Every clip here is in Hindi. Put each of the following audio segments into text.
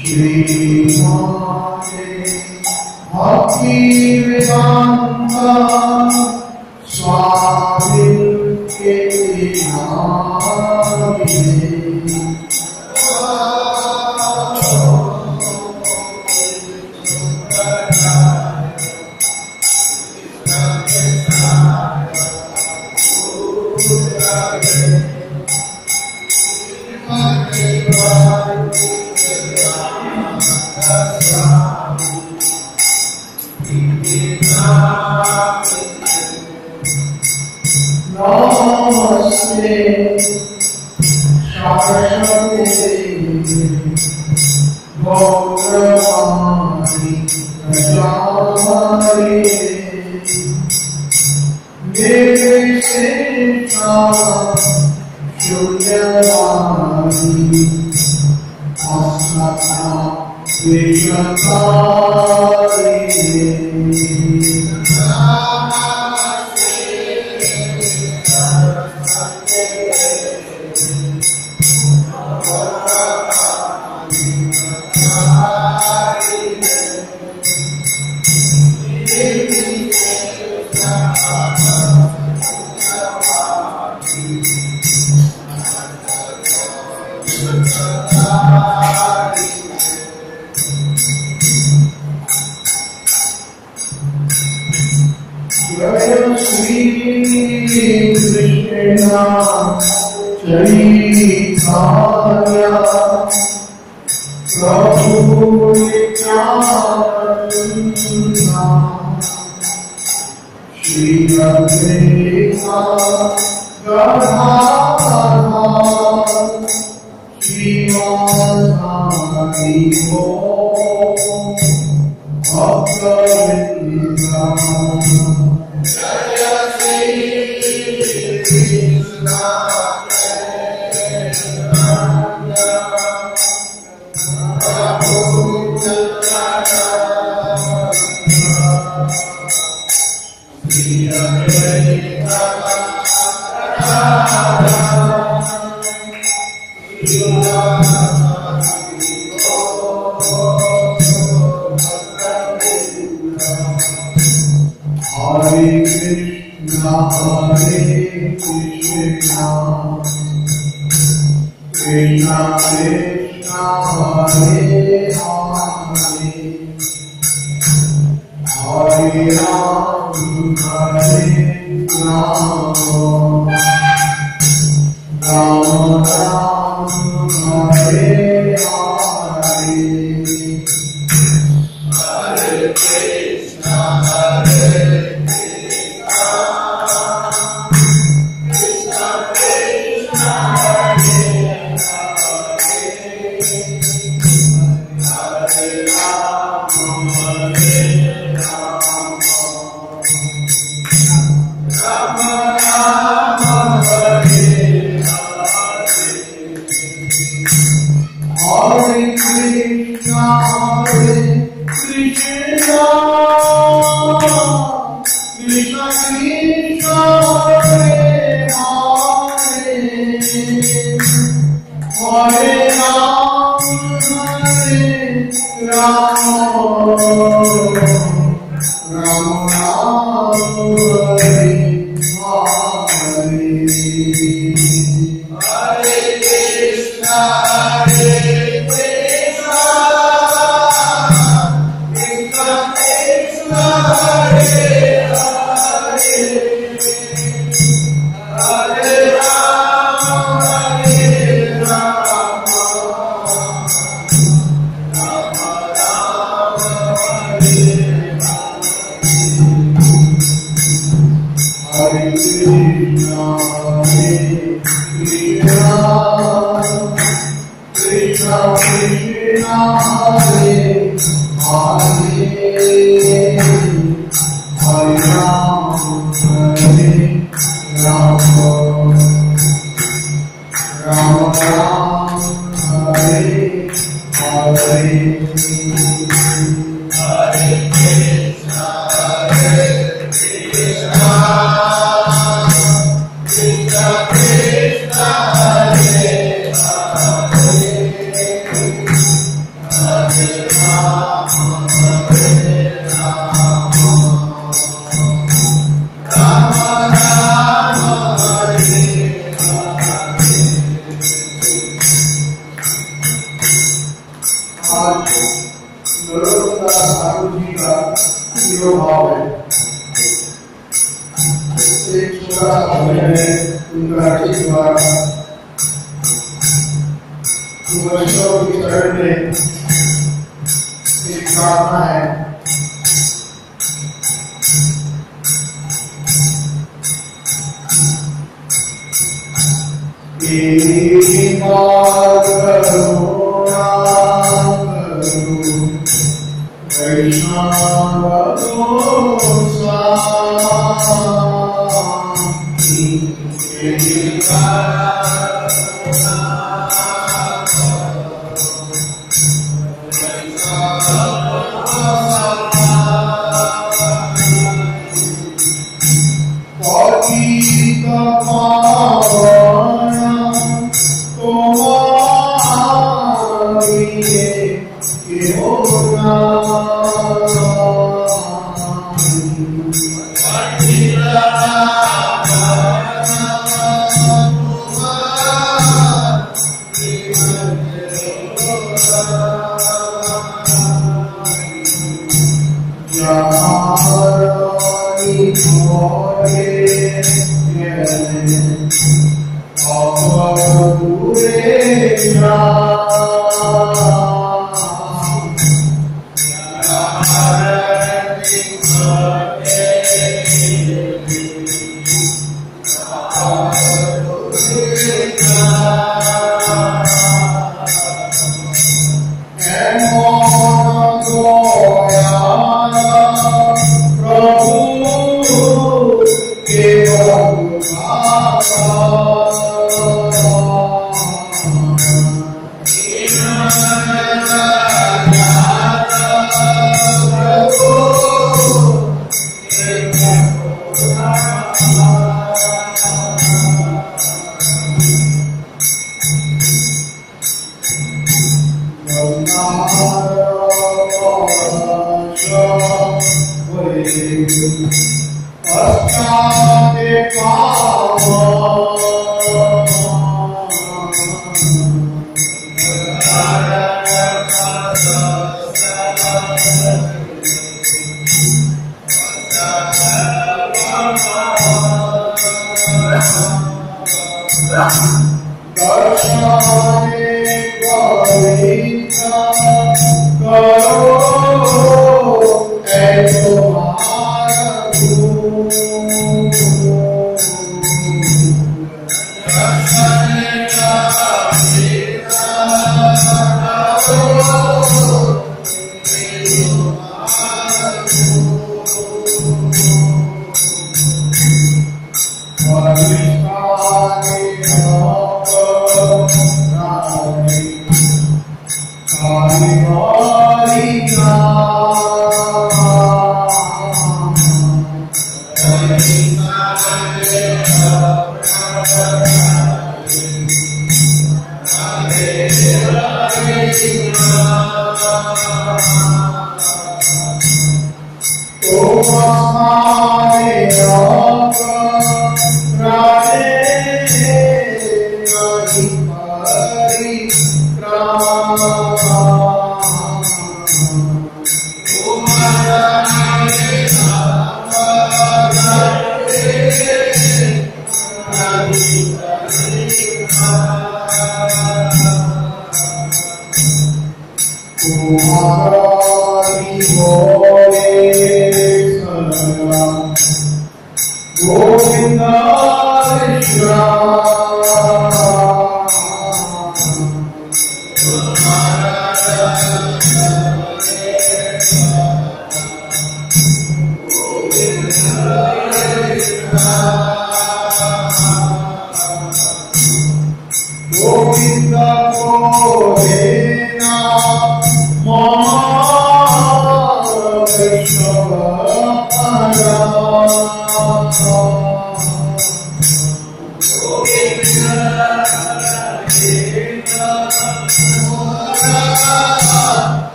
श्रीमाते भक्ति वेदांता स्वामी के नमस्ते सरस्वती गौरवाणी प्रजावाणी निर्विशेषा शून्यवाणी अस्मता विश्वकारिणी आज नरोत्तम ठाकुर जी का तिरोभाव है। एक छोटा सा मैंने उनका ठीक द्वारा वैष्णव की शरण में एक प्रार्थना है।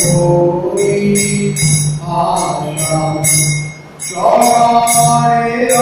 कोई आशा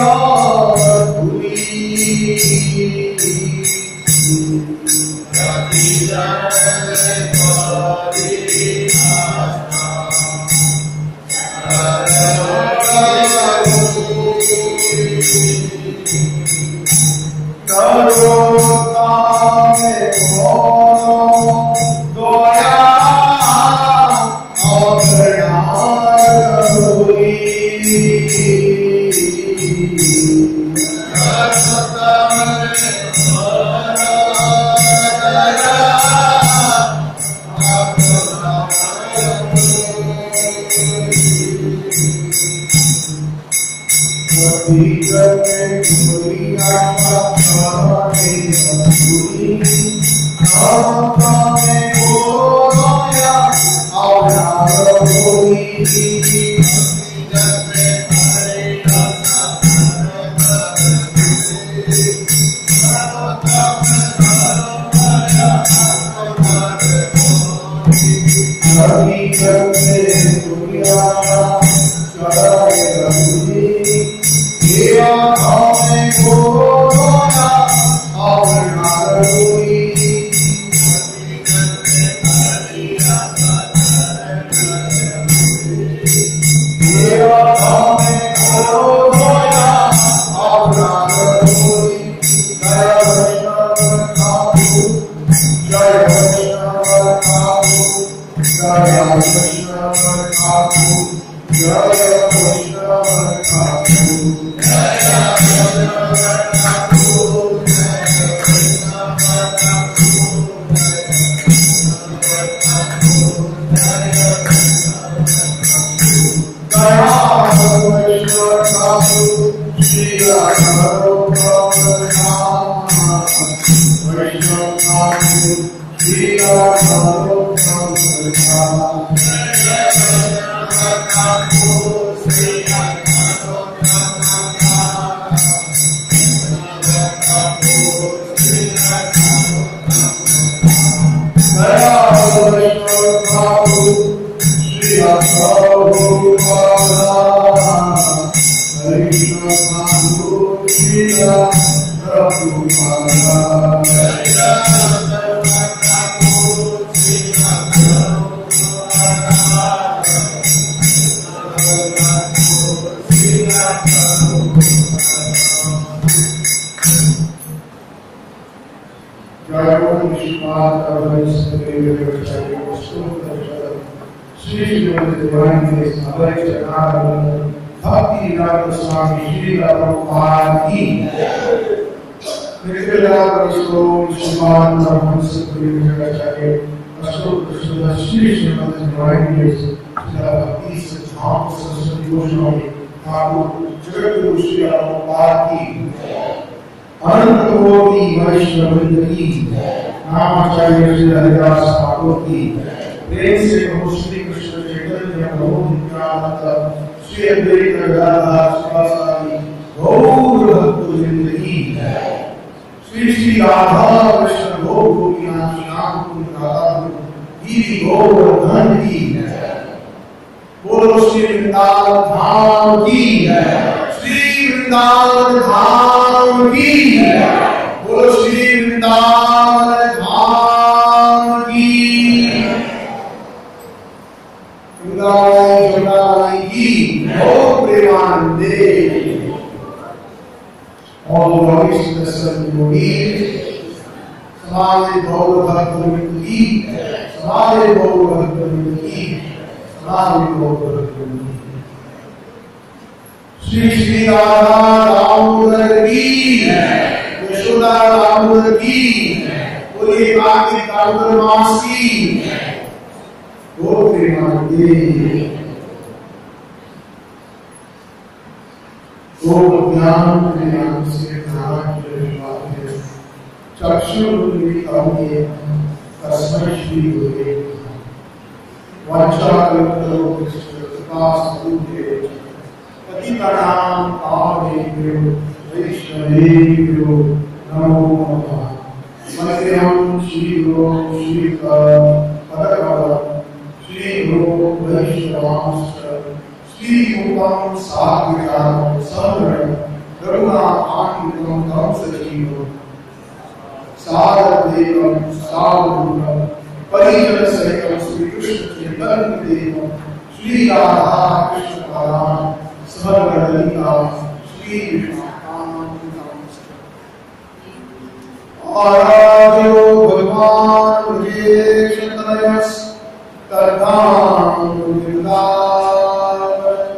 आराध्यो भगवान ब्रजेशतनयः तद्धाम वृंदावन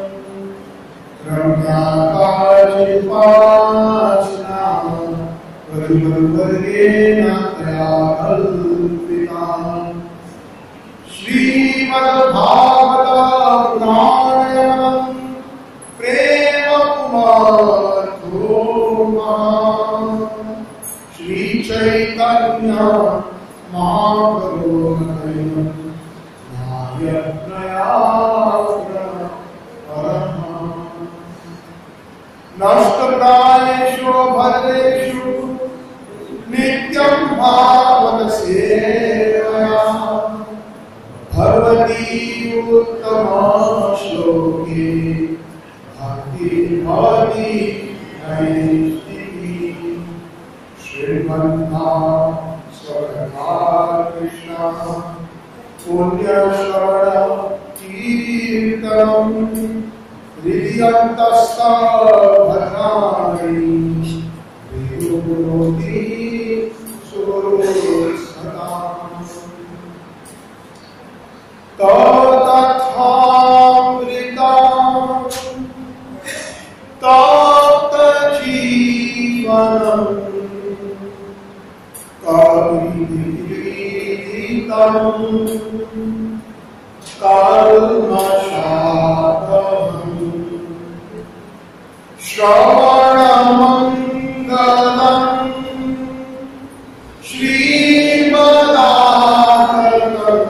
रम्याकाचिपासना वरुणवर्गेण तया कल्पिता श्रीमद्भागवत पुराणम् प्रेम कुमारो श्री चैतन्य महाप्रभु नष्टप्रायेषु भद्रेषु नित्यं भागवत सेवया भगवती उत्तमा श्लोके भक्ति भवति नैष्ठिकी श्रीमन्नारायण कृष्ण पुण्यश्रवण कीर्तनम् हृदयन्तस्था भद्राणि विदुरोति सुरोस्मता तथामृता तप्तजीवनम् कविदितं कल्मषापहम् श्रवणमङ्गलम् श्रीमदाततम्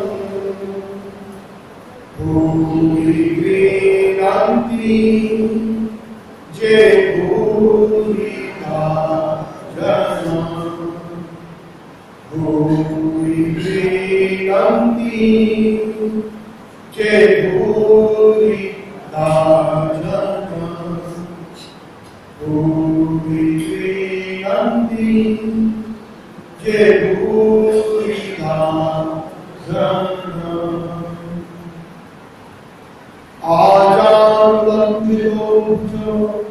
भूरि गृह्णन्ति ये भूरिदा जना भूरि गृह्णन्ति ये भूरिदा जना भूरि गृह्णन्ति ये भूरिदा जना आजानुलम्बितो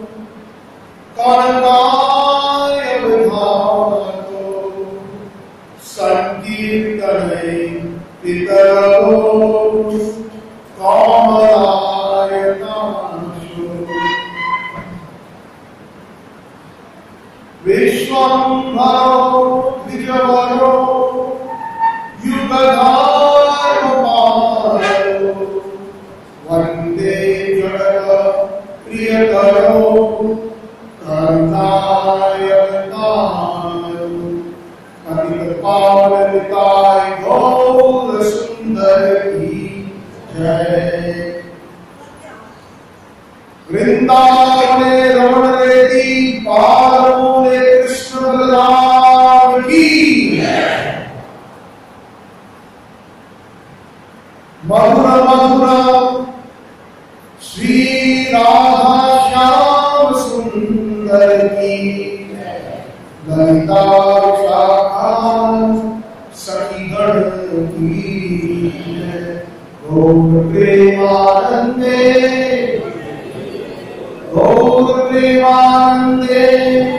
कनकाय विधातो संकीर्तने पितरो कामराय नाशो विश्वम्भरो द्विजवरो युगधारमारो वन्दे जगत् प्रियकरो कर्ताय पतितपावनिताय गौर सुंदर की जय। वृंदावने रमण रेती पालमूले कृष्ण बलराम की मधुर मधुर श्री राधा श्याम सुंदर की ललिता शाखा सखीगण की गौर प्रेमानंदे गौर प्रेमानंदे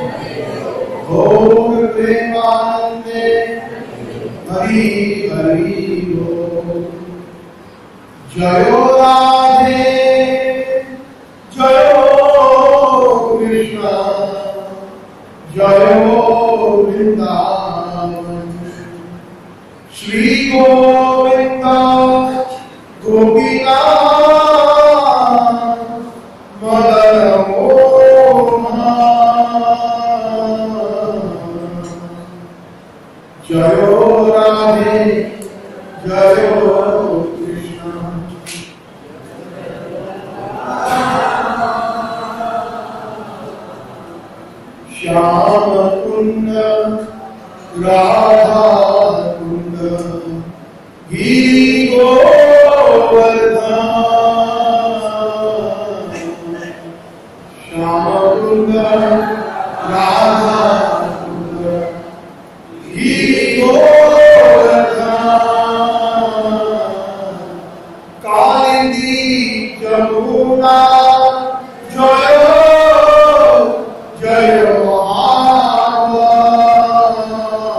गौर प्रेमानंदे हरि हरि बोल। जयो राधे जयो कृष्ण जयो वृंदावन श्री गोविंद गोपीनाथ मदन मोहन जयो राधे जयो श्याम कुंड राधा कुंड गिरि गोवर्धन श्याम कुंड राधा कुंड गिरि गोवर्धन कालिंदी जमुना जय जय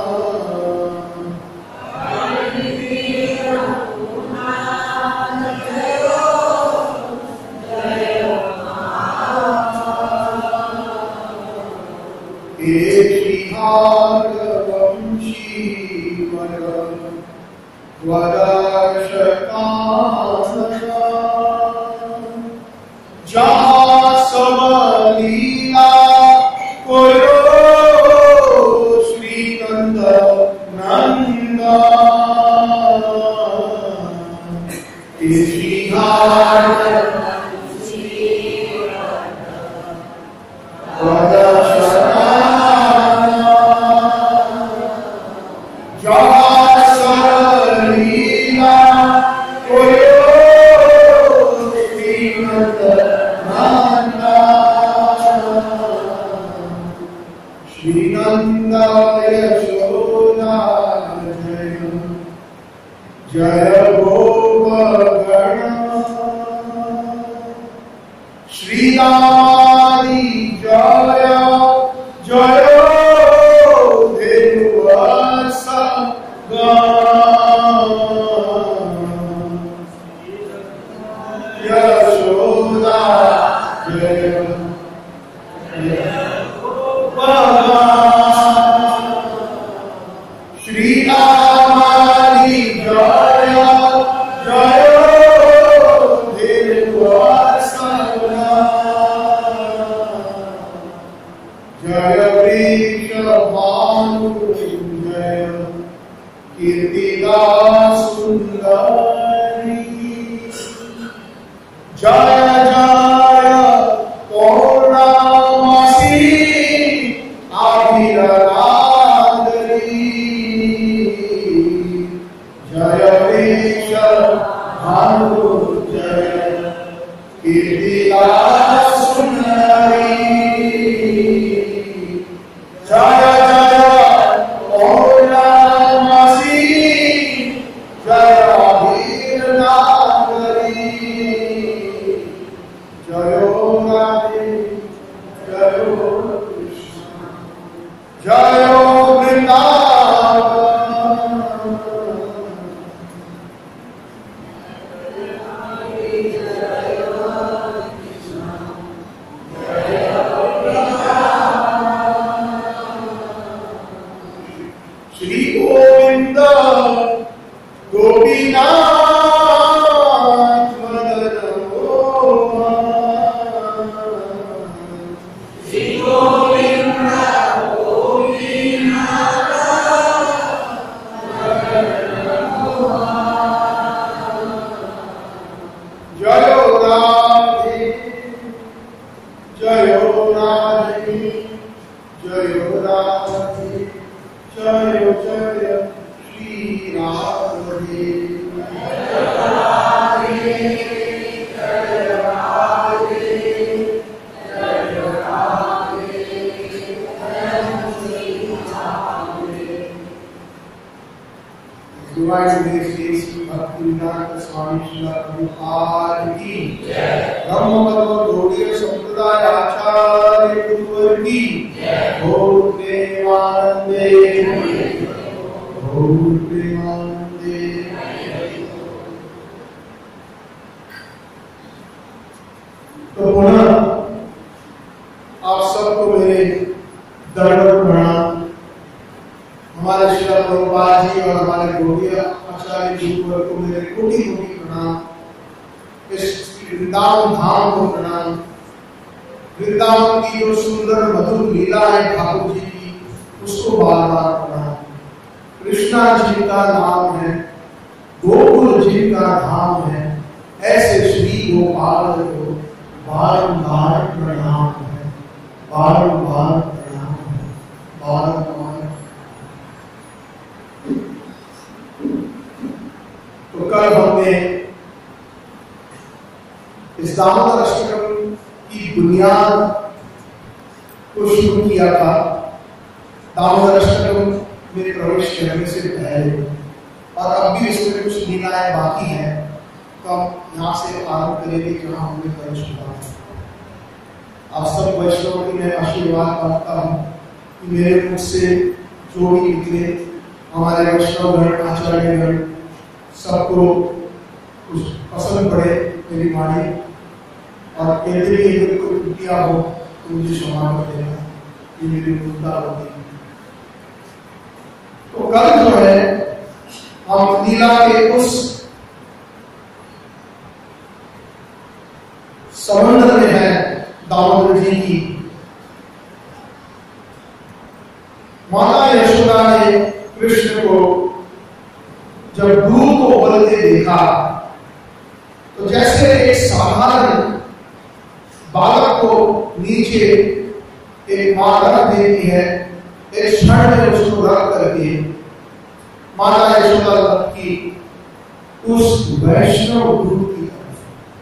तो कल जो है हम लीला के उस समुद्र में है दामोदर जी की। माता यशोदा ने कृष्ण को जब दूध को उबलते देखा तो जैसे एक साधारण बालक को नीचे एक मां रख देती है, एक क्षण में उसको रख करके माता यशोदा की उस वैष्णव दूध की तरफ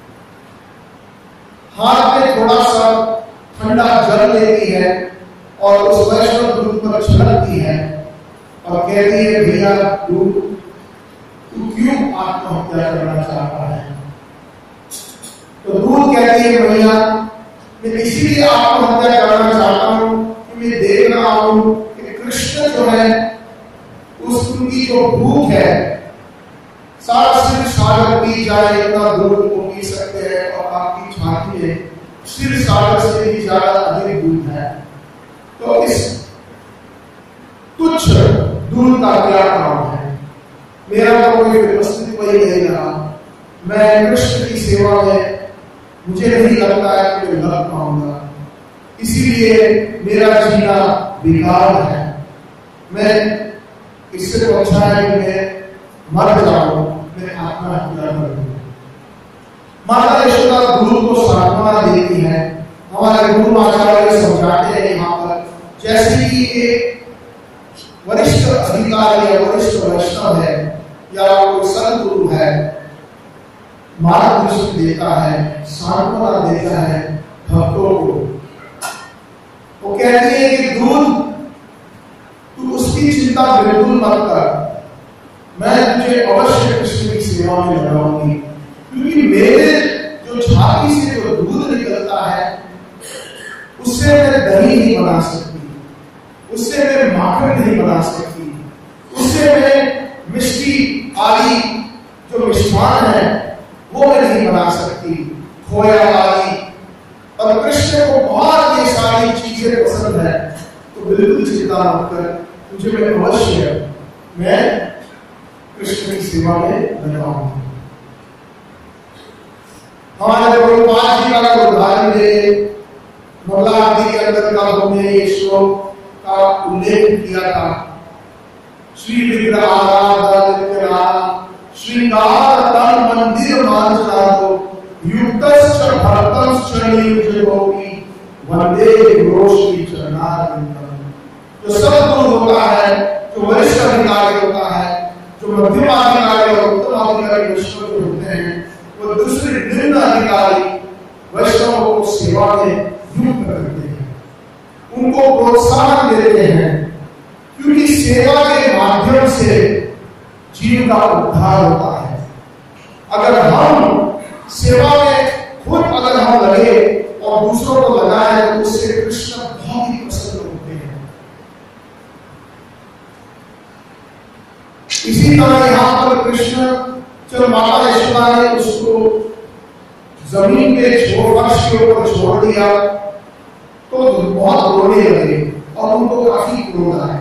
हाथ में थोड़ा सा ठंडा जल लेती है और उस वैष्णव दूध पर छिड़कती है और कहती है, भैया दूध तू क्यों आत्महत्या करना चाहता है? तो दूध कहती है, भैया मैं इसीलिए आत्महत्या करना चाहता हूं कि मैं देख रहा हूं कि कृष्ण जो है उसकी जो भूख है, सारा सिर सागर पी जाए इतना दूध को पी सकते हैं और आपकी छाती में सिर सागर से भी ज्यादा अधिक दूध है। तो इस तुच्छ दूध का क्या काम है? मेरा तो कोई अस्तित्व ही नहीं रहा। मैं कृष्ण की सेवा में मुझे नहीं लगता है कि मैं लग पाऊंगा, इसीलिए मेरा जीना बेकार है। मैं इससे तो अच्छा है कि मैं मर जाऊं, मैं आत्महत्या कर दूं। माता यशोदा दूध को सांत्वना देती है। हमारे गुरु आचार्य समझाते हैं यहाँ पर, जैसे कि एक वरिष्ठ अधिकारी या वरिष्ठ वैष्णव है या कोई संत गुरु है, मार्गदर्शन देता है, सांत्वना देता है भक्तों को। वो कहती है कि दूध तू उसकी चिंता बिल्कुल मत कर, मैं तुझे अवश्य कृष्ण की सेवा में लगाऊंगी, क्योंकि मेरे जो छाती से जो दूध निकलता है उससे मैं दही नहीं बना सकती, उससे मैं माखन नहीं बना सकती, उससे मैं मिष्टी आदि जो मिष्ठान है वो मैं नहीं बना सकती, खोया आदि। और कृष्ण को बहुत ये सारी चीजें पसंद है, तो बिल्कुल चिंता मत कर, तुझे मैं अवश्य मैं कृष्ण की सेवा में लगाऊंगा। हमारे प्रभुपाद जी का उदाहरण दे, मंगला आरती के अंदर का हमने ये श्लोक का उल्लेख किया था। श्री विग्रह आराधना श्रृंगार तन मंदिर मांचनादो युक्तश्च भक्तश्च नियुज्योति वंदे गुरोश्री चरणारविंदम। जो सद्गुरु होता है, जो वरिष्ठ अधिकारी होता है, जो मध्यम अधिकारी और उत्तम अधिकारी वैष्णव जो होते हैं, वो दूसरे निम्न अधिकारी वैष्णवों को सेवा में युक्त करते हैं, उनको प्रोत्साहन देते हैं, क्योंकि सेवा के माध्यम से जीव का उद्धार होता है। अगर हम सेवा में खुद अगर हम लगे और दूसरों को लगाए तो उससे कृष्ण बहुत ही प्रसन्न होते हैं। इसी तरह यहाँ पर कृष्ण जब माता यशोदा ने उसको जमीन पे फर्श के ऊपर छोड़ दिया तो बहुत रोने लगे और उनको काफी क्रोध आया।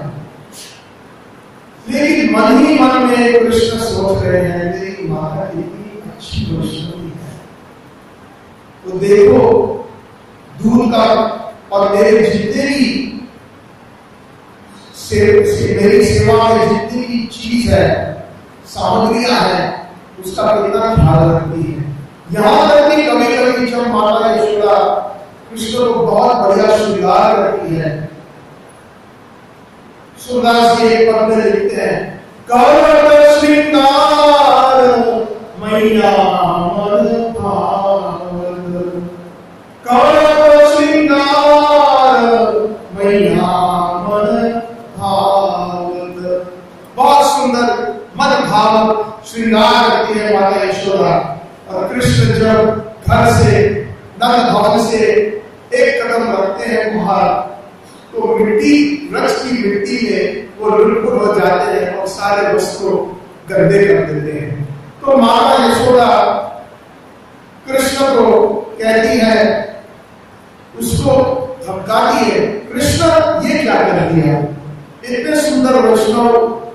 लेकिन मन ही मन में कृष्ण सोच रहे हैं, मेरी माता इतनी अच्छी वैष्णवी है, तो देखो दूध का और मेरे जितने भी मेरी सेवा में जितनी भी चीज है, सामग्रियां हैं, उसका कितना ख्याल रखती है। यहाँ तक कि कभी कभी जब माता यशोदा कृष्ण को बहुत बढ़िया श्रृंगार करती है, सूरदास जी एक पद में लिखते हैं, कर श्रृंगार मैया मन भावन, कर श्रृंगार मैया मन भावन। बहुत सुंदर मन भाव श्रृंगार करती है माता यशोदा। और कृष्ण जब घर से नंद भवन से एक कदम रखते हैं बाहर, तो मिट्टी रच की मिट्टी में वो लुढ़क हो जाते हैं और सारे वस्त्र गंदे कर देते हैं। तो माता यशोदा कृष्ण को कहती है, उसको धमकाती है, कृष्ण ये क्या कर दिया, इतने सुंदर वैष्णव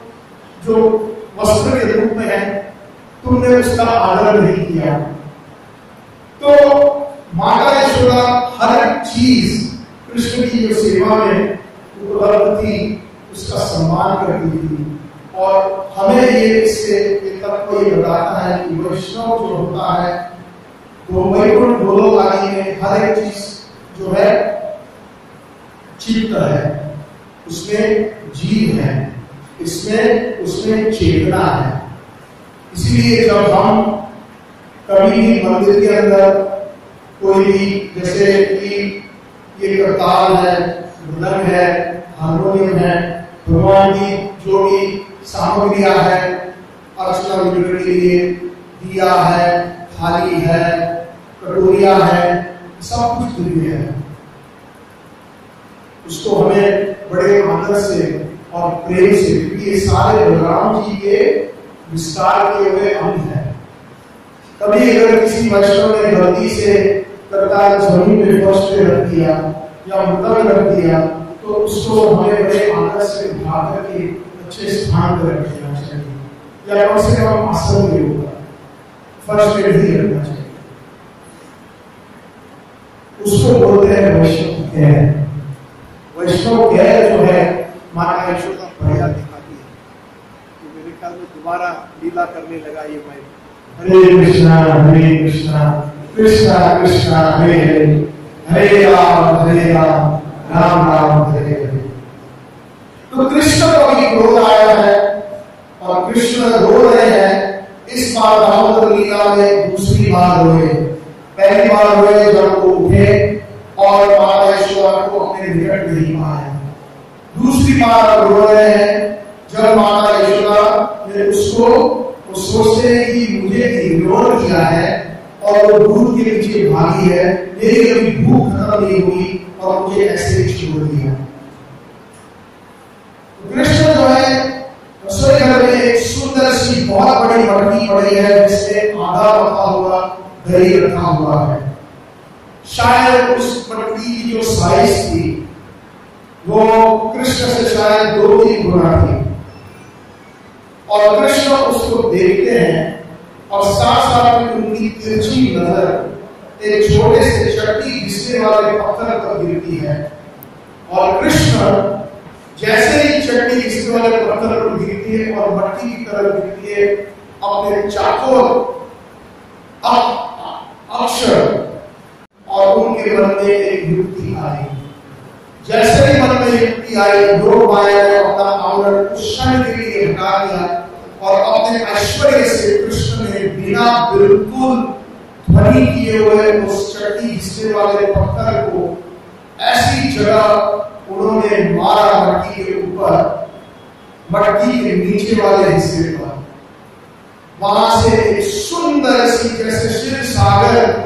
जो वस्त्र के रूप में है, तुमने उसका आदर नहीं किया। तो माता यशोदा हर चीज कृष्ण की जो सेवा में उपलब्ध थी उसका सम्मान करती थी। और हमें ये इससे तत्व ये बताता है कि वैष्णव जो होता है वो वैकुंठ गोलोक आदि में हर एक चीज जो है चित्त है, उसमें जीव है, उसमें चेतना है। इसलिए जब हम कभी भी मंदिर के अंदर कोई भी, जैसे कि ये करताल है, मृदंग है, हारमोनियम है, भगवान की जो भी सामग्रियां है अर्चना के लिए, दिया है, थाली है, कटोरियां है, सब कुछ दिव्य है, उसको हमें बड़े आदर से और प्रेम से, क्योंकि ये सारे बलराम जी के विस्तार किए हुए अंग है। कभी अगर किसी वैष्णव ने गलती से करताल जमीन में फर्श पे रख दिया या मुद्दा में रख दिया तो उसको हमें बड़े आदर से उठा करके अच्छे स्थान पर रख देना चाहिए, या कम से कम आसन में होगा, फर्श पे नहीं रखना चाहिए। उसको बोलते हैं वैष्णव गैर। वैष्णव गैर जो है माता यशोदा बढ़िया दिखाती है। तो मेरे ख्याल में दोबारा लीला करने लगा ये मैं, हरे कृष्णा कृष्णा कृष्णा हरे हरे, हरे राम राम राम हरे हरे। तो कृष्ण को भी क्रोध आया है और कृष्ण रो रहे हैं। इस बार दामोदर लीला में दूसरी बार रोए। पहली बार रोए जब वो उठे और माता यशोदा को अपने निकट नहीं पाया। दूसरी बार रो रहे हैं जब माता यशोदा ने उसको, वो सोचते हैं कि मुझे इग्नोर किया है और वो दूध के पीछे भागी है, मेरी कभी भूख खत्म नहीं हुई और मुझे ऐसे ही छोड़ दिया। कृष्ण जो है रसोई घर में एक सुंदर सी बहुत बड़ी मटकी पड़ी है जिसमें आधा रखा हुआ दही रखा हुआ है। शायद उस मटकी की जो साइज थी वो कृष्ण से शायद 2-3 गुना थी। और कृष्ण उसको देखते हैं और साथ साथ में उनकी तिरछी नजर एक छोटे से चट्टी घिसने वाले पत्थर पर गिरती है। और कृष्ण जैसे ही चट्टी घिसने वाले पत्थर पर गिरती है और मट्टी की तरफ गिरती है, अपने चाकोर अक्षर और उनके मन में एक युक्ति आई। जैसे ही मन में युक्ति आई, दो माया ने अपना आवरण क्षण के लिए हटा दिया और अपने ऐश्वर्य से कृष्ण ने बिना बिल्कुल ध्वनि किए हुए उस चट्टी घिसने वाले पत्थर को ऐसी जगह उन्होंने मारा मट्टी के ऊपर, मट्टी के नीचे वाले हिस्से पर। वहां से एक सुंदर सी, जैसे शिव सागर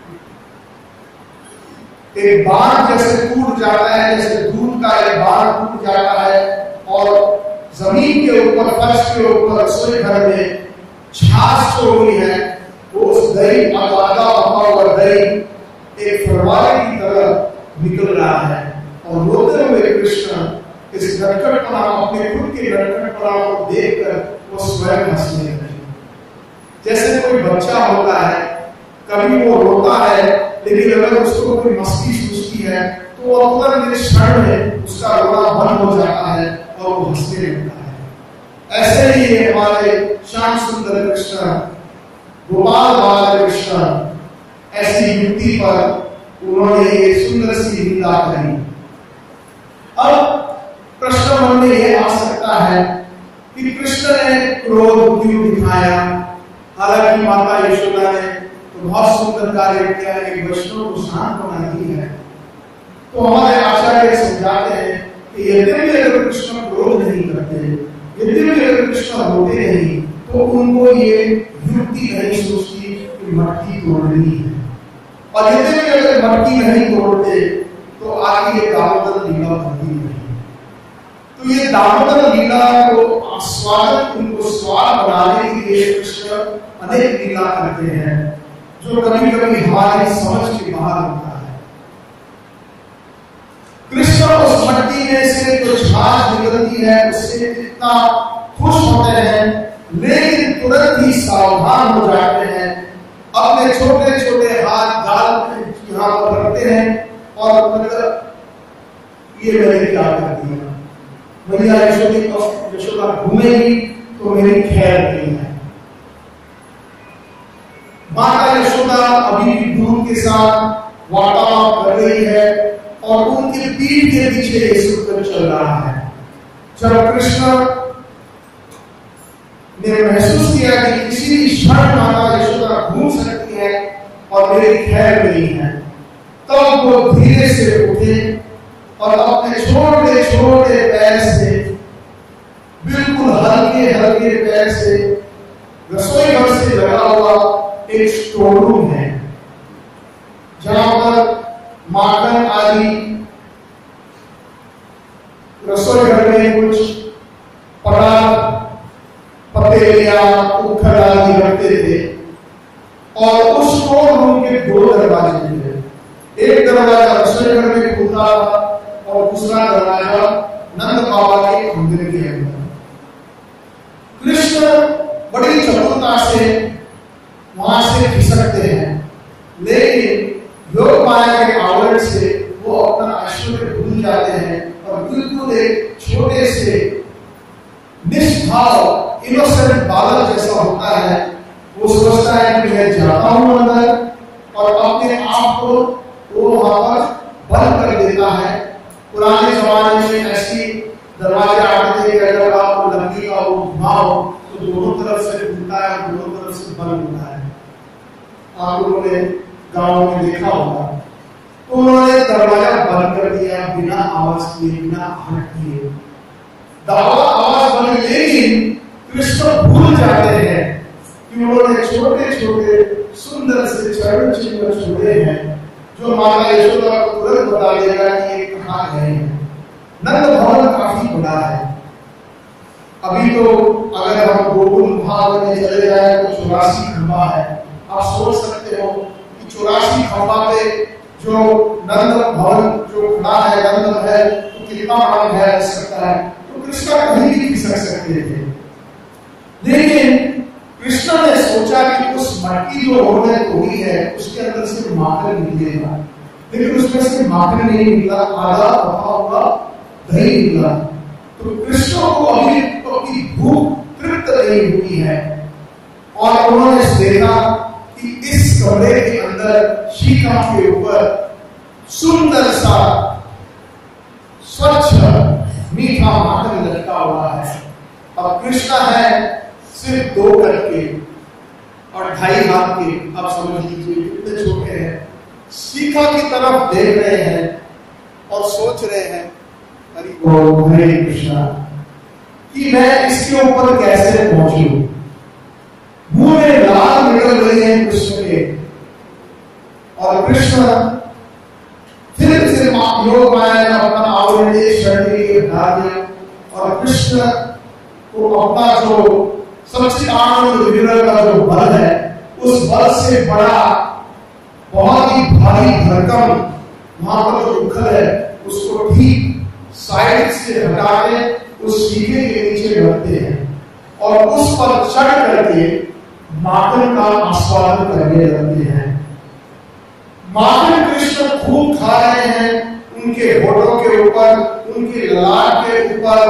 एक बांध जैसे टूट जाता है, जैसे दूध का एक बांध टूट जाता है और जमीन के ऊपर, फर्श के ऊपर, रसोई घर में छाछ जो हुई है वो उस दही, आधा पका हुआ दही एक फरवारे की तरह निकल रहा है। और रोते हुए कृष्ण इस नटखटपना, अपने खुद के नटखटपना को देखकर वो स्वयं हंसने लगे। जैसे कोई बच्चा होता है, कभी वो रोता है लेकिन अगर उसको कोई मस्ती सूझती है तो वो तुरंत क्षण में उसका रोना बंद हो जाता है और वो हंसने लगता है। ऐसे ही हमारे श्याम सुंदर कृष्ण, गोपाल बाल कृष्ण, ऐसी युक्ति पर उन्होंने ये सुंदर सी लीला करी। अब प्रश्न मन में यह आ सकता है कि कृष्ण ने क्रोध क्यों दिखाया? हालांकि माता यशोदा ने तो बहुत सुंदर कार्य किया, एक वैष्णव को शांत बना दी है। तो हमारे आचार्य समझाते हैं कि यद्यपि अगर कृष्ण क्रोध नहीं करते, यद्यपि अगर कृष्ण रोते नहीं, तो उनको ये युक्ति नहीं सोचती कि मटकी तोड़नी है। और यद्यपि अगर मटकी नहीं तोड़ते तो आगे ये दामोदर लीला बनती नहीं। तो ये दामोदर लीला को आस्वादन, उनको स्वाद बनाने के लिए कृष्ण अनेक लीला करते हैं जो कभी कभी हमारी समझ के बाहर होता है। कृष्ण उस मट्टी में से जो छाछ निकलती है उससे इतना खुश होते हैं, लेकिन तुरंत ही सावधान हो जाते हैं, अपने छोटे छोटे हाथ गाल यहाँ पर रखते हैं और मतलब ये मैंने क्या कर दिया, मैया यशोदा घूमेगी तो मेरी खैर नहीं है। माता यशोदा अभी भी दूध के साथ वार्तालाप कर रही है और उनके पीठ के पीछे यीशु चल रहा है। जब कृष्ण ने महसूस किया कि किसी भी क्षण माता यशोदा घूम सकती है और मेरी खैर नहीं है, तब वो धीरे से उठे और अपने छोटे छोटे पैर से, बिल्कुल हल्के हल्के पैर से, रसोई घर से लगा हुआ एक स्टोर रूम है जहां पर माखन आदि रसोई घर में कुछ परात, पतेलियां, उखड़ आदि रखते थे। और उस स्टोर रूम के दो दरवाजे थे। एक दरवाजा रसोई घर में खुलता था और दूसरा दरवाजा नंद बाबा के मंदिर के अंदर। कृष्ण बड़ी चतुरता से वहां से खिसकते हैं, लेकिन योग माया के आवरण से वो अपना ऐश्वर्य भूल जाते हैं और बिल्कुल एक छोटे से निष्भाव इनोसेंट बालक जैसा होता है। वो सोचता है कि मैं जाता हूं अंदर और अपने आप को वो वहां पर बंद कर देता है। पुराने जमाने में ऐसी दरवाजे आते थे कि अगर आप लकड़ी का वो घुमाओ तो दोनों तरफ से खुलता है और दोनों तरफ से बंद होता है। आप लोगों ने गांव में देखा होगा। तो उन्होंने दरवाजा बंद कर दिया बिना आवाज किए, बिना आहट किए। आवाज बंद, लेकिन कृष्ण भूल जाते हैं कि उन्होंने छोटे छोटे सुंदर से चरण चिन्ह छोड़े हैं जो माता यशोदा को तुरंत बता देगा कि ये कहाँ गए हैं। नंद भवन काफी बड़ा है। अभी तो अगर हम गोकुल भाग में चले जाए तो 84 खंबा है। आप सोच सकते हो कि 84 खंबा पे जो नंद भवन जो खड़ा है, नंद है, तो कितना बड़ा महल हो सकता है। तो कृष्ण कहीं भी खिसक सकते थे, लेकिन कृष्ण ने सोचा कि उस मटकी जो उन्होंने तोड़ी है उसके अंदर से माखन निकलेगा, लेकिन उसमें से माखन नहीं निकला, आधा पका हुआ दही निकला। तो कृष्ण को अभी अपनी भूख तृप्त नहीं हुई है और उन्होंने देखा कि इस कमरे के अंदर शीखा के ऊपर सुंदर सा स्वच्छ मीठा माखन लटका हुआ है। अब कृष्ण है सिर्फ 2 कट के और 2.5 हाथ के, आप समझ लीजिए कितने छोटे हैं। शीखा की तरफ देख रहे हैं और सोच रहे हैं हरे कृष्णा कि मैं इसके ऊपर कैसे पहुंचूं। मुंह में लाल निकल रही है कृष्ण के और कृष्ण फिर से योग माया ने अपना आवरण शरीर के हटा दिया और कृष्ण को अपना जो सबसे आनंद विग्रह का जो बल है उस बल से बड़ा बहुत ही भारी भरकम वहां पर जो उखल है उसको ठीक साइड से हटा के उस शीखे के नीचे रखते हैं और उस पर चढ़ करके माखन का आस्वादन करने लगते हैं। माखन कृष्ण खूब खा रहे हैं, उनके होठों के ऊपर, उनके ललाट के ऊपर,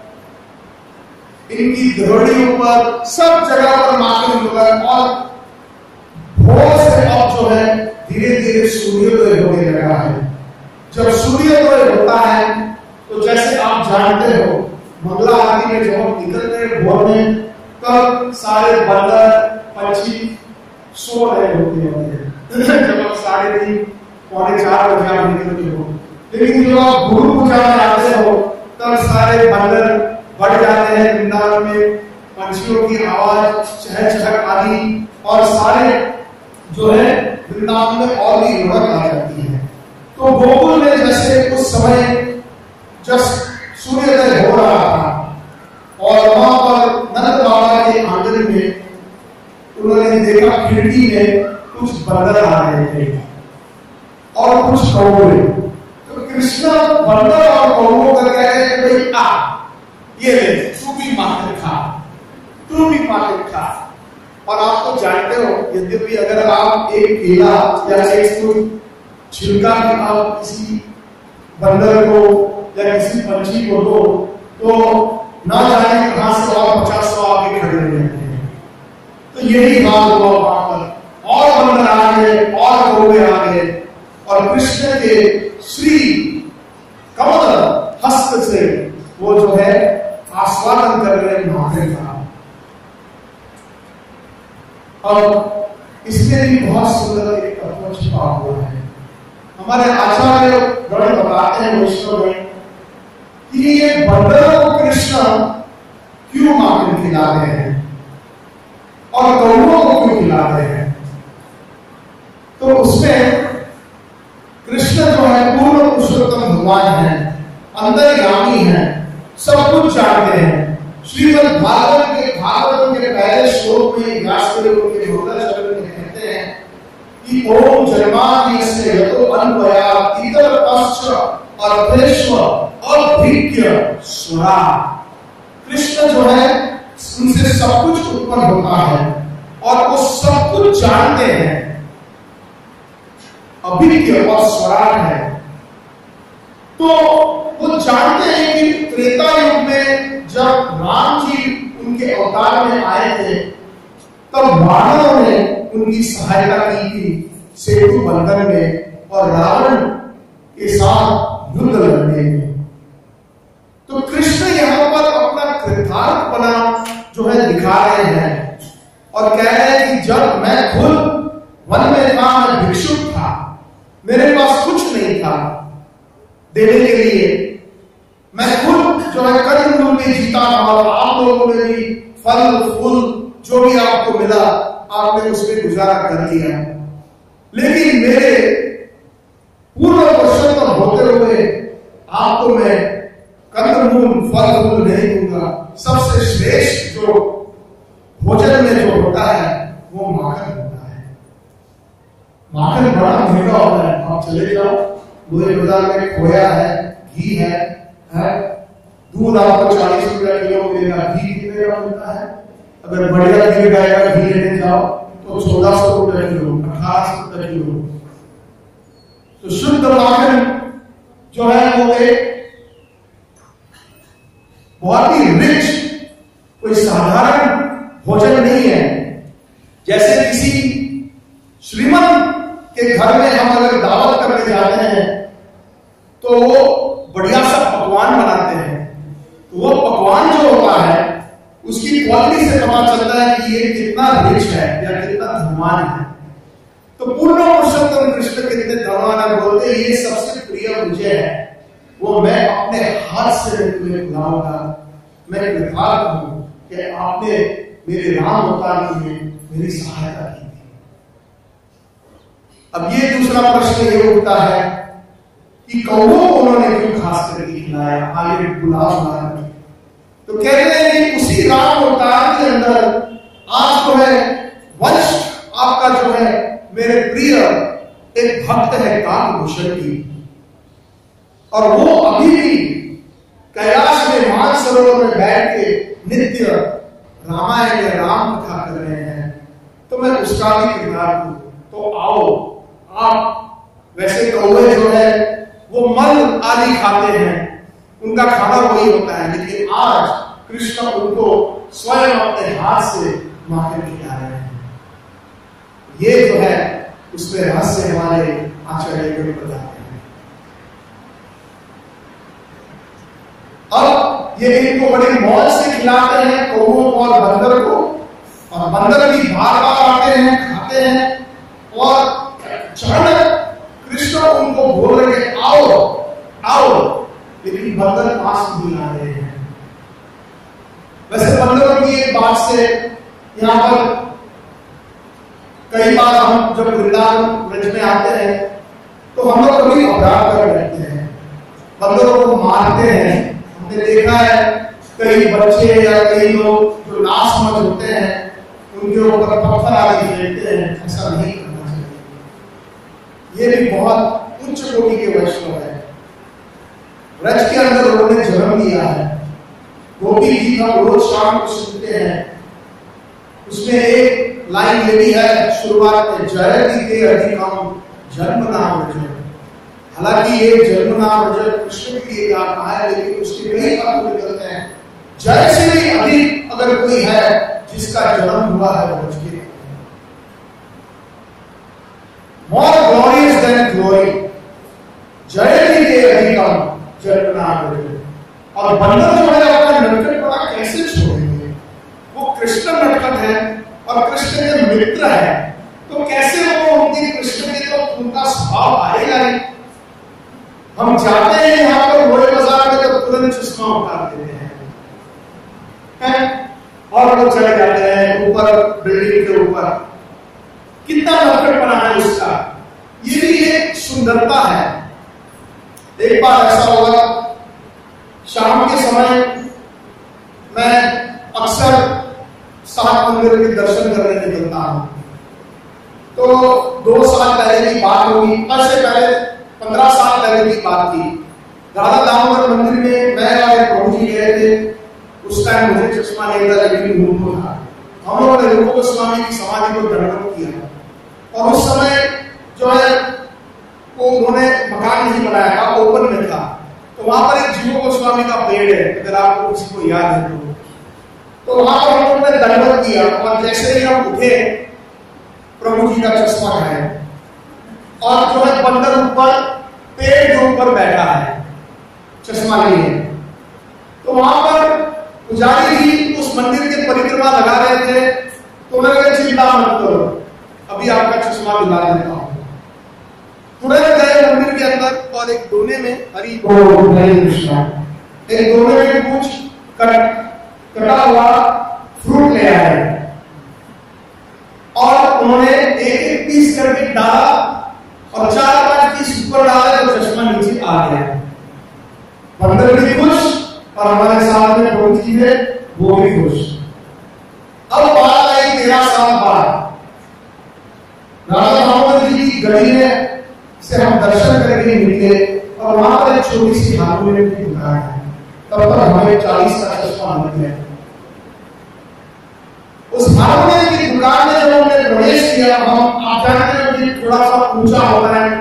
इनकी धरोड़ी ऊपर, सब जगह पर माखन होगा और भोर से अब जो है धीरे धीरे सूर्योदय होने लगा है। जब सूर्योदय होता है तो जैसे आप जानते हो मंगला आरती में जब हम निकलते हैं भोर में, तब सारे बंदर पंछी सो रहे होते हैं। जब आप 3:30 पौने 4 बजे आप निकलते हो, लेकिन जब आप गुरु पूजा में आते हो तब सारे बंदर बढ़ जाते हैं वृंदावन में, पंछियों की आवाज चहल चहल आदि और सारे जो है वृंदावन में और भी रौनक आ जाती है। तो गोकुल में जैसे उस समय जब सूर्योदय हो रहा था और वहां पर नंद बाबा के आंगन में उन्होंने देखा खिड़की में कुछ बंदर आ रहे थे और कुछ कौवे। तो कृष्ण बंदर और कौवों का कह रहे हैं भाई आ ये ले तू भी माखन खा। टू बी पार्टेड था। और आप तो जानते हो, यद्यपि अगर आप एक केला या एक कोई छिलका भी आप किसी बंदर को या किसी पंछी को दो तो ना जाने कहां से और 50 आगे खड़े हो जाते हैं। तो यही हाल हुआ वहां पर, और बंदर आ गए और कौवे आ गए और कृष्ण के श्री कमल हस्त से वो जो है आस्वादन कर रहे माथे का। और इसमें भी बहुत सुंदर एक तत्व छिपा हुआ है। हमारे आचार्य गण बताते हैं वैष्णव कि ये बंदरों को कृष्ण क्यों माखन खिला रहे हैं और कौवों को क्यों खिला रहे हैं। तो उसमें कृष्ण जो है पूर्ण पुरुषोत्तम भगवान है, अंतर्यामी है, सब कुछ जानते हैं। श्रीमद् भागवत के पहले श्लोक में व्यासदेव के मंगलाचरण में कहते हैं कि ओम जन्माद्यस्य यतो अन्वयात् इतरतश्च अर्थेष्व अभिज्ञ स्वरा। कृष्ण जो है उनसे सब कुछ उत्पन्न होता है और वो सब कुछ जानते हैं, अभिज्ञ और स्वराट है। तो वो जानते हैं कि त्रेता युग में जब राम जी उनके अवतार में आए थे तब वानरों ने उनकी सहायता की थी सेतु बंधन में और रावण के साथ युद्ध लड़ने में। तो कृष्ण यहाँ पर अपना कृतार्थपना जो है दिखा रहे हैं और कह रहे हैं कि जब मैं खुद वन में था, मैं भिक्षुक था, मेरे पास कुछ नहीं था देने के लिए, मैं खुद जो है कर्म में जीता था और आप लोगों ने भी फल फूल जो भी आपको मिला आपने उसमें गुजारा कर दिया। लेकिन मेरे पूर्ण पुरुषोत्तम होते हुए आपको मैं कंदमूल फल फूल नहीं दूंगा। सबसे श्रेष्ठ जो भोजन में जो होता है वो माखन होता है। माखन बड़ा महंगा होता है। आप चले जाओ लोहे बाजार में, खोया है, घी है, दूध आपको 40 रुपया किलो मिलेगा, घी कितने का मिलता है? अगर बढ़िया घी गाय का घी लेने जाओ तो 1400 रुपया किलो, 1800 रुपया किलो। तो शुद्ध माखन जो है वो एक बहुत ही रिच, कोई साधारण भोजन नहीं है। जैसे किसी श्रीमंत के घर में हम अगर दावत करने जाते हैं तो वो बढ़िया सा पकवान बनाते हैं, तो वो पकवान जो होता है उसकी क्वालिटी से पता चलता है कि ये कितना रिच है या कितना धनवान है। तो पूर्ण पुरुषोत्तम कृष्ण कितने धनवान है, बोलते ये सबसे प्रिय मुझे है, वो मैं अपने हाथ से तुम्हें खिलाऊंगा। मैं कृतज्ञ हूं कि आपने मेरे राम अवतार में मेरी सहायता की थी। अब ये दूसरा प्रश्न ये उठता है कि कौवों को उन्होंने क्यों खास करके खिलाया, आगे गुलाब। तो कहते हैं कि उसी राम अवतार के अंदर आज जो है वंश आपका जो है मेरे प्रिय एक भक्त है काकभूषण की, और वो अभी भी कैलाश में मानसरोवर में बैठ के नित्य रामायण या राम कथा कर रहे हैं। तो मैं उसका भी किरदार हूं। तो आओ आप, वैसे कौवे जो है वो मल आदि खाते हैं, उनका खाना वही होता है, लेकिन आज कृष्ण उनको स्वयं अपने हाथ से माखन खिला रहे हैं। ये जो है उसमें रहस्य हमारे आचार्य को बताते हैं। अब ये इनको बड़ी मौज से खिलाते हैं कौवों को और बंदर को, और बंदर भी बार बार आते हैं, खाते हैं, और कृष्ण उनको बोल रहे हैं आओ आओ, लेकिन बंदर पास नहीं आ रहे हैं। वैसे बंदरों की एक बात से यहाँ पर कई बार हम जब वृंदावन ब्रज में आते हैं तो हम लोग कभी अपराध कर बैठते हैं, बंदरों को मारते हैं। हमने देखा है कई बच्चे या कई लोग जो नासमझ होते हैं उनके ऊपर पत्थर आदि फेंकते हैं। ऐसा नहीं करना चाहिए। ये भी बहुत उच्च कोटि के वैष्णव है। ब्रज के अंदर उन्होंने जन्म लिया है। गोपी जी का रोज शाम को सुनते हैं उसमें एक लाइन ये भी है शुरुआत में, जयति के अधिकम जन्म नाम रजत। हालांकि ये जन्म नाम रजत कृष्ण के लिए कहा है, लेकिन उसके कई अर्थ निकलते हैं। जय से भी अधिक अगर कोई है जिसका जन्म हुआ है वो रज के, more glorious than glory, जयति के अधिकम जन्म नाम रजत। और बंदर जो है अपना नटखटपना कैसे छोड़ेंगे? वो कृष्ण नटखट है और कृष्ण के मित्र है, तो कैसे वो उनके कृष्ण के तो उनका स्वभाव आएगा ही। हम जाते हैं यहाँ पर बड़े बाजार में तो तुरंत चश्मा उतार देते हैं और वो चले जाते हैं ऊपर बिल्डिंग के ऊपर। कितना नटखटपना है उसका, ये भी एक सुंदरता है। एक बार ऐसा हुआ, शाम के समय मैं अक्सर सात मंदिर के दर्शन करने निकलता हूं। तो 2 साल पहले की बात होगी, से पहले 15 साल पहले की बात थी। राधा दामोदर मंदिर में मैं और प्रभु जी गए थे। उस टाइम मुझे चश्मा नहीं था, लेकिन उनको था। हम लोगों ने रूप गोस्वामी की समाधि को दंडवत किया और उस समय जो है वो उन्होंने मकान नहीं बनाया था, ओपन में था। तो वहां पर एक जीव गोस्वामी का पेड़ है, अगर आपको किसी को याद है तो वहां पर हम लोगों ने दंडवत किया और जैसे ही हम उठे प्रभु जी का चश्मा है और जो है बंदर ऊपर पेड़ के ऊपर बैठा है चश्मा लिए। तो वहां पर पुजारी जी उस मंदिर के परिक्रमा लगा रहे थे, तो उन्होंने चिंता मत करो, अभी आपका चश्मा दिला देता हूं। तुरंत गए मंदिर के अंदर और एक दोने में हरी एक दोने में कुछ कटा हुआ फ्रूट ले आए और उन्होंने एक पीस करके डाला और 4-5 पीस ऊपर डाले तो चश्मा नीचे आ गया। बंदर भी खुश और हमारे साथ में प्रभु जी है वो भी खुश। अब बात आई 13 साल बाद, राधा दामोदर जी की गली में से हम दर्शन करके निकले और वहां पर एक छोटी सी हारमोनियम की दुकान है। तब तक हमें 40 का चश्मा मिल गया। उस हारमोनियम की दुकान में जब हमने प्रवेश किया, हम आप जानते हैं कि थोड़ा सा ऊंचा होता है,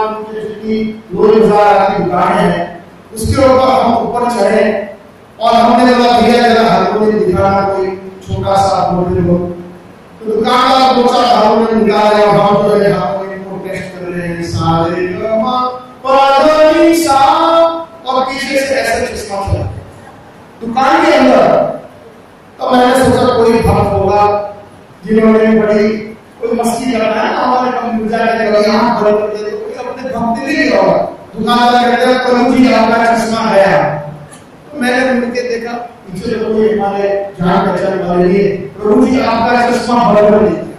की दुकान है, उसके ऊपर हम ऊपर चढ़े और हमने बोला भैया जरा हारमोनियम दिखाना, कोई छोटा सा हारमोनियम हो। तो दुकानदार 2-4 हारमोनियम निकाल रहे और हम जो है हारमोनियम को टेस्ट कर रहे हैं, सारे ग प ध नि सा, और पीछे से ऐसे चश्मा चला दुकान के अंदर। तो मैंने सोचा कोई भक्त होगा जिन्होंने बड़ी कोई मस्ती करना है, हमारे कंप्यूटर के लगे यहां बंद कर दे, तो कोई अपने भक्त नहीं होगा। दुकानदार कहते हैं प्रभु जी आपका चश्मा है। तो मैंने उनके देखा पीछे जो कोई हमारे जान पहचान वाले नहीं, प्रभु जी आपका चश्मा बंद कर दिया।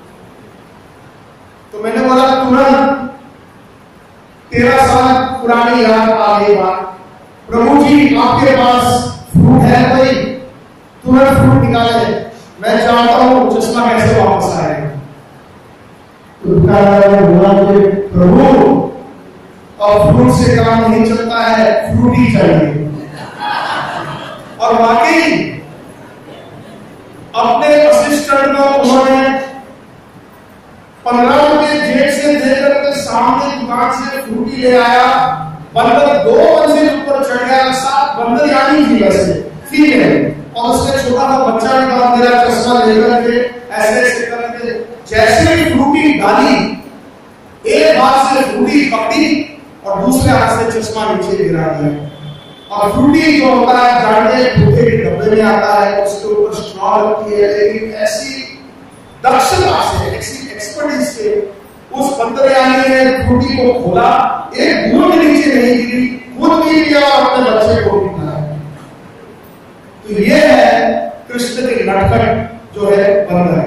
तो मैंने बोला तुरंत 13 साल पुरानी याद आ गई बात, प्रभु जी आपके पास फ्रूट है कोई? तुरंत फ्रूट निकाले, मैं जानता हूं चश्मा कैसे वापस आएगा। तो दुकानदार ने बोला कि प्रभु और फ्रूट से काम नहीं चलता है, फ्रूट ही चाहिए। और वाकई अपने असिस्टेंट को उन्होंने 15 रुपए जेब से देकर के सामने दुकान से फ्रूटी ले आया। बंदर 2 मंजिल ऊपर चढ़ गया, 7 बंदर यानी थी वैसे फीमेल, और उसने छोटा सा बच्चा निकाल दिया चश्मा लेकर के ऐसे ऐसे करके, जैसे ही फ्रूटी डाली एक हाथ से फ्रूटी पकड़ी और दूसरे हाथ से चश्मा नीचे गिरा दिया। और फ्रूटी जो होता है जानते हैं फ्रूटी के डब्बे में आता है, उसके ऊपर स्ट्रॉ लगती है, लेकिन ऐसी दक्षता से, ऐसी एक्सपर्टीज से उस बंदरयानी ने फ्रूटी को खोला, एक बूंद नीचे नहीं गिरी, खुद भी लिया और अपने बच्चे को भी खिलाया। तो ये है कृष्ण के नटखट जो है बंदर।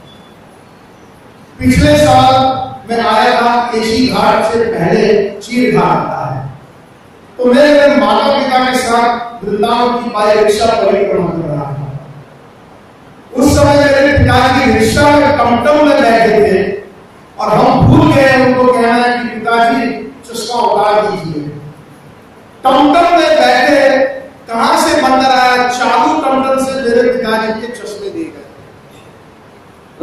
पिछले साल मैं आया था केशी घाट से पहले चीर घाट आता है, तो मैं मेरे माता पिता के साथ वृंदावन की पाई रिक्शा परिक्रमा कर रहा था। उस समय मेरे पिताजी रिक्शा में टमटम में बैठे थे और हम भूल गए उनको कहना है कि पिताजी चश्मा उतार दीजिए। टमटम में बैठे, कहां से बंदर आया, चालू टमटम से मेरे पिताजी के चश्मे दे गए।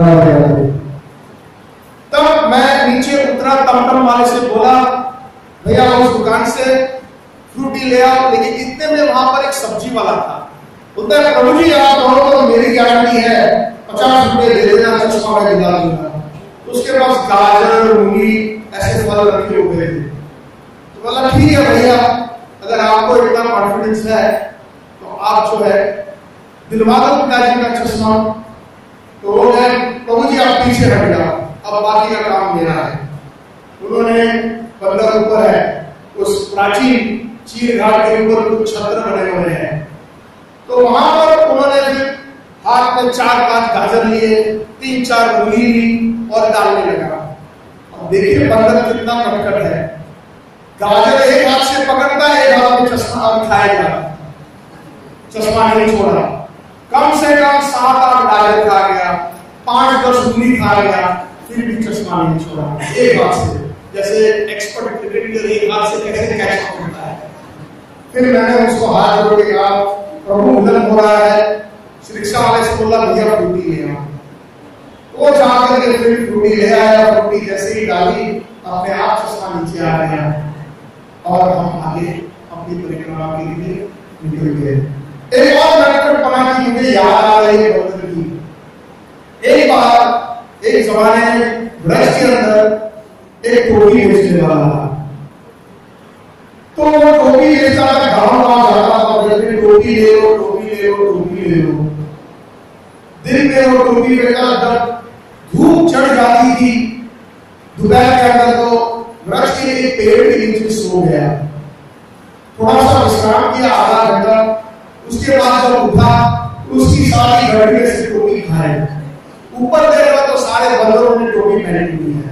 तब मैं नीचे उतरा, टमटम वाले से बोला भैया उस दुकान से फ्रूटी ले आओ, लेकिन इतने में वहां पर एक सब्जी वाला था। बोलता है प्रभु जी आप कहो तो मेरी गारंटी है 50 रुपए दे देना, चश्मा मैं दिला दूंगा। उसके पास गाजर, मूली ऐसे फल रखे हुए थे। तो बोला ठीक है भैया, अगर आपको इतना कॉन्फिडेंस है तो आप जो है दिलवा दो पिताजी का चश्मा। तो वो गए, प्रभु जी आप पीछे हट जाओ, अब बाकी का काम मेरा है। उन्होंने बंदर ऊपर है, उस प्राचीन चीर घाट के ऊपर कुछ छत्र बने हुए हैं, तो वहां पर उन्होंने फिर हाथ में 4-5 गाजर लिए, 3-4 मूली ली और डालने लगा। अब देखिए बंदर कितना कटकट है, गाजर एक हाथ से पकड़ता है, एक हाथ में चश्मा खाएगा, चश्मा नहीं छोड़ा। कम से कम 7-8 गाजर खा गया, 5-10 मूली खा गया, फिर भी चश्मा नहीं छोड़ा एक हाथ से। जैसे एक्सपर्ट क्रिकेटर एक हाथ से कैसे कैच पकड़ता है। फिर मैंने उसको हाथ जोड़ के कहा प्रभु उधर हो रहा है, रिक्शा वाले से बोला भैया फ्रूटी ले आओ। वो जाकर के फिर फ्रूटी ले आया, फ्रूटी जैसे ही डाली अपने आप चश्मा नीचे आ गया और हम आगे अपनी परिक्रमा के लिए निकल गए। एक और नटखटपना की मुझे याद आ रही है बंदर की। एक बार एक जमाने में ब्रज के अंदर एक टोपी बेचने वाला था, तो वो टोपी बेचता था, गाँव जाता था, टोपी ले लो, टोपी ले लो, टोपी ले लो। दिन में वो टोपी बेचा, जब धूप चढ़ जाती थी दोपहर के अंदर तो वृक्ष के एक पेड़ के नीचे सो गया, थोड़ा सा विश्राम किया आधा घंटा, उसके बाद जब उठा उसकी सारी गड्ढे से टोपी खाए। ऊपर देखा तो सारे बंदरों ने टोपी पहनी हुई है।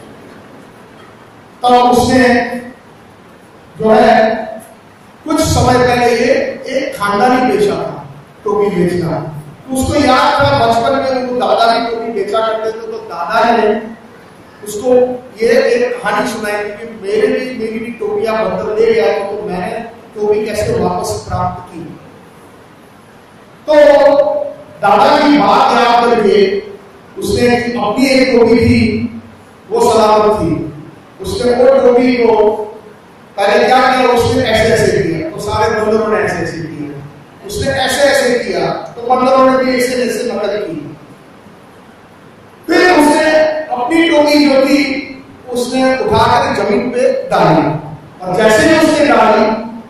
तब उसने जो है कुछ समय पहले ये एक खानदानी पेशा था टोपी बेचना। उसको याद था बचपन में वो दादा भी टोपी बेचा करते थे, तो दादा ने उसको ये एक कहानी सुनाई कि मेरी भी टोपियां बंदर ले गया, तो मैंने टोपी कैसे वापस प्राप्त की। तो दादा की बात याद करके उसने अपनी एक टोपी थी, वो सलामत थी। उसने वो टोपी को पहले क्या किया, उसने ऐसे ऐसे किया तो सारे बंदरों ने ऐसे ऐसे किया, उसने ऐसे ऐसे किया तो बंदरों ने भी ऐसे ऐसे मदद की। फिर उसने अपनी टोपी जो थी उसने उठाकर जमीन पे डाली, और जैसे ही उसने डाली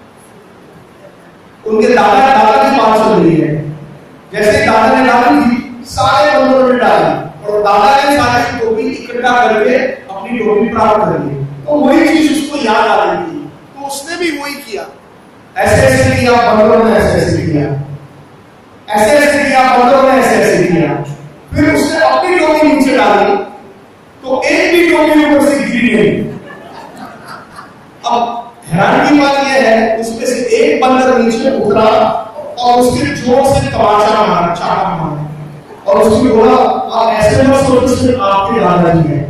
उनके दादा की बात चल रही है, जैसे दादा ने डाली थी सारे बंदरों ने डाली और दादा ने सारी टोपी इकट्ठा करके अपनी टोपी प्राप्त कर ली। तो वही चीज उसको याद आ रही थी, तो उसने भी वही किया, ऐसे ऐसे किया, बंदरों ने ऐसे ऐसे किया, ऐसे ऐसे किया, बंदरों ने ऐसे ऐसे किया। फिर उसने अपनी टोपी नीचे डाली तो एक भी टोपी ऊपर से गिरी नहीं। अब हैरान की बात यह है उसमें से एक बंदर नीचे उतरा और उसके जोर से तमाचा मारा, चाटा मारा, और उसने बोला आप ऐसे मत सोचिए आपके दादाजी हैं,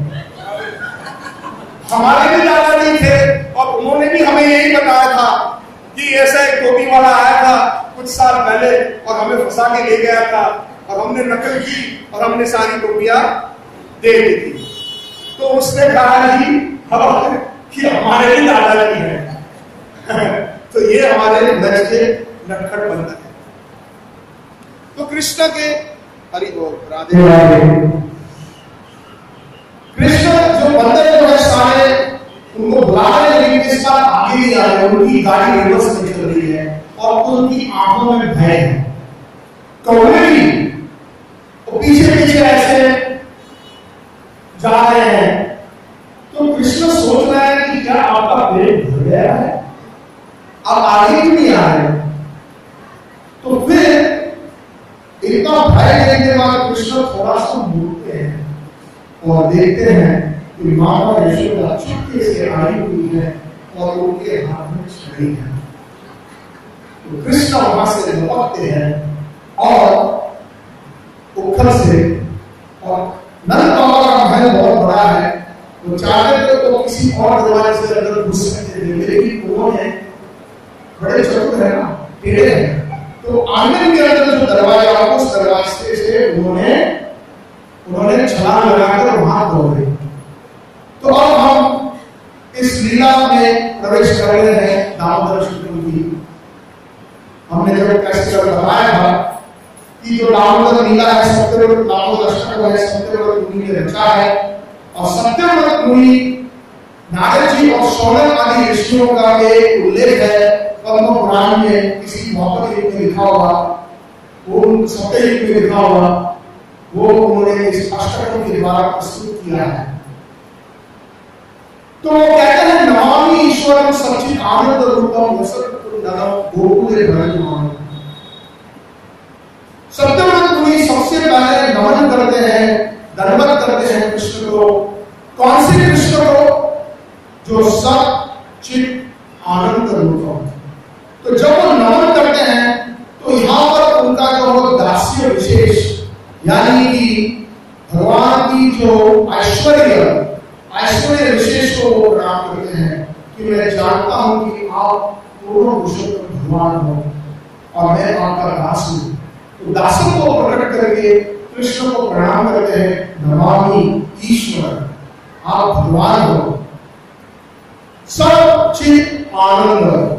हमारे भी दादाजी थे और उन्होंने भी हमें यही बताया था कि ऐसा एक टोपी वाला आया था कुछ साल पहले और हमें फंसा के ले गया था और हमने नकल की और हमने सारी टोपियां दे दी थी। तो उसने कहा कि हमारे भी दादाजी हैं। तो ये हमारे ब्रज के नटखट बंदर है। तो कृष्ण के हरि बोल राधे राधे। कृष्ण जो बंदर जो है सारे उनको बुला रहे, लेकिन इस बार आगे नहीं आ रहे, उनकी गाड़ी रिवर्स में चल रही है और उनकी आंखों में भय है। कौवे भी पीछे पीछे ऐसे जा रहे हैं। तो कृष्ण सोच रहा है कि क्या आपका पेट भर गया है, आप आगे क्यों नहीं आ रहे। तो फिर इतना भय देखने वाले कृष्ण थोड़ा सा मुड़ते हैं और देखते हैं कि माता यशोदा चुपके से आई हुई है और उनके हाथ में छड़ी है। तो कृष्ण वहां से लपकते हैं और उखल से, और नंद बाबा का महल बहुत बड़ा है, तो चाहते तो किसी और दरवाजे से अंदर घुस सकते थे, लेकिन उन्होंने बड़े चतुर है ना, टेढ़े हैं, तो आंगन के अंदर जो दरवाजा उस दरवाजे से उन्होंने उन्होंने छलांग लगाकर वहां दौड़े। तो अब हम इस लीला में प्रवेश कर रहे हैं दामोदर शुक्ल की। हमने जब कैसे बताया था कि जो दामोदर लीला है, सत्यव्रत दामोदर अष्टकम है, सत्यव्रत मुनि ने रचा है। और सत्यव्रत मुनि नारद जी और शौनक आदि ऋषियों का एक उल्लेख है पद्म पुराण में, किसी मौके में लिखा हुआ, वो सत्ययुग में लिखा हुआ, वो उन्होंने इस अष्टकम के द्वारा प्रस्तुत किया है। तो वो कहते हैं नमामि ईश्वरम सच्चिद आनंद रूपम वसतपुरंदरम गोकुले भजमान। सत्यव्रत मुनि सबसे पहले नमन करते हैं, दंडवत करते हैं कृष्ण को। कौन से कृष्ण को? जो सच्चिद आनंद रूपम। तो जब वो नमन करते हैं तो यहाँ पर उनका जो दास्य विशेष, यानी कि भगवान की जो ऐश्वर्य विशेष को वो प्रणाम करते हैं कि मैं जानता हूं कि आप पूर्ण पुरुषोत्तम भगवान हो और मैं आपका दास हूं। तो दासों को प्रकट करके कृष्ण को प्रणाम करते हैं, नमामि ईश्वर, आप भगवान हो। सच्चिद आनंद।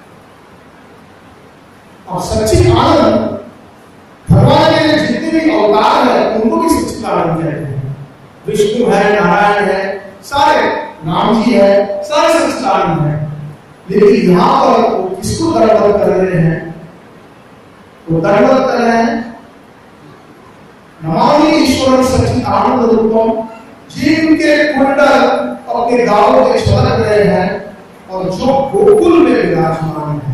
और सच्चिद आनंद, भगवान के जितने भी अवतार हैं उनको भी सच्चिद आनंद कहते हैं। विष्णु है, नारायण है, सारे राम जी है, सारे सच्चिद आनंद है। लेकिन यहाँ पर वो किसको दंडवत कर रहे हैं? वो दंडवत कर रहे हैं नमामि ईश्वरम सच्चिद आनंद रूपम, जिनके कुंडल अपने गांवों के छलक रहे हैं और जो गोकुल में विराजमान है।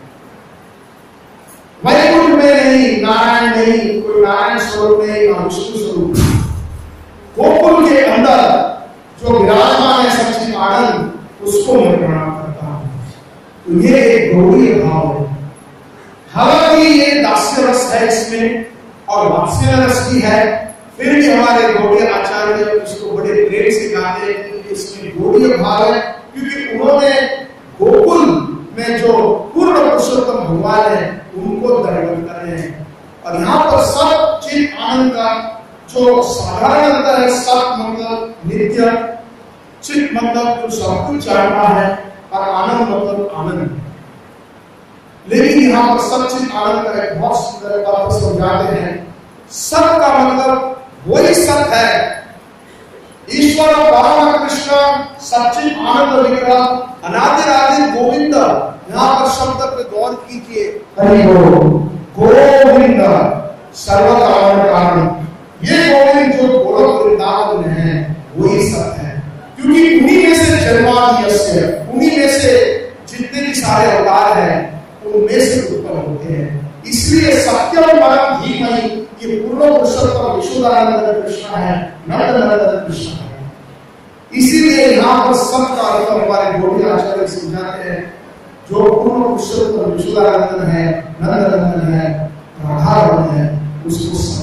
वैकुंठ में नहीं, नारायण नहीं, कोई नारायण स्वरूप नहीं, ना विष्णु स्वरूप। गोकुल के अंदर जो विराजमान है सच्चिद आनंद, उसको मैं प्रणाम करता हूं। तो ये एक गौरीय भाव है। हालांकि ये दास्य रस है इसमें और वात्सल्य रस भी है, फिर भी हमारे गौड़ीय आचार्य इसको बड़े प्रेम से गाते हैं कि इसमें गौड़ीय भाव है, क्योंकि उन्होंने गोकुल में जो पूर्ण पुरुषोत्तम भगवान है उनको दंडवत कर रहे हैं। और यहाँ पर सच्चिद आनंद का जो साधारण अंतर है, सत मतलब नित्य, चित मतलब जो सब कुछ जानना है, और आनंद मतलब आनंद। लेकिन यहाँ पर सच्चिद आनंद का एक बहुत सुंदर बात समझाते हैं। सत का मतलब वही सत है, ईश्वर परम कृष्ण सच्चिद आनंद विग्रह अनादिरादि गोविंद। यहाँ पर शब्द पे गौर कीजिए, हरि गोविंद सर्व कारण। ये गोविंद जो गोलोक वृंदावन में है वही सत है, क्योंकि उन्हीं में से जन्माद्यस्य, उन्हीं में से जितने भी सारे अवतार हैं उनमें से उत्पन्न होते हैं। इसलिए सत्यम परम धीमहि, ये पूर्ण पुरुषोत्तम विशुद्धानंद कृष्ण है, नंदनंदन कृष्ण है। इसीलिए यहाँ पर सब का अर्थ हमारे गौड़ीय आचार्य समझाते हैं, जो पूर्ण पुरुषोत्तम विशुद्धानंदन है, नंदनंदन है, राधारमण है, उसको सब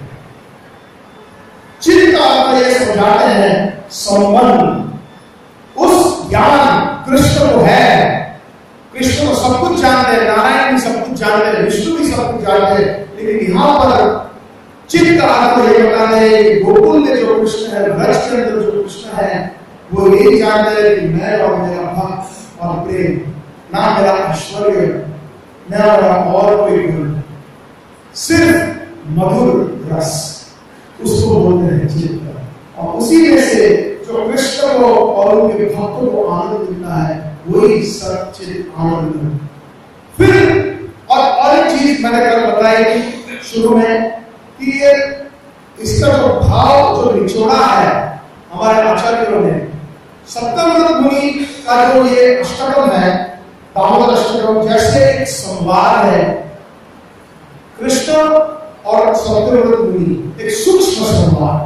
चित्त का अर्थ ये समझाते हैं संबंध। उस ज्ञान कृष्ण को है, कृष्ण को सब कुछ जानते हैं, नारायण भी सब कुछ जानते हैं, विष्णु भी सब कुछ जानते हैं। लेकिन यहाँ पर चित्त का अर्थ ये बताते हैं कि गोकुल में जो कृष्ण है, ब्रज के अंदर जो कृष्ण है, वो ये जानते हैं कि मैं और मेरा भक्त और प्रेम, ना मेरा ऐश्वर्य, ना मेरा और कोई गुण, सिर्फ मधुर रस, उसको बोलते हैं चित्त। और उसी में से जो कृष्ण को और उनके भक्तों को आनंद मिलता है वही सच्चिद आनंद। फिर और एक चीज मैंने कल बताई शुरू में कि ये इसका जो भाव जो निचोड़ा है हमारे आचार्यों ने, सत्यव्रत मुनि का जो ये अष्टकम है, दामोदर अष्टकम, जैसे एक संवाद है कृष्ण और सत्यव्रत मुनि, एक सूक्ष्म संवाद।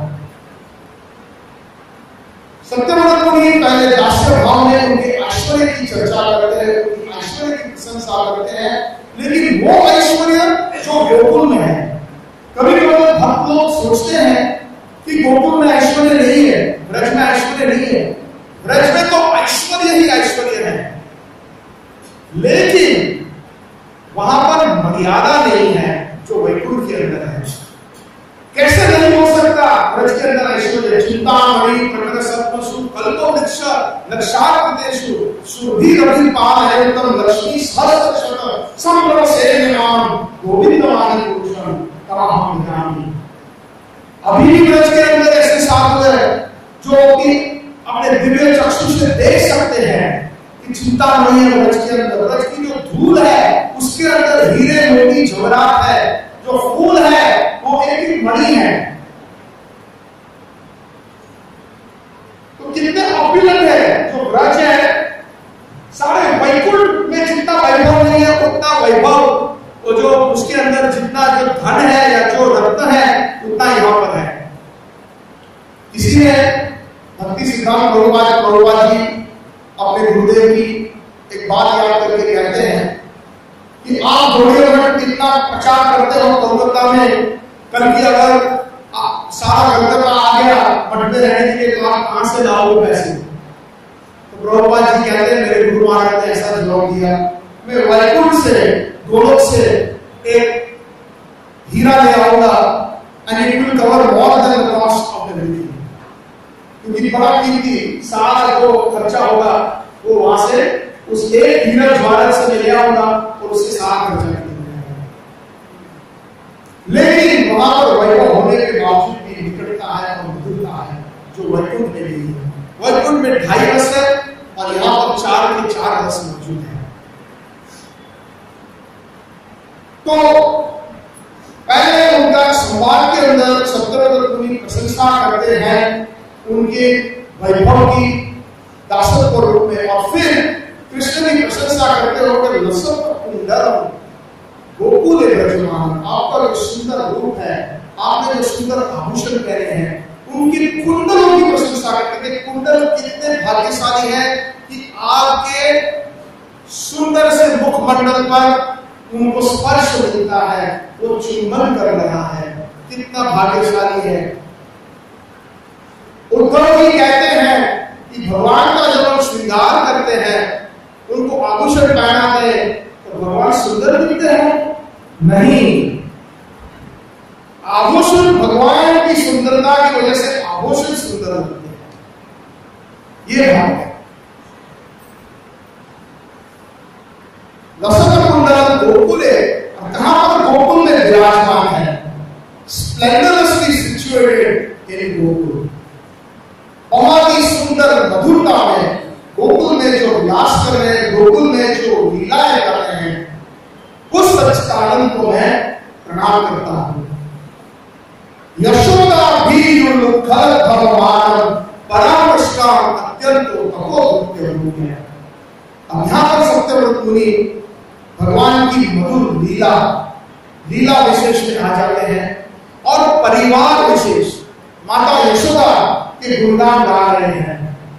सत्यव्रत मुनि पहले दास्य भाव में उनके ऐश्वर्य की चर्चा करते हैं, उनकी ऐश्वर्य की प्रशंसा करते हैं, लेकिन वो ऐश्वर्य जो गोकुल में है। कभी कभी भक्त लोग सोचते हैं कि गोकुल में ऐश्वर्य नहीं है, ब्रज में ऐश्वर्य नहीं है, ब्रज में तो ऐश्वर्य ही ऐश्वर्य है, लेकिन वहां पर मर्यादा नहीं है जो वैकुंठ के अंदर है। कैसे नहीं हो सकता? ब्रज के अंदर ऐश्वर्य चिंतामणि प्रकट सत्पशु कल्पो वृक्ष लक्षाकृतेषु सुरभि रवि पाल एवं लक्ष्मी सहस्रशत संभ्रम सेव्यमान गोविंदमानि पुरुषं तमहं जानामि। अभी भी ब्रज के अंदर ऐसे साधु हैं जो कि अपने दिव्य चक्षु से देख सकते हैं कि चिंता नहीं है ब्रज के अंदर। ब्रज की जो धूल है उसके अंदर हीरे मोती जवाहरात है, जो फूल है वो एक ही मणि है। तो कितने ऑपुलेंट है जो ब्रज है, सारे वैकुंठ में जितना वैभव नहीं है उतना वैभव वो जो उसके अंदर जितना जो धन है या जो रत्न है उतना यहाँ पर है। इसीलिए भक्ति सिद्धांत प्रभुपाद जी अपने गुरुदेव की एक बात याद करके कहते हैं कि आप गौड़ीय इतना प्रचार करते हो कोलकाता में, कल की अगर सारा कलकत्ता आ गया मठ में रहने के लिए तो आप कहां से लाओगे पैसे? तो प्रभुपाद जी कहते हैं मेरे गुरु महाराज ने ऐसा जवाब दिया, मैं वैकुंठ से गोलोक से एक हीरा ले आऊंगा and it will cover more than the cost of the living. क्योंकि बड़ा कीमती सारा जो खर्चा होगा वो वहां से उस एक हीरा ज्वारक से मैं ले आऊंगा और उससे सारा खर्चा कर दूंगा। लेकिन वहां पर वैभव होने के बावजूद भी निकटता है और मधुरता है जो वैकुंठ में नहीं है। वैकुंठ में 2.5 रस है और यहाँ पर 4 के 4 रस मौजूद है। तो पहले उनका संवाद के अंदर सत्यव्रत मुनि प्रशंसा करते हैं उनके वैभव की दासत्व रूप में, और फिर कृष्ण की प्रशंसा करते हुए गोकुल ब्रजमान, आपका जो सुंदर रूप है, आपने जो सुंदर आभूषण पहने हैं, उनकी कुंडलों की प्रशंसा करते हैं। कुंडल कितने भाग्यशाली है कि आपके सुंदर से मुखमंडल पर उनको स्पर्श मिलता है, वो चुंबन कर रहा है, कितना भाग्यशाली है। उद्धव जी कहते हैं कि भगवान का जब हम श्रृंगार करते हैं, उनको आभूषण पहनाते हैं, तो भगवान सुंदर दिखते हैं? नहीं, आभूषण भगवान की सुंदरता की वजह से आभूषण सुंदर दिखते हैं। ये भाव है। लसत कुंडल गोकुले, कहां पर गोकुल में विराजमान है, स्प्लेंडरसली सिचुएटेड इन गोकुल, बहुत ही सुंदर मधुरता में गोकुल में जो विलास कर रहे हैं, गोकुल में जो लीलाएं कर रहे हैं, उस सच्चिदानंद को मैं प्रणाम करता हूं। यशोदा भी भगवान परामर्शका अत्यंत तपोधृत्य रूप है। अब यहां पर सत्यव्रत मुनि भगवान की मधुर लीला विशेष में आ जाते हैं और परिवार विशेष माता यशोदा के गुणगान गा रहे हैं।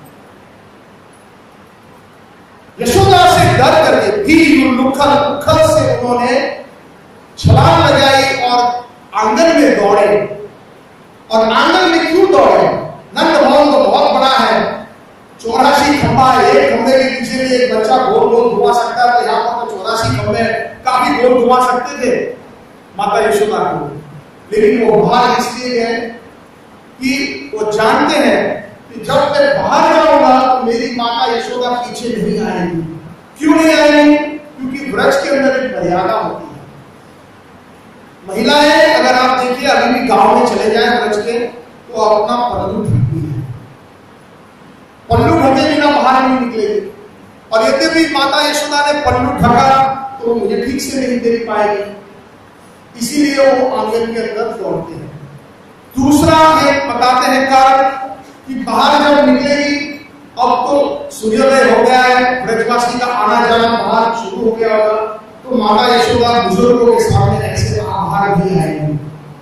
यशोदा से डर करके भी उखल से उन्होंने छलांग लगाई और आंगन में दौड़े। और आंगन में क्यों दौड़े? नंद भवन तो बहुत बड़ा है, 84 खंबा, एक खंबे के पीछे भी एक बच्चा गोल गोल घुमा सकता है, तो यहाँ पर तो 84 खंबे काफी गोल घुमा सकते थे माता यशोदा को। लेकिन वो बाहर इसलिए गए कि वो जानते हैं कि जब मैं बाहर जाऊंगा तो मेरी माता यशोदा पीछे नहीं आएगी। क्यों नहीं आएगी? क्योंकि ब्रज के अंदर एक मर्यादा होती है। महिलाएं अगर आप देखिए अभी भी गांव में चले जाएं ब्रज के, तो अपना पल्लू ढकती है, पल्लू ढके बिना बाहर नहीं निकलेगी। और यदि भी माता यशोदा ने पल्लू ढका तो मुझे ठीक से नहीं देख पाएगी, इसीलिए वो आंगन के अंदर दौड़ते हैं। दूसरा ये बताते हैं कारण कि बाहर जब निकलेगी, अब तो सूर्योदय हो गया है, ब्रजवासी का आना जाना बाहर शुरू हो गया होगा, तो माता यशोदा बुजुर्गों के सामने ऐसे बाहर भी आएंगी।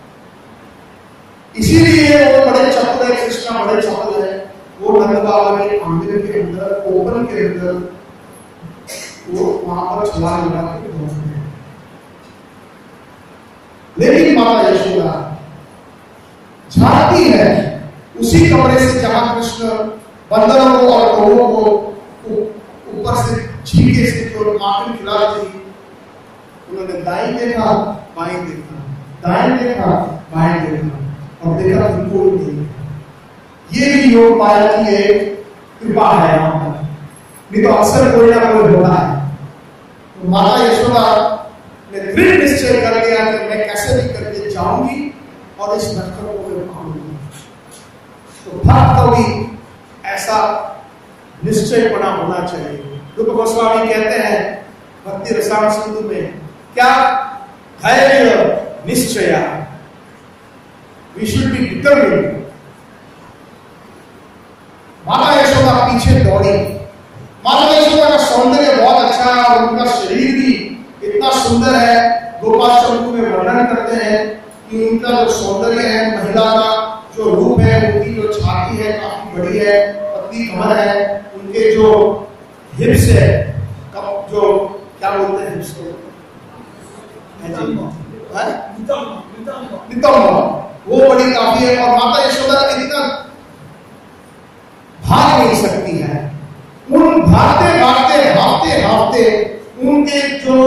इसीलिए वो बड़े चतुर है, कृष्णा बड़े चतुर है, वो नंद बाबा के आंगन के अंदर, ओपन के अंदर वो वहां पर छलांग लगा के पहुंचते हैं। लेकिन माता यशोदा झांकती है उसी कमरे से जहां कृष्ण बंदरों को और कौओं को ऊपर से छींके से जो माखन खिला रही थी। उन्होंने दाएं देखा, बाएं देखा, दाएं देखा, बाएं देखा, और देखा कि कोई नहीं। ये भी योग माया की एक कृपा है यहाँ पर, नहीं तो अक्सर कोई ना कोई होता है। तो माता यशोदा ने दृढ़ निश्चय कर लिया कि मैं कैसे भी करके जाऊंगी और इस नटखट को मैं पाऊंगी। तो भक्त को भी ऐसा निश्चय बना होना चाहिए। रूप गोस्वामी कहते हैं भक्ति रसायन सिंधु में, क्या धैर्य निश्चय, वी शुड बी डिटरमिन्ड। माता यशोदा पीछे दौड़ी। माता यशोदा का सौंदर्य बहुत अच्छा है और उनका शरीर भी इतना सुंदर है। गोपाल चंपू में वर्णन करते हैं कि उनका जो सौंदर्य है, महिला का जो रूप है, उनकी जो छाती है काफी बड़ी है, पतली कमर है, उनके जो हिप्स है, जो क्या बोलते हैं हिप्स को, वो बड़ी काफी है। और माता यशोदा इतना भाग नहीं सकती है। उन भागते भागते हाफते हाफते उनके जो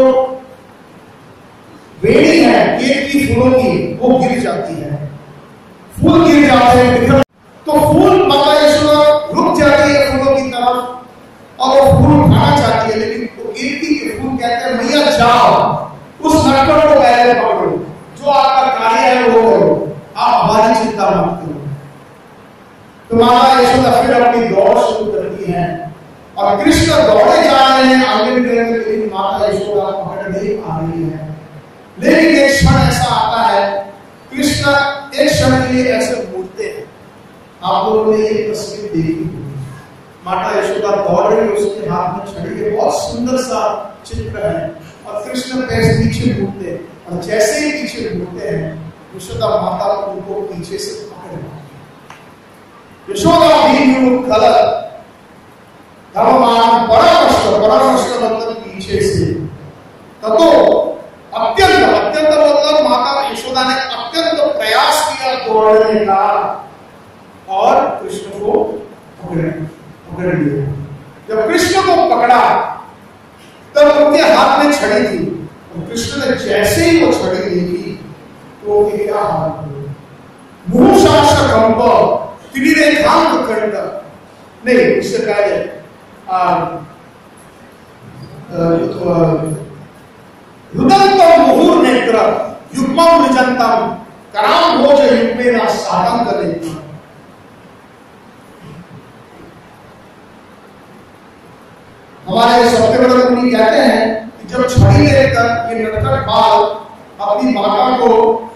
बेड़ी है केक की फूलों की, वो गिर जाती है। फूल गिर जाते हैं बिखर, तो फूल माता यशोदा रुक जाती है फूलों की तरफ और वो फूल खाना चाहती है, लेकिन तो कीर्ति के फूल कहते हैं मैया जाओ उस नटखट को पहले पकड़ो, जो आपका कार्य है वो करो, आप हमारी चिंता मत करो। तो माता यशोदा फिर अपनी दौड़ शुरू करती है और कृष्ण दौड़े जा रहे हैं आगे बढ़ने, लेकिन माता यशोदा पकड़ नहीं आ रही है। लेकिन एक क्षण ऐसा आता है, कृष्ण एक क्षण के लिए ऐसे मुड़ते हैं। आप लोगों ने ये तस्वीर देखी होगी, माता यशोदा दौड़ रही है, उसके हाथ में छड़ी है, बहुत सुंदर सा चित्र है, और कृष्ण पैर पीछे मुड़ते हैं, और जैसे ही पीछे मुड़ते हैं यशोदा माता उनको पीछे से पकड़ लेती है। यशोदा भी परामर्श मतलब पीछे से, तब अत्यंत अत्यंत मतलब माता यशोदा ने अत्यंत प्रयास किया दौड़ने का और कृष्ण को पकड़ लिया। जब कृष्ण को पकड़ा तब उनके हाथ में छड़ी थी, और कृष्ण ने जैसे ही वो छड़ी देखी तो उनके क्या हाल हुए, मुहुशास्त्र कंप त्रिरेखांक खंड, नहीं इससे पहले रुदंतम मुहुर नेत्र युग्मम निजंतम कराम भोज युग्मेन साधन करेगी। हमारे सबके बड़े मुनि कहते हैं कि जब छड़ी लेकर ये नटखट बाल अपनी माता को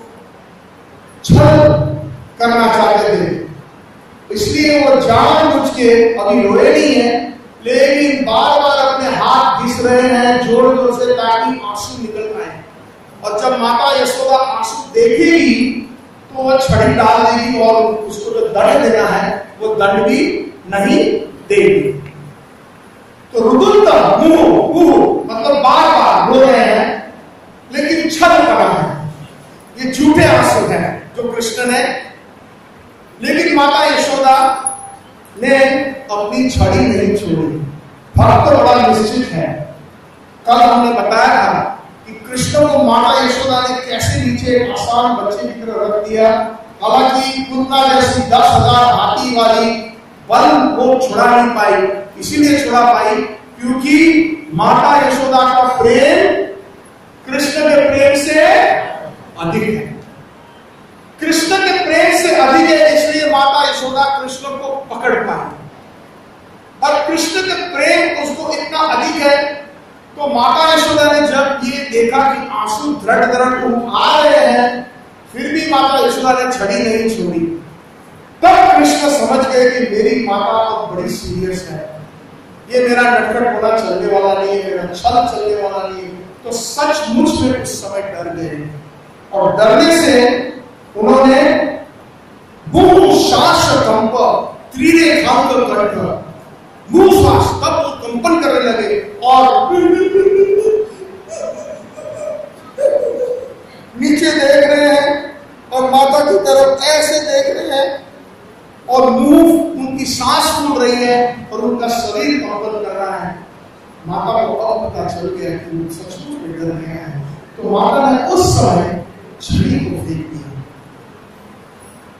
छल करना चाहते थे, इसलिए वो जानबूझ के अभी रोए नहीं है, लेकिन बार बार अपने हाथ घिस रहे हैं जोर जोर से ताकि आंसू निकल आए। और जब माता यशोदा आंसू देखेगी तो वह छड़ी डाल देगी और उसको जो दंड देना है वो दंड भी नहीं देगी। तो रुदुलता मुंह मतलब बार बार रो रहे हैं, लेकिन छल करा है, ये झूठे आंसू हैं जो कृष्ण ने। लेकिन माता यशोदा ने अपनी छड़ी नहीं छोड़ी। भक्त बड़ा निश्चित है। कल हमने बताया था कि कृष्ण को माता यशोदा ने कैसे नीचे आसान बच्चे की तरह रख दिया। हालांकि पुतना जैसी 10,000 हाथी वाली बल वो छुड़ा नहीं पाई, इसीलिए छुड़ा पाई क्योंकि माता यशोदा का प्रेम कृष्ण के प्रेम से अधिक है। कृष्ण के प्रेम से अधिक है, इसलिए माता यशोदा कृष्ण को पकड़ पाई। और कृष्ण के प्रेम उसको इतना अधिक है, तो माता यशोदा ने जब ये देखा कि आंसू दृढ़ दृढ़ आ रहे हैं, फिर भी माता यशोदा ने छड़ी नहीं छोड़ी। तब कृष्ण समझ गए कि मेरी माता तो बड़ी सीरियस है, ये मेरा नटखट होना चलने वाला नहीं है, मेरा छल चलने वाला नहीं है। तो सचमुच में उस समय डर गए, और डरने से उन्होंने मुंह श्वास कंप त्रिरेखांक कंठ, मुंह श्वास तब वो कंपन करने लगे और नीचे देख रहे हैं और माता की तरफ ऐसे देख रहे हैं, और मुंह उनकी सांस फूल रही है और उनका शरीर कंपन कर रहा है। माता को अब पता चल गया कि वो सचमुच में डर गया है। तो माता ने उस समय छड़ी को फेंक दिया।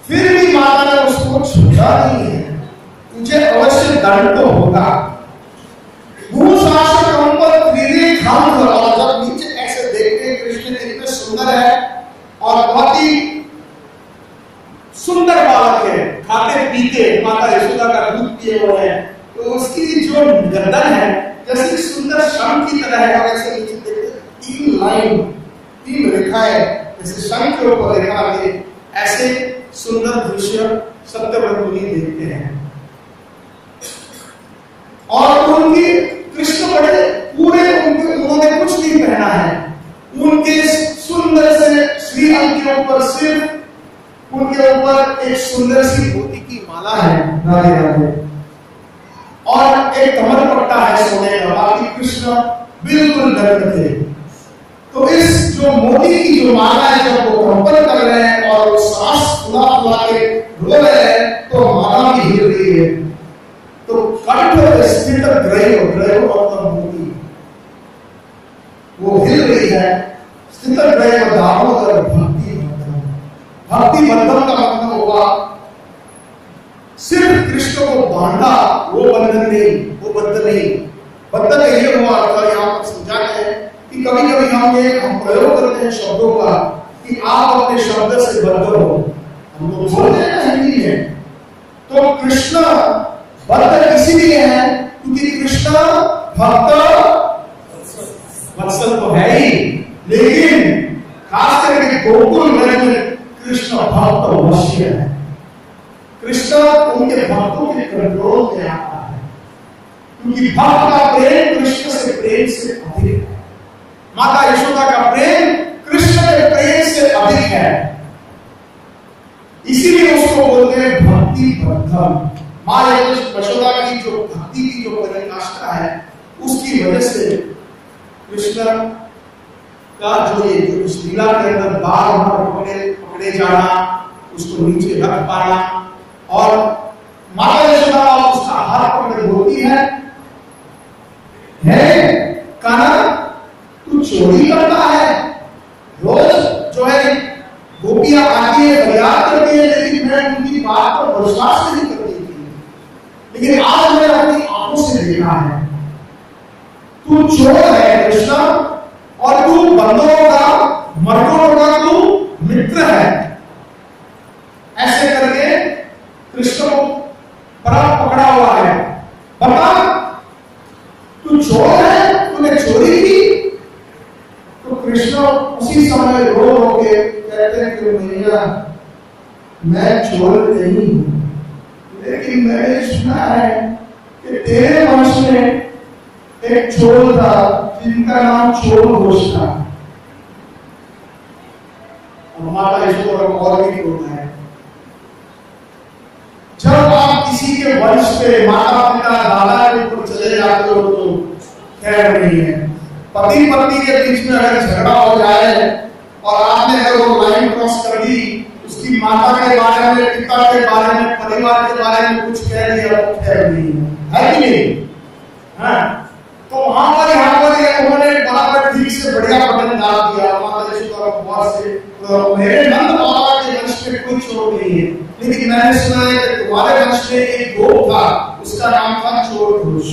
फिर भी माता ने उसको छोड़ा नहीं है, तुझे अवश्य दंड तो होगा। और जब नीचे ऐसे देखते हैं कृष्ण इतने सुंदर है और बहुत ही सुंदर बालक है, खाते पीते माता यशोदा का दूध पिए हुए हैं, तो उसकी जो गर्दन है जैसे सुंदर शंख की तरह है। और ऐसे नीचे देखते 3 लाइन 3 रेखाएं जैसे शंख के ऊपर रेखा के ऐसे सुंदर दृश्य सत्यव्रत मुनि देखते हैं। और उनकी कृष्ण बड़े पूरे उन्होंने कुछ नहीं पहना है, उनके सुंदर से श्रीअंग के ऊपर सिर्फ उनके ऊपर एक सुंदर सी मोती की माला है, राधे राधे, और एक कमर पट्टा है सोने का। बाकी कृष्ण बिल्कुल नग्न थे। तो इस जो मोती की जो माला है जब वो कंपन कर रहे हैं और वो सांस फुला फुला के रो रहे हैं तो माला भी हिल रही है। तो कंठ स्थित ग्रह और मोती वो हिल रही है। स्थित ग्रह दामोदर भक्ति बंधन। भक्ति बंधन का मतलब होगा सिर्फ कृष्ण को बांधा, वो बंधन नहीं, वो बंधन नहीं। बंधन ये हुआ यहाँ पर समझा है कि कभी कभी हम प्रयोग करते हैं शब्दों का कि आप अपने शब्द से बद्ध हो, हम लोग बोलते हैं हिंदी में। तो कृष्ण बद्ध इसीलिए है क्योंकि कृष्ण भक्त वत्सल तो है ही, लेकिन खास करके गोकुल में कृष्ण भक्त वश्य है। कृष्ण उनके भक्तों के कंट्रोल में आता है क्योंकि भक्त का प्रेम कृष्ण से प्रेम से अधिक है। माता यशोदा का प्रेम कृष्ण के प्रेम से अधिक है, इसीलिए उसको बोलते हैं भक्ति बंधन। माँ यशोदा की जो भक्ति की जो पराकाष्ठा है उसकी वजह से कृष्ण का जो ये जो इस लीला के अंदर बार बार पकड़े जाना, उसको नीचे रख पाना, और माता यशोदा उसका हाथ पकड़ बोलती है कान्हा तू चोरी करता है। रोज जो है गोपियां आती है, फरियाद करती है, लेकिन मैं उनकी बात पर विश्वास नहीं करती थी, लेकिन आज मैं अपनी आंखों से देखा है तू चोर है कृष्ण, और तू बंदरों का मर्दों का तू मित्र है। ऐसे करके कृष्ण को पकड़ा हुआ है। बता तू चोर है, तूने चोरी की। तो कृष्ण उसी समय रो रो के कहते हैं कि मैया मैं चोर नहीं हूं, लेकिन मैंने सुना है कि तेरे वंश में एक चोर था जिनका नाम चोर घोष था। और माता यशोदा और भी होता है, जब आप किसी के वंश पे माता पिता दादा के ऊपर चले जाते हो तो खैर नहीं है। पति पत्नी के बीच में अगर झगड़ा हो जाए और आपने अगर वो लाइन क्रॉस कर दी, उसकी माता के बारे में, पिता के बारे में, परिवार के बारे में कुछ कह दिया तो खैर नहीं है कि नहीं? हाँ, तो वहां पर उन्होंने बराबर ठीक से बढ़िया बटन डाल दिया माता यशोदा कुमार से, तो मेरे नंद बाबा के वंश में कोई चोर नहीं है, लेकिन मैंने सुना है कि तुम्हारे वंश में एक गोप था, उसका नाम था चोर घोष।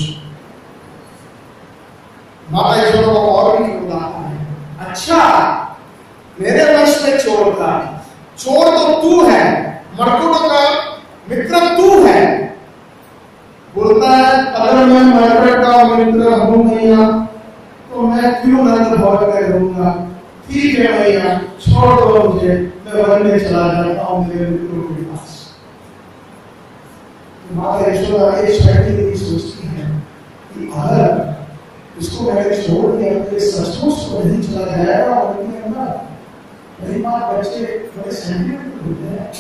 माता यशोदा को और भी क्यों आता है? अच्छा, मेरे वंश में चोर था, चोर तो तू है, मर्दों का मित्र तू है। बोलता है अगर मैं मर्दों का मित्र हूं मैया तो मैं क्यों नंद भवन में रहूंगा। ठीक है मैया, छोड़ दो मुझे, मैं वन में चला जाता हूं मेरे मित्रों के पास। माता यशोदा एक शक्ति की सोचती है कि अगर इसको मैंने छोड़ दिया तो सचमुच को नहीं चला जाएगा, और उनके अंदर मेरी माँ बच्चे बड़े सेंटिमेंटल होते हैं।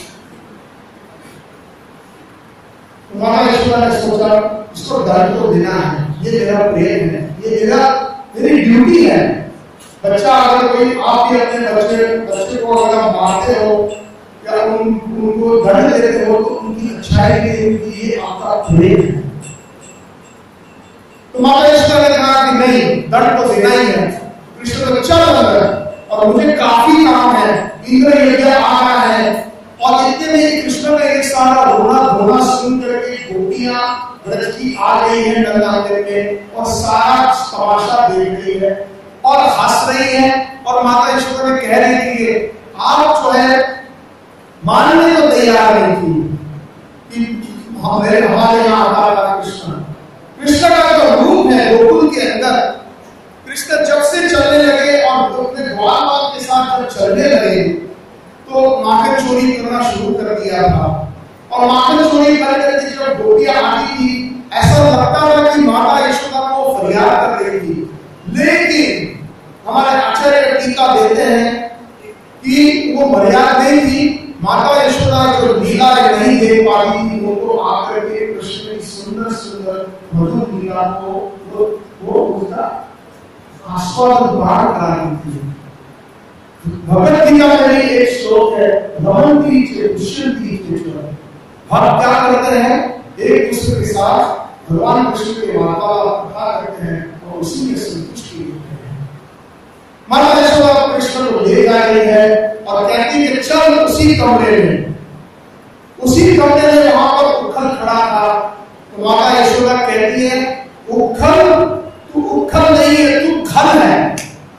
माता यशोदा ने सोचा इसको दर्द तो देना है, ये मेरा प्रेम है, ये मेरी ड्यूटी है। बच्चा अगर कोई आप भी अपने बच्चे को अगर आप मारते हो या उनको दर्द देते हो तो उनकी अच्छाई के लिए ये आपका प्रेम है। तो माता यशोदा ने कहा कि नहीं, दर्द तो देना ही है। कृष्ण को अच्छा लग रहा है और मुझे काफी काम है, इंद्र यज्ञ आ रहा है और इतने ही कृष्ण का एक सारा रोना धोना सुन करके गोपियां व्रज की आ गई है नंदा करके और सारा तमाशा देख रही है और हंस रही है। और माता यशोदा ने कह रही थी कि आप जो है मानने को तैयार नहीं थी कि हमारे यहाँ आता कृष्ण। कृष्ण का जो रूप है गोकुल के अंदर, कृष्ण जब से चलने लगे और अपने ग्वाल के साथ जब चलने लगे तो माखन चोरी करना शुरू कर दिया था। और माखन चोरी करके जब गोपियां आती थी ऐसा लगता था कि माता यशोदा को फरियाद कर रही थी। लेकिन हमारे आचार्य टीका देते हैं कि वो मर्यादा नहीं थी। माता यशोदा जो लीला नहीं देख पा रही थी वो तो आकर के कृष्ण की सुंदर सुंदर मधुर लीला को वो उसका आस्वादन ग्रहण कर रही थी। भगवत गीता में एक श्लोक है, भवन्ति च दुष्यन्ति च। भक्त क्या करते हैं, एक दूसरे के साथ भगवान कृष्ण के वार्तालाप करते हैं और उसी में संतुष्टि होते हैं। माता यशोदा कृष्ण को ले जा रही है और कहती है चल उसी कमरे में। उसी कमरे में वहां पर उखल खड़ा था। तो माता यशोदा कहती है उखल, तू उखल नहीं है, तू खल है,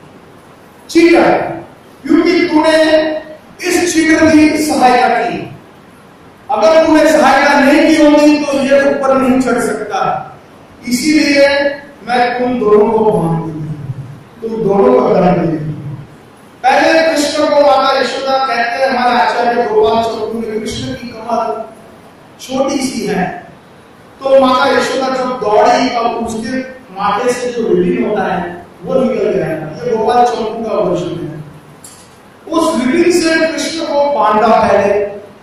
चीटर, क्योंकि तूने इस चीटर की सहायता की। अगर तूने सहायता नहीं की होती तो ये ऊपर नहीं चढ़ सकता। इसीलिए मैं तुम दोनों को बांध दूंगी, तुम दोनों को दंड देंगे। पहले कृष्ण को माता यशोदा कहते हैं, हमारे आचार्य गोपाल चौधरी में कृष्ण की कमर छोटी सी है तो माता यशोदा जब दौड़ी और उसके माथे से जो रिबन होता है वो निकल गया। ये गोपाल चौधरी का वर्षन है। उस रिबन से कृष्ण को बांधा पहले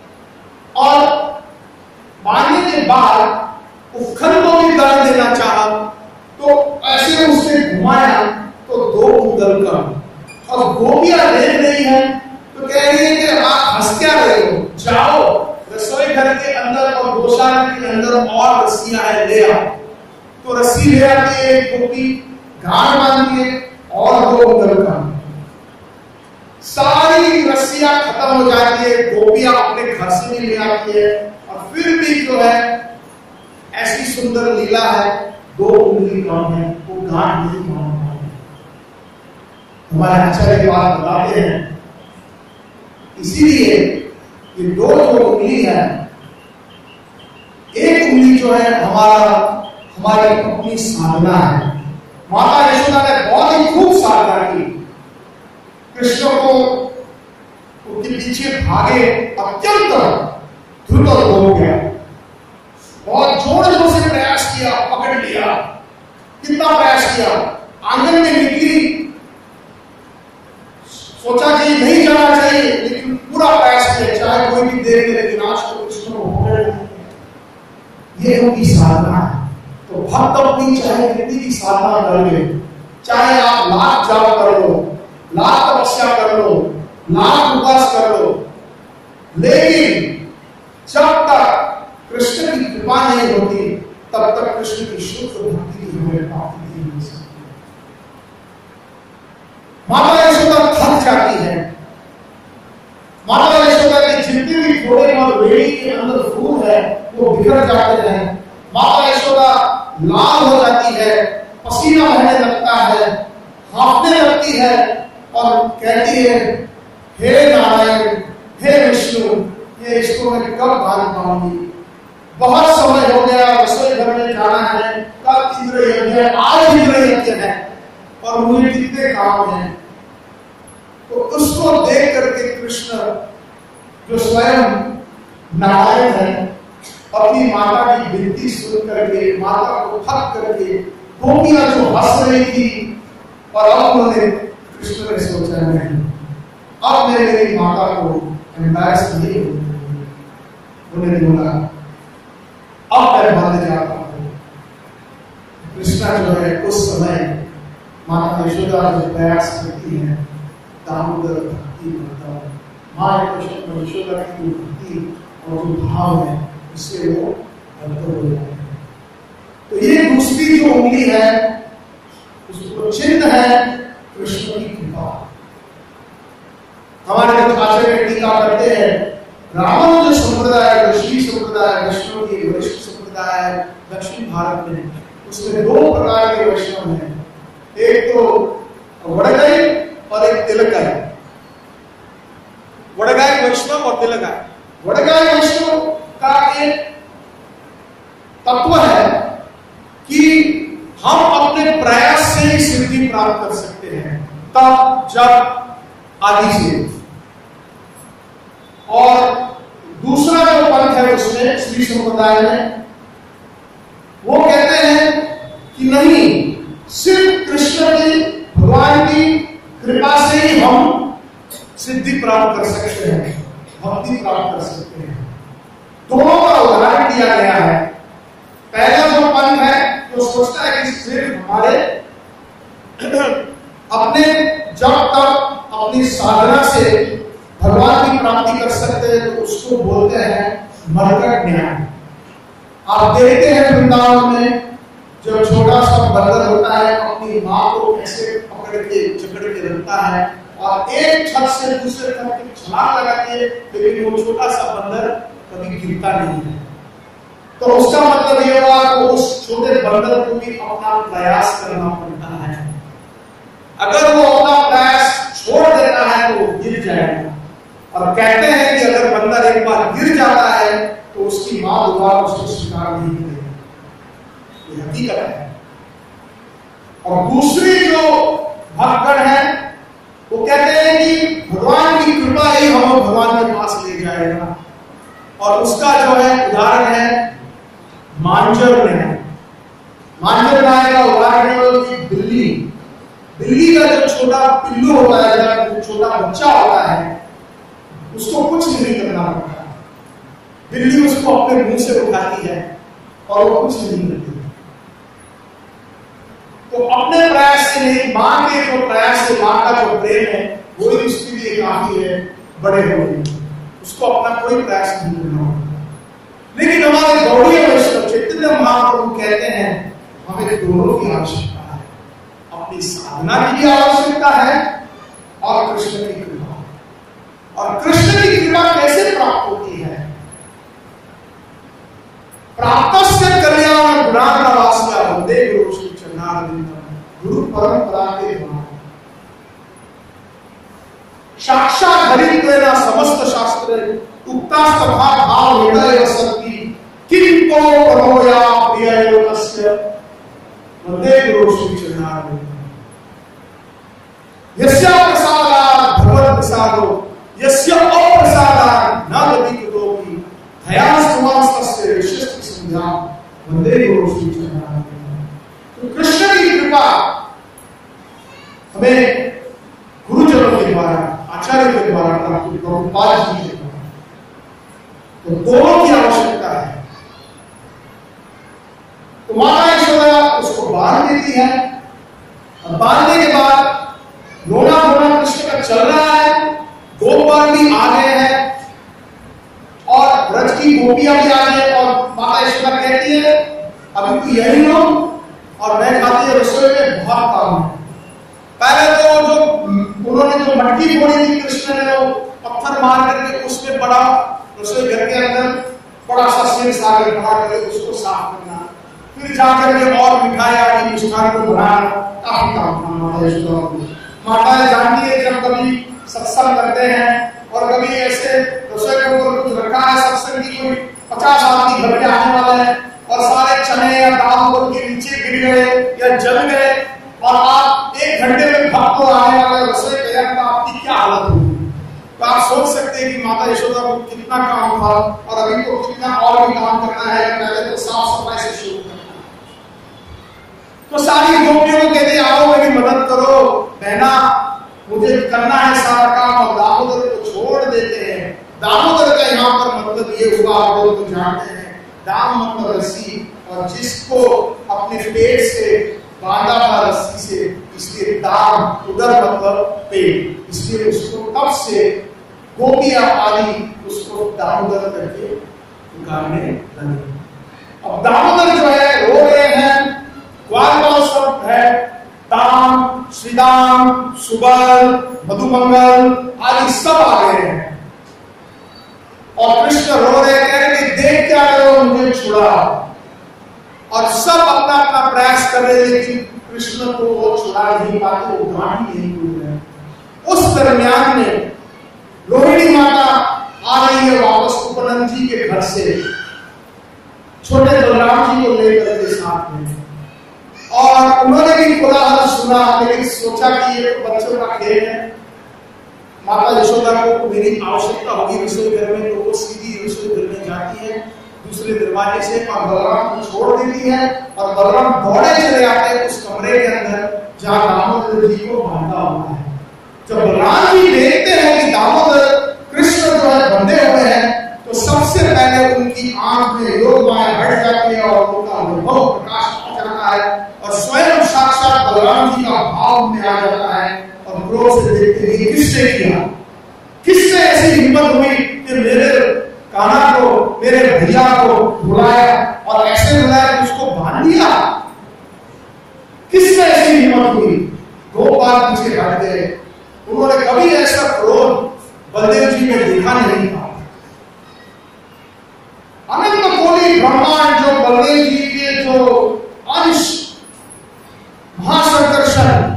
और बांधने के बाद उखल को भी दर्द देना चाहा तो ऐसे उसने घुमाया तो 2 उंगल कम। और गोपियां देख रही है तो कह रही है कि आप हंस क्या रहे हो, जाओ रसोई घर के अंदर और गौशाला के अंदर और रस्सियां है, ले आओ। तो रस्सी ले आती है एक गोपी, गांठ बांधती है और 2 उंगल कम। सारी रस्सियां खत्म हो जाती है, गोपियां अपने घर से नहीं ले आती है और फिर भी जो है ऐसी सुंदर लीला है, 2 उंगली कम है, वो गांठ नहीं बांध पाए। हमारे आचार्य बात बताते हैं इसीलिए ये 2 जो उंगली है, एक उंगली जो है हमारी अपनी साधना है। माता यशोदा ने बहुत ही खूब साधना की। कृष्ण को उनके पीछे भागे, अत्यंत द्रुत हो गया, बहुत जोर जोर से प्रयास किया, पकड़ लिया। कितना प्रयास किया, आंगन में निकली, सोचा कि नहीं जाना चाहिए लेकिन पूरा प्रयास किया, चाहे कोई भी देख ले, लेकिन आज तो कृष्ण को हो गया। ये उनकी साधना है। तो भक्त अपनी चाहे कितनी भी साधना कर ले, चाहे आप लाख जाप कर लो, लाख तपस्या कर लो, लाख उपवास कर लो, लेकिन जब तक कृष्ण की कृपा नहीं होती तब तक कृष्ण की शुद्ध भक्ति की हमें प्राप्ति नहीं हो सकती। माता यशोदा थक जाती है। माता यशोदा के जितने भी थोड़े और बेड़ी के अंदर फूल है वो बिखर जाते हैं। माता यशोदा लाल हो जाती है, पसीना बहने लगता है, हांफने लगती है और कहती है हे नारायण, हे विष्णु, ये इसको मैं कब बांध पाऊंगी। बहुत समय हो गया, रसोई घर में जाना है, कल इंद्र यज्ञ है, आज इंद्र यज्ञ है और मुझे कितने काम हैं। तो उसको देख करके कृष्ण जो स्वयं नारायण है अपनी माता की विनती सुन करके, माता को थक करके, गोपियां जो हंस रही थी और अब उन्होंने कृष्ण ने सोचा नहीं, अब मैं मेरी माता को एम्बैरेस नहीं होगी। उन्होंने बोला अब मैं भाग जाता हूं। कृष्णा जो है उस समय माता यशोदा जो प्रयास करती है, दामोदर भक्ति करता है, माँ यशोदा की भक्ति और जो भाव है उससे वो अंतर हो जाता है। तो ये दूसरी जो उंगली है उसको चिन्ह है कृष्ण की कृपा। हमारे आचार्य टीका करते हैं रामानुज संप्रदाय, वैष्णवी संप्रदाय, वैष्णव की वरिष्ठ संप्रदाय है दक्षिण भारत में, उसमें दो प्रकार के वैष्णव हैं, एक तो वड़गाई और एक तिलकाई। वड़गाई वैष्णव और तिलकाई। वड़गाई वैष्णव का एक तत्व है कि हम अपने प्रयास से ही सिद्धि प्राप्त कर सकते हैं, तब जब आदि से। और दूसरा जो पंथ है उसमें श्री संप्रदाय में वो कहते हैं कि नहीं, सिर्फ कृष्ण की, भगवान की कृपा से ही हम सिद्धि प्राप्त कर सकते हैं, भक्ति प्राप्त कर सकते हैं। दोनों का उदाहरण दिया गया है। पहला जो पंथ है वो सोचता है कि सिर्फ हमारे अपने जब तक अपनी साधना से भगवान की प्राप्ति कर सकते हैं तो उसको बोलते हैं मरकट न्याय। आप देखते हैं वृंदावन में जब छोटा सा बंदर होता है अपनी माँ को कैसे पकड़ के जकड़ के रखता है और एक छत से दूसरे छत की छलांग लगाती है, लेकिन वो छोटा सा बंदर कभी गिरता नहीं है। तो उसका मतलब ये हुआ कि उस छोटे बंदर को भी अपना प्रयास करना पड़ता है। अगर वो अपना प्रयास छोड़ देता है तो वो गिर जाएगा। और कहते हैं कि अगर बंदर एक बार गिर जाता है तो उसकी माँ दोबारा उसको स्वीकार नहीं करेगी। ये हकीकत है। और दूसरी जो भक्तगण है वो कहते हैं कि भगवान की कृपा ही हमें भगवान के पास ले जाएगा। और उसका जो है उदाहरण है मांजर न्याय। मांजर न्याय का उदाहरण है बिल्ली। बिल्ली का जो छोटा पिल्लू होता है, जो छोटा बच्चा होता है, उसको कुछ नहीं करना पड़ता। बिल्ली उसको अपने मुंह से उठाती है और वो कुछ नहीं करती। तो अपने प्रयास से नहीं, मां के जो प्रयास से, मां का जो प्रेम है वो ही उसके लिए काफी है बड़े होने। उसको अपना कोई प्रयास नहीं करना होता। लेकिन हमारे गौड़ीय वैष्णव चैतन्य महाप्रभु कहते हैं हमें दोनों की आवश्यकता है, अपनी साधना की भी आवश्यकता है और कृष्ण की कृपा। और कृष्ण की कृपा कैसे प्राप्त होती है? प्राप्तस्य कल्याण गुणार्णवास्य वंदे गुरु श्री चरणारविंदम। गुरु परंपरा के द्वारा साक्षात हरित्वेन समस्त शास्त्र उक्ता सभा भाव हृदय सन्ति किंतो करोया प्रिययोगस्य वंदे गुरु श्री चरणारविंदम। यस्य प्रसादात् भगवत् प्रसादो यस्य अप्रसादात् न लभ्यते धयास्तुमास्तस्य विशिष्ट संज्ञा वंदे गुरु श्री चरणारविंदम। तो कृष्ण की कृपा हमें गुरुजनों के द्वारा, आचार्य के द्वारा प्राप्त हुई, प्रभुपाद जी के द्वारा। तो दोनों की आवश्यकता है। तो माता यशोदा उसको बांध देती है और बांधने के बाद रोना रोना कृष्ण का चल रहा है। गोपाल भी आ गए हैं और ब्रज की गोपियां भी आ गए और माता यशोदा कहती है अभी तू यही हो और मैं खाती है रसोई में बहुत काम है। पहले तो जो उन्होंने जो मटकी फोड़ी थी कृष्ण ने, वो पत्थर मार करके उसमें बड़ा रसोई घर के अंदर बड़ा सा सिर सागर बना करके उसको साफ करना, फिर जाकर के और मिठाई आदि मिष्ठान को बनाना, काफी काम था माता यशोदा को। माता जानती है जब कभी सत्संग करते हैं और कभी ऐसे रसोई के ऊपर कुछ रखा है, सत्संग की कोई 50 आदमी घर पे आने वाला है और सारे चने या दाल उनके नीचे गिर गए या जल गए और आप 1 घंटे में भक्त आने वाले रसोई तैयार, तो आपकी क्या हालत होगी? तो आप सोच सकते हैं कि माता यशोदा को कितना काम था और अभी तो कितना और भी काम करना है। पहले तो साफ सफाई से शुरू करना है। तो सारी गोपियों को कहते आओ मेरी मदद करो बहना, मुझे करना है सारा काम। और दामोदर को छोड़ देते हैं। दामोदर का यहाँ पर मतलब ये हुआ, आप लोग तो जानते हैं, दाम मतलब रस्सी, और जिसको अपने पेट से बांधा था रस्सी से, इसलिए दाम उधर मतलब पेट, इसलिए उसको तब से गोपियां आदि उसको दामोदर करके पुकारने लगे। अब दामोदर जो है रो रहे हैं, ग्वाल शब्द है, दाम, श्रीदाम, सुबल, मधुमंगल आदि सब आ गए हैं और कृष्ण रो रहे, कह रहे कि देख क्या रहे हो, मुझे छुड़ा। और सब अपना अपना प्रयास कर रहे, लेकिन कृष्ण को वो छुड़ा नहीं पाते, वो गांठ नहीं टूट रहे। उस दरमियान में रोहिणी माता आ रही है वापस उपनंद जी के घर से, छोटे बलराम जी को लेकर के साथ में, और उन्होंने भी कोलाहल सुना, लेकिन सोचा कि ये बच्चों का खेल है, माता यशोदा को मेरी आवश्यकता होगी रसोई घर में, तो वो सीधी रसोई घर में जाती है दूसरे दरवाजे से, और बलराम को छोड़ देती है, और बलराम दौड़े चले आते हैं उस कमरे के अंदर जहां दामोदर जी को बांधा हुआ है। जब बलराम जी देखते हैं कि दामोदर कृष्ण जो है बंधे हुए हैं, तो सबसे पहले उनकी आंख में योग माया हट जाती है और उनका अनुभव प्रकाश हो जाता है, और स्वयं साक्षात बलराम जी का भाव में आ जाता है, और क्रोध से देखते हैं किसने किया, किसने ऐसी हिम्मत हुई कि मेरे कान्हा को, मेरे भैया को बुलाया और ऐसे बुलाया कि उसको बांध दिया, किसने ऐसी हिम्मत हुई। दो बार पीछे हट गए, उन्होंने कभी ऐसा क्रोध बलदेव जी में देखा नहीं था। अनंत कोटि ब्रह्मांड जो बलदेव जी के जो अंश, महासंकर्षण,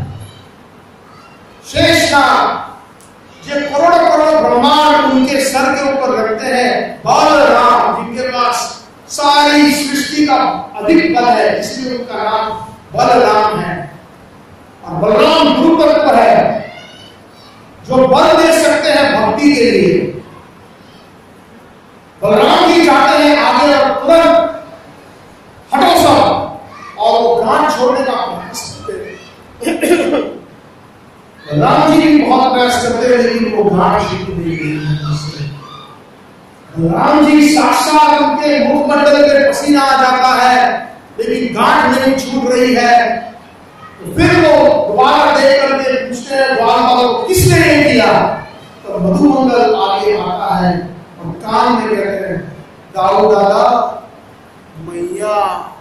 शेषनाग, ये करोड़ करोड़ ब्रह्मांड उनके सर के ऊपर रखते हैं, बलराम जिनके पास सारी सृष्टि का अधिक बल है, इसलिए उनका नाम बलराम है। और बलराम गुरु तत्व है जो बल दे सकते हैं भक्ति के लिए। बलराम जी चाहते हैं आगे और तुरंत हटो सब, और वो गांठ छोड़ने का प्रयास करते हैं। बलराम जी भी बहुत प्रयास करते हैं, लेकिन वो गांठ छूट नहीं गई। बलराम जी साक्षात उनके मुखमंडल पे पसीना आ जाता है, लेकिन गांठ नहीं छूट रही है। तो फिर वो दोबारा देख करके पूछते हैं द्वार वालों को, किसने ये किया। तो मधुमंगल आगे आता है और कान में कहते हैं, दाऊ दादा मैया।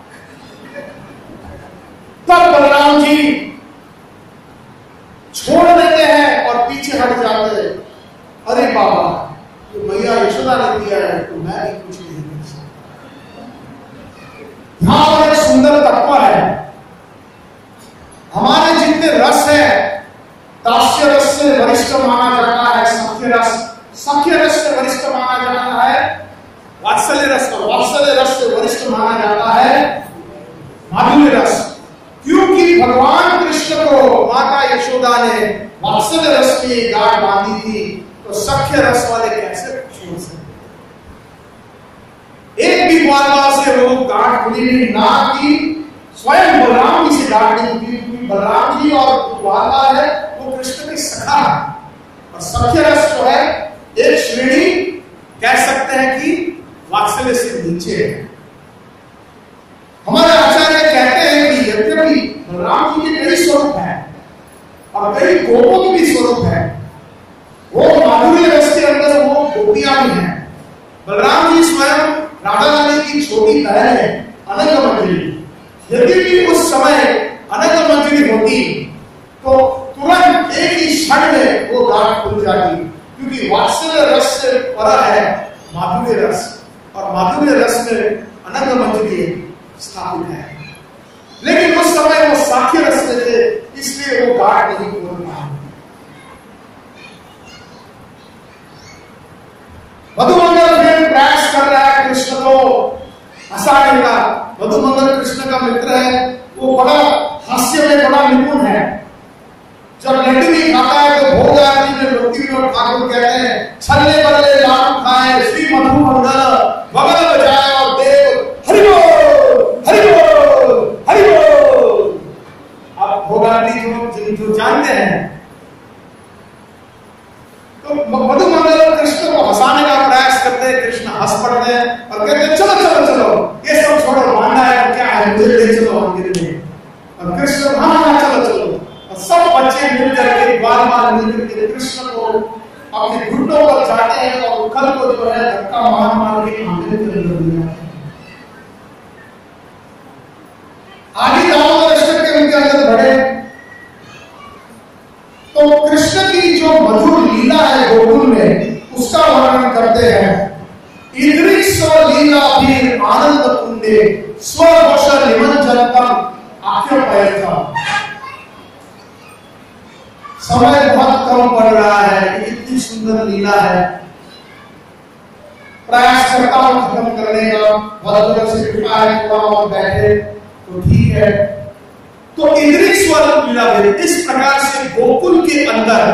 तब बलराम जी छोड़ देते हैं और पीछे हट जाते हैं। अरे बाबा, तो मैया यशोदा ने किया है तो मैं भी कुछ नहीं कर सकता। यहां पर एक सुंदर तत्व है, हमारे जितने रस है, दास्य रस से वरिष्ठ माना जाता है सख्य रस, सख्य रस से वरिष्ठ माना जाता है वात्सल्य रस, और वात्सल्य रस से वरिष्ठ माना जाता है माधुर्य रस। क्योंकि भगवान कृष्ण को माता यशोदा ने वात्सल्य रस की गांठ बांधी थी, तो सख्य रस वाले कैसे छोड़ सकते। एक भी बात से वो गांठ खुली नहीं, ना कि स्वयं बलराम जी से गांठ नहीं खुली, क्योंकि बलराम जी और द्वारका है वो कृष्ण की सखा है। और सख्य रस जो है एक श्रेणी कह सकते हैं कि वात्सल्य से नीचे है। हमारे आचार्य कहते हैं कि यद्यपि बलराम जी के कई स्वरूप हैं और कई गोपों के भी स्वरूप है, वो माधुर्य रस के अंदर वो गोपियां भी हैं। बलराम जी स्वयं राधा रानी की छोटी बहन है अनंत मंजरी। यदि भी उस समय अनंत मंजरी होती तो तुरंत एक ही क्षण में वो गांठ खुल जाती, क्योंकि वात्सल्य रस से परा है माधुर्य रस, और माधुर्य रस में अनंत मंजरी स्थापित है। लेकिन उस समय वो साख्य रस में थे, इसलिए वो गांठ नहीं खोल पाए। मधुमंगल फिर प्रयास कर रहा है कृष्ण को हंसाने का। मधुमंगल कृष्ण का मित्र है, वो बड़ा हास्य में बड़ा निपुण है। जब लड्डू भी खाता है तो भोग आरती में भक्ति विनोद ठाकुर कहते हैं, छल्ले बल्ले लाडू खाए श्री मधुमंगल, बगल बजाए और देव हरि बोल हरि बोल हरि बोल। आप भोग आरती जो जानते हैं, तो मधुमंगल कृष्ण को हंसाने का प्रयास करते हैं। कृष्ण हंस पड़ते हैं और कहते हैं, चलो चलो चलो ये सब छोड़ो, मानना है क्या है, मुझे ले चलो मंदिर में। और कृष्ण हाँ चलो चलो, और सब बच्चे मिल करके बार बार मिल करके कृष्ण को अपने घुटनों पर जाते हैं और उखल को जो है धक्का मार मार के मंदिर के अंदर दिया। आगे दामोदर अष्टक के उनके अंदर बढ़े तो कृष्ण की जो मधुर लीला है गोकुल में, उसका वर्णन करते हैं। लीला भी आनंद कुंडे स्ववश निमंजनतम आख्यापय था। समय बहुत कम पड़ रहा है, इतनी सुंदर लीला है, प्रयास करता हूं खत्म करने का, भगवान से कृपा है थोड़ा और बैठे तो ठीक है। तो इंद्रिय स्वरूप लीला इस प्रकार से गोकुल के अंदर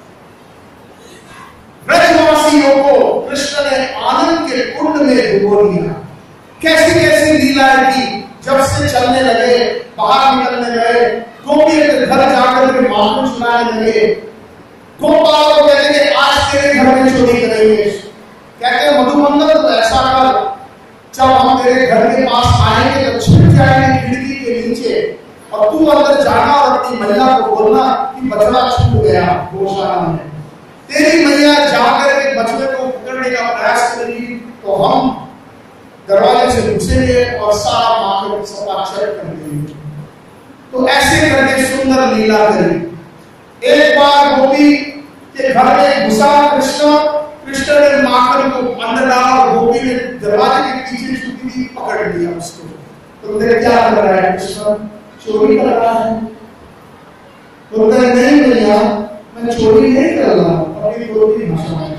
ब्रजवासियों को कृष्ण ने आनंद के कुंड में डुबो दिया। कैसी कैसी लीलाएं की, जब से चलने लगे, बाहर निकलने लगे, गोपी के घर जाकर के माखन चुराने लगे, गोपाल को कहते आज तेरे घर में चोरी करेंगे, कहते मधुमंगल तो ऐसा कर, जब हम तेरे घर के पास आएंगे तो छिप जाएंगे खिड़की के नीचे और तू अंदर जाना और अपनी मैया को बोलना कि बछड़ा छूट गया गौशाला में। तेरी मैया जाकर के बछड़े को पकड़ने का प्रयास करेगी तो हम दरवाजे से घुसेंगे और सारा माखन सपाक्षर कर देंगे। तो ऐसे करके सुंदर लीला करी। एक बार गोपी के घर में घुसा कृष्ण ने माखन को अंदर डाला और गोपी ने दरवाजे के पीछे छुपी थी पकड़ लिया उसको। तो क्या कर रहा है कृष्ण? चोरी कर रहा है? बोलता है नहीं भैया मैं चोरी नहीं कर रहा, अपनी गोपी भाषा में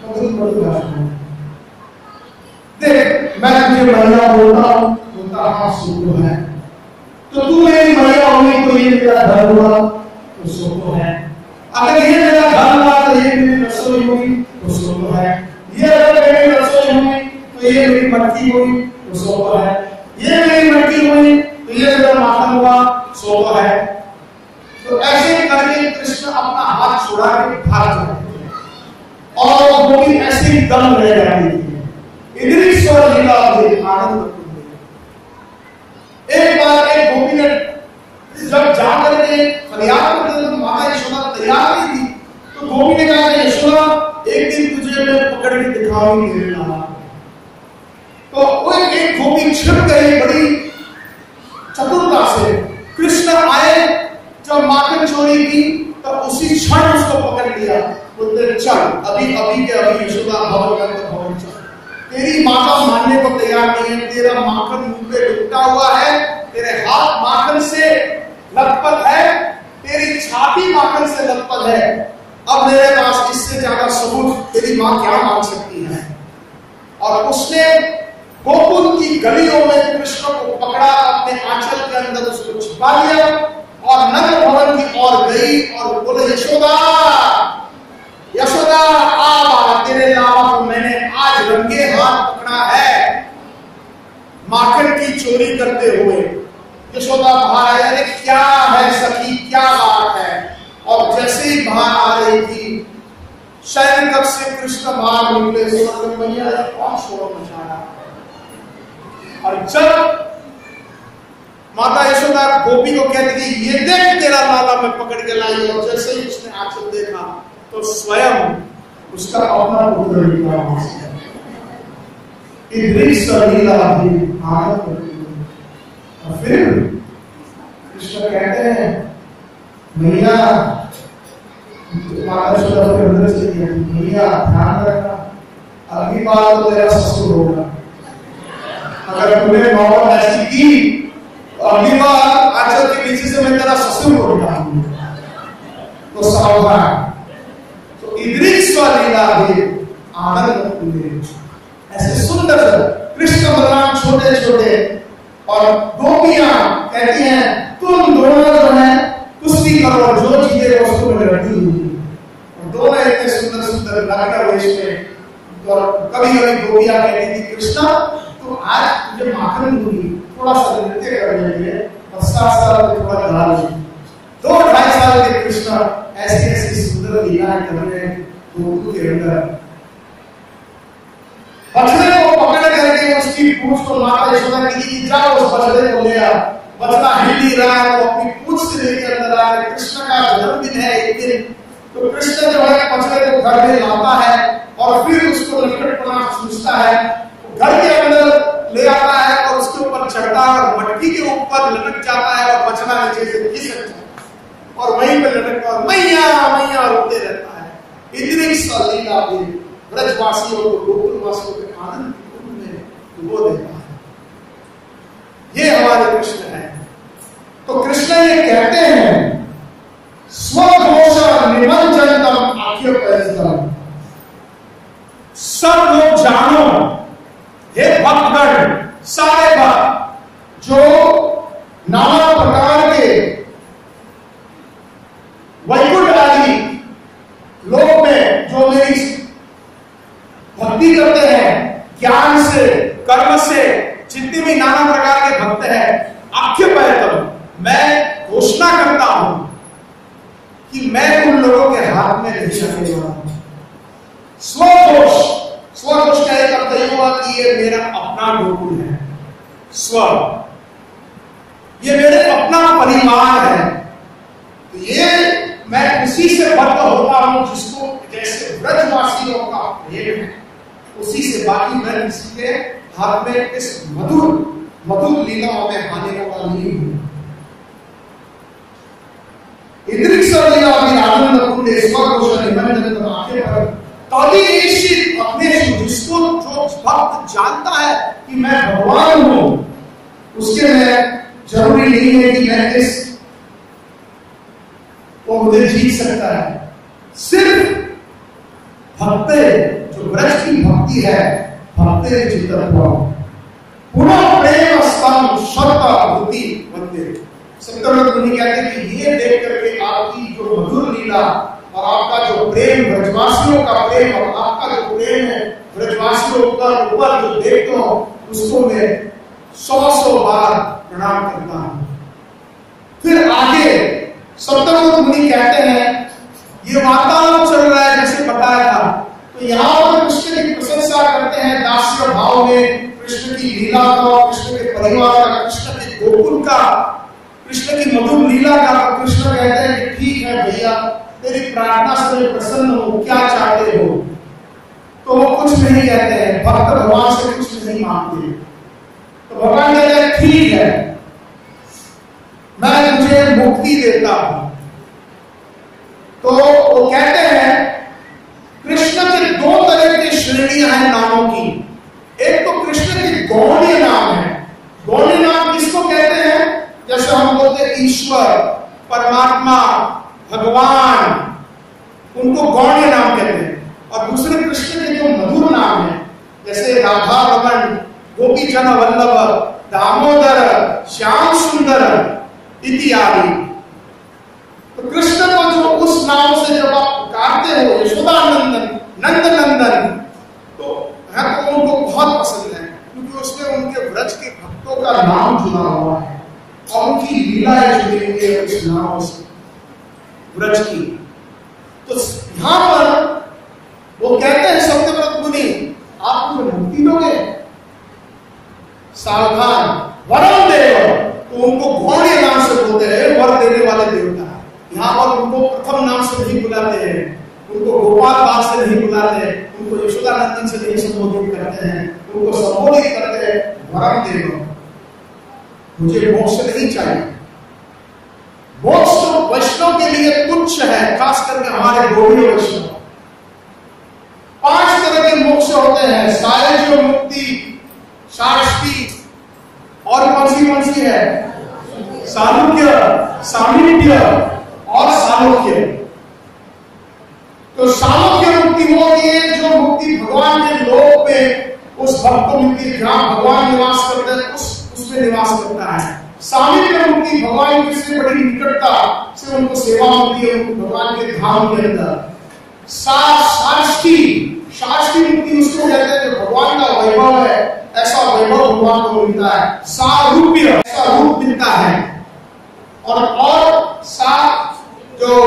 देख मैं तुझे मैया बोलता हूँ, बोलता हाँ सुनो है, तो तू मेरी मैया होगी तो ये मेरा घर हुआ तो सुनो है, अगर ये मेरा घर हुआ तो ये मेरी रसोई होगी तो सुनो है, ये अगर मेरी रसोई हुई तो ये मेरी मटकी हुई तो सुनो है, ये मेरी मटकी हुई तो ये मेरा माखन हुआ सुनो है। तो ऐसे करके कृष्ण अपना हाथ छुड़ा के भाग जाते हैं और वो भी ऐसे ही दम रह जाती है। इंद्रिय लीला आनंद। एक बार एक गोपी ने जब जाकर के फरियाद करते तो माता यशोदा तैयार नहीं थी, तो गोपी ने कहा यशोदा एक दिन तुझे मैं पकड़ के दिखाऊंगी मेरे लाला। तो वो एक गोपी छिप गई बड़ी चतुरता से। कृष्ण आए, जब माखन चोरी की तब उसी क्षण उसको पकड़ लिया, बोलते चल अभी के अभी यशोदा भवन चल। तेरी माता मानने को तैयार नहीं है, तेरा माखन मुंह पे लुटा हुआ है, तेरे हाथ माखन से लथपथ है, तेरी छाती माखन से लथपथ है, अब मेरे पास इससे ज्यादा सबूत तेरी मां क्या मांग सकती है। और उसने गोकुल की गलियों में कृष्ण को पकड़ा, अपने आंचल के अंदर उसको छिपा लिया और नंद भवन की ओर गई और बोले यशोदा यशोदा आ तेरे लावा को मैंने आज रंगे हाथ पकड़ा है माखन की चोरी करते हुए। यशोदा बाहर आई, अरे क्या है सखी क्या बात है। और जैसे ही बाहर आ रही थी शयन कक्ष से कृष्ण बाहर निकले, मैया कौन शोर मचा रहा है। और जब माता यशोदा गोपी को कहती थी ये देख तेरा लाला मैं पकड़ के लाई, और जैसे ही उसने आंचल देखा तो स्वयं उसका अपना पुत्र निकला। इंद्रिय लीला भी आनंद। और फिर कृष्ण कहते हैं मैया माता यशोदा के अंदर से मैया ध्यान रखना, अगली बार तो तेरा ससुर होगा, अगर तूने मोहब्बत ऐसी की तो अगली बार आंचल के नीचे से मैं तेरा ससुर होगा, तो सावधान। इंद्रिय लीला भी आनंद। ऐसे सुंदर कृष्ण बलराम छोटे छोटे और गोपियां कहती हैं तुम दोनों जो है कुश्ती करो, जो जीते उसको मैं लड़ती हूँ। दोनों इतने सुंदर सुंदर नगर वेश में। तो कभी कभी गोपियां कहती थी कृष्ण तो आज तुझे माखन दूंगी, थोड़ा सा नृत्य कर लेंगे और साथ साथ थोड़ा गा लेंगे। 2-2.5 साल के कृष्ण ऐसी ऐसी सुंदर लीलाएं कर रहे हैं गोकुल के अंदर। बछड़े को पकड़ करके उसकी पूंछ को माता यशोदा की जाओ उस बछड़े को ले आ। बछड़ा हिल ही रहा है, वो अपनी पूंछ से लेकर अंदर आ रहा है। कृष्ण का जन्मदिन है एक दिन, तो कृष्ण जो है बछड़े को घर में लाता है और फिर उसको लटपटपना सूझता है, घर के अंदर ले आता है और उसके ऊपर चढ़ता है और मटकी के ऊपर लटक जाता है और बछड़ा नीचे से खिसक जाता है और वहीं पे लटकता और मैया मैया रोते रहता है। इंद्रिय लीला भी ब्रजवासियों को गोकुलवासियों के आनंद में वो देता है। ये हमारे कृष्ण है। तो कृष्ण ये कहते हैं स्वघोष निमंजनतम आख्य पैसम, सब लोग जानो हे भक्तगण, सारे भक्त जो नाना प्रकार के वैकुंठ आदि लोक में जो मेरी भक्ति करते हैं, ज्ञान से कर्म से जितने भी नाना प्रकार के भक्त हैं, आख्य पैतम, मैं घोषणा करता हूं कि मैं उन लोगों के हाथ में नहीं आने वाला हूं। स्वघोष, स्वघोष का एक अर्थ यह हुआ कि ये मेरा अपना गोकुल है। स्व, ये मेरे अपना परिवार है। तो ये मैं उसी से बद्ध होता हूं जिसको जैसे ब्रजवासियों का प्रेम है, उसी से। बाकी मैं किसी के हाथ में इस मधुर मधुर लीलाओं में आने वाला नहीं हूं। आनंद कुंडे स्वघोष निमंजनतम आख्य पर तदिशित अपने जिसको जो भक्त जानता है कि मैं भगवान हूं, उसके में जरूरी नहीं है कि मैं इस वो मुझे जीत सकता है। सिर्फ भक्त जो ब्रज की भक्ति है, भक्त चित्त पुनः प्रेम स्तंभ शब्द भक्ति बनते। सत्यव्रत मुनि कहते हैं कि ये देख करके आपकी जो मधुर लीला और आपका जो प्रेम, ब्रजवासियों का प्रेम और आपका जो प्रेम है ब्रजवासियों का ऊपर जो देखता हूं, उसको मैं 100 बार प्रणाम करता हूं। फिर आगे सत्यव्रत मुनि कहते हैं, ये वार्तालाप चल रहा है जैसे बताया था, तो यहाँ पर कृष्ण की प्रशंसा करते हैं दास्य भाव में, कृष्ण की लीला का, कृष्ण के परिवार का, कृष्ण के गोकुल का, कृष्ण की मधुर लीला का। कृष्ण कहते हैं कि ठीक है भैया, तेरी प्रार्थना से मैं प्रसन्न हूं, क्या चाहते हो? तो वो कुछ नहीं कहते हैं, भक्त भगवान से कुछ नहीं मांगते। तो भगवान कहते हैं ठीक है, मैं तुझे मुक्ति देता हूं। तो वो कहते हैं कृष्ण के 2 तरह की श्रेणियां हैं नामों की। एक तो कृष्ण के गौण्य नाम है। गौण्य नाम किसको कहते हैं? जैसे हम बोलते हैं ईश्वर, परमात्मा, भगवान, उनको गौण्य नाम कहते हैं। और दूसरे कृष्ण के जो मधुर नाम है, जैसे राधा रमन, गोपी जन वल्लभ, दामोदर, श्याम सुंदर इत्यादि। तो कृष्ण को जो उस नाम से जब आप पुकारते हो, यशोदानंदन, नंद नंदन, तो उनको बहुत पसंद है, क्योंकि उसमें उनके व्रज के भक्तों का नाम जुड़ा हुआ है और उनकी लीलाएं जुड़ी हुई है उस नाम से, व्रज की। तो यहां पर वो कहते हैं सत्यव्रत मुनि, आप मुझे मुक्ति दोगे? सावधान, वरम देव। तो उनको गौण्य नाम से बोलते हैं, वर देने वाले देवता। यहाँ पर उनको प्रथम नाम से नहीं बुलाते हैं, उनको गोपाल बाल से नहीं बुलाते हैं, उनको यशोदानंदन से नहीं संबोधित करते हैं, उनको संबोधित करते हैं वरम देव, मुझे मोक्ष नहीं चाहिए। मोक्ष तो वैष्णव के लिए तुच्छ है, खास करके हमारे गौड़ीय वैष्णव। 5 तरह के मोक्ष होते हैं, सायुज्य मुक्ति, शाश्वती, और कौन सी है? सालोक्य, सामीप्य और सालोक्य। तो सालोक्य मुक्ति वो है जो मुक्ति भगवान के लोक में उस भक्त को मिलती है, जहां भगवान निवास करते हैं, उसमें निवास करता है। सामीप्य मुक्ति भगवान की से बड़ी निकटता से उनको सेवा मिलती है भगवान के धाम के अंदर। शाश्वती मुक्ति उसको कहते हैं जो भगवान का वैभव है, ऐसा वैभव भगवान को मिलता है। सारूप्य, ऐसा रूप मिलता है। और सा जो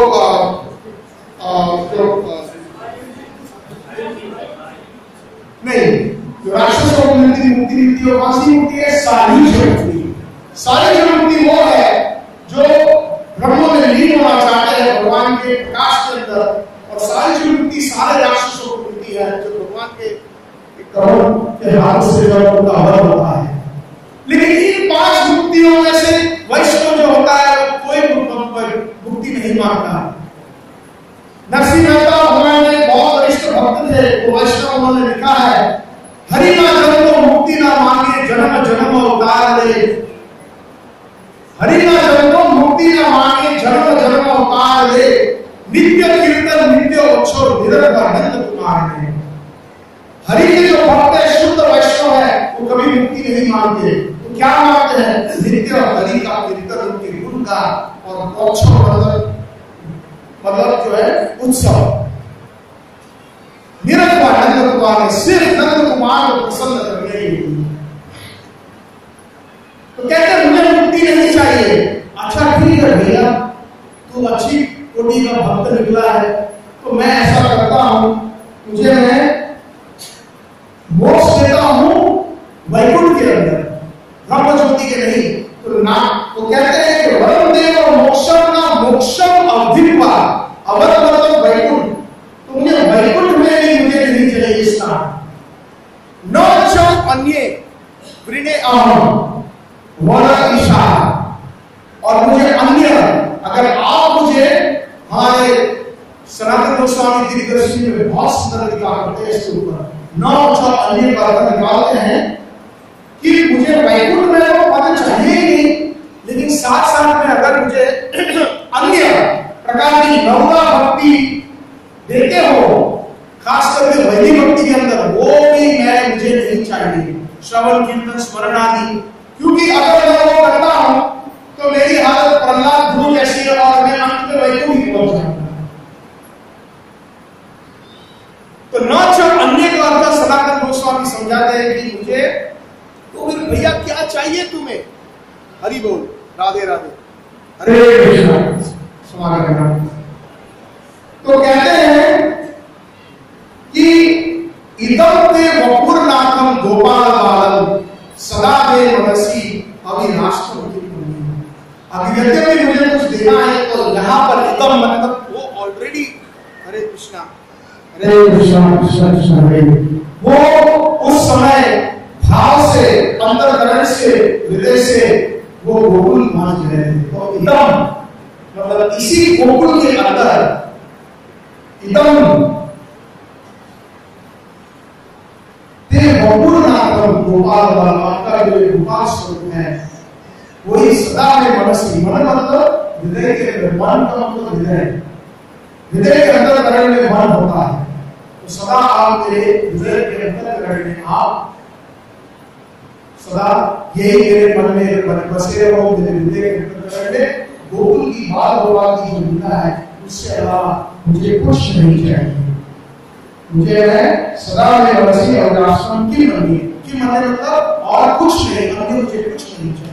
नहीं, जो राक्षसों को मिलती मुक्ति मिलती है, कौन सी मुक्ति है? सायुज्य मुक्ति। सायुज्य मुक्ति वो है जो ब्रह्म में लीन होना चाहते हैं भगवान के प्रकाश के अंदर, और सायुज्य मुक्ति सारे राक्षसों को मिलती है जो भगवान के करोड़ के हाथ से जब उनका हरण होता है। लेकिन इन 5 मुक्तियों में से वैष्णव जो होता है वो कोई मुक्ति नहीं मांगता। नरसिंह मेहता भगवान ने बहुत वरिष्ठ भक्त थे, वो वैष्णव, उन्होंने लिखा है हरि ना जन्म को मुक्ति ना मांगे, जन्म जन्म अवतार ले। हरि ना जन्म को मुक्ति ना मांगे, जन्म जन्म अवतार ले। नित्य कीर्तन नित्य उत्सव निरंतर आनंद कुमार ने। हरि के जो भक्त है, शुद्ध वैष्णव है, वो कभी मुक्ति नहीं मांगते। तो क्या मांगते हैं? नित्य हरि का कीर्तन, उनके गुण का और उत्सव मतलब जो है उत्सव। निरंतर आनंद कुमार ने सिर्फ नंद कुमार को प्रसन्न करने के लिए। तो कहते हैं मुझे मुक्ति नहीं चाहिए। अच्छा ठीक है भैया, तू अच्छी कोटि का भक्त निकला है, तो मैं ऐसा करता हूं, तुझे मैं मोक्ष देता हूं वैकुंठ के अंदर, ब्रह्म ज्योति के नहीं। तो ना तो कहते हैं कि वरम देव मोक्षम ना मोक्षम अवधिवा, अवध मतलब वैकुंठ। तो मुझे वैकुंठ में भी मुझे नहीं चाहिए इसका। न च अन्ये वृणे अहम वर ईशा, और मुझे अन्य, अगर आप मुझे हमारे सनातन गोस्वामी दिग्दर्शी में बहुत सुंदर लिखा करते हैं इसके ऊपर, न च अन्य का अर्थ निकालते हैं कि मुझे वैकुंठ में तो पद चाहिए ही नहीं, लेकिन साथ साथ में अगर मुझे अन्य प्रकार की नवदा भक्ति देते हो, खास करके वैदिक भक्ति के अंदर, वो भी मुझे नहीं चाहिए। श्रवण कीर्तन स्मरण आदि, क्योंकि अगर मैं वो करता हूं तो मेरी हालत प्रहलाद ध्रुव जैसी है और मैं अंत में वैकुंठ ही पहुंच जाऊंगा। तो न च अन्य का अर्थ सनातन गोस्वामी समझाते हैं कि मुझे तो फिर भैया क्या चाहिए तुम्हें? हरि बोल, राधे राधे, हरे कृष्ण, स्वागत है। तो कहते हैं कि इदम ते वपुरनाथम गोपाल बालम सदा दे मनसी अविनाशम। अब यद्यपि मुझे कुछ देना है तो यहाँ पर इदम मतलब वो ऑलरेडी, हरे कृष्णा हरे कृष्णा कृष्ण कृष्ण हरे, वो उस समय भाव से, अंतर्करण से, हृदय से वो गोकुल मान रहे थे। तो इदम मतलब इसी गोकुल के अंदर इदम ते वपुरनाथम गोपाल बालम का जो गोपाल स्वरूप है, वही सदा में मनसी, मन मतलब हृदय के अंदर, मन का मतलब हृदय, हृदय के अंदर करण में मन होता है। तो सदा आप मेरे हृदय के अंदर करण में, आप सदा यही मेरे मन में बसे रहो, मेरे हृदय के अंदर करण में। गोकुल की बात होगा की जो मिलता है, उससे अलावा मुझे कुछ नहीं चाहिए। मुझे मैं सदा में मनसी और आश्रम की मनी की मन मतलब और कुछ नहीं, अन्य मुझे कुछ नहीं चाहिए।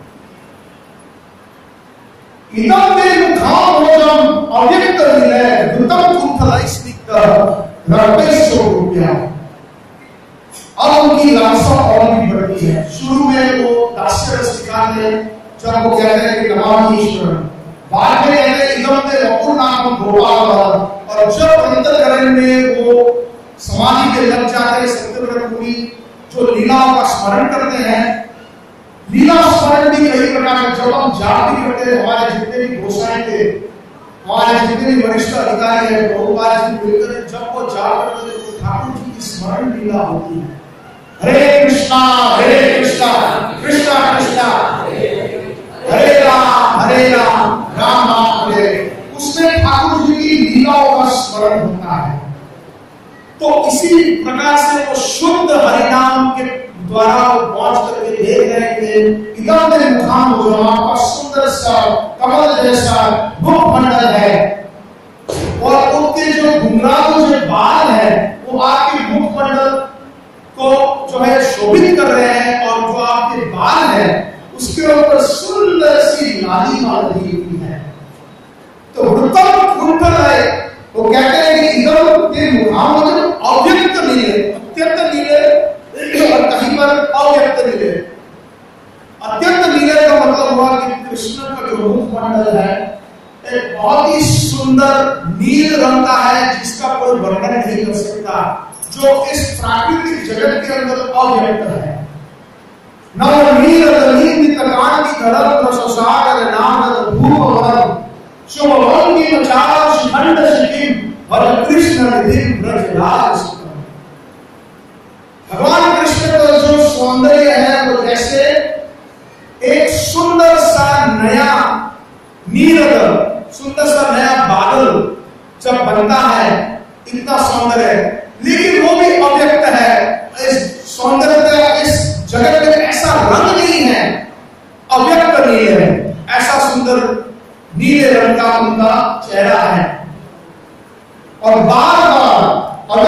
इदम ते मुखाम्भोजम अव्यक्त विलय द्रुतम कुंठलैस्निग्ध रक्तैश्चो रूप्या। अब उनकी लालसा और भी बढ़ती है। शुरू में वो दास्य रस दिखाते हैं, जब वो कहते हैं कि नमामि ईश्वर, बाद में कहते हैं इदम ते वपुरनाथम गोपाल, और जब अंतर्करण में वो समाधि के लग जाते हैं, सत्यव्रत मुनि जो लीलाओं का स्मरण करते हैं, लीला स्मरण भी कई प्रकार के, जब हम जाप भी करते हैं, हमारे जितने भी गोसाई थे, हमारे जितने भी वरिष्ठ अधिकारी हैं, बहुपाल जी मिलकर जब वो जाप करते थे तो ठाकुर जी की स्मरण लीला होती है। हरे कृष्णा कृष्णा कृष्णा हरे राम राम राम हरे। उसमें ठाकुर जी की लीलाओं का स्मरण होता है। तो इसी प्रकार से वो शुद्ध हरिनाम के द्वारा पहुंच करके देख रहे थे इदम ते मुखाम्भोजम, आपका सुंदर सा कमल जैसा मुखमंडल है, और उनके जो घुंघरालू जो बाल है वो आपके मुखमंडल को जो है शोभित कर रहे हैं, और जो आपके बाल है उसके ऊपर सुंदर सी लालिमा लगी हुई है। तो वृत्तम कुंठल है, वो कहते हैं कि इदम ते मुखाम्भोजम अव्यक्त नीले, अत्यंत नीले, और कहीं पर अव्यक्त नीले। अत्यंत नीले का मतलब हुआ कि कृष्ण का जो मुखमंडल है एक बहुत ही सुंदर नील रंग का है, जिसका कोई वर्णन नहीं कर सकता, जो इस प्राकृतिक जगत के अंदर अव्यक्त है। नव नील दलीन कांति धरम रससागर नामद भूवरम शुभवंगी मचार शिखंड शिखिम और कृष्ण निधि ब्रजराज। भगवान बनता है, इतना सौंदर्य, लेकिन वो भी अव्यक्त है। इस सौंदर्य, इस जगत में ऐसा रंग नहीं है, अव्यक्त नीले है, ऐसा सुंदर नीले रंग का उनका चेहरा है। और बार बार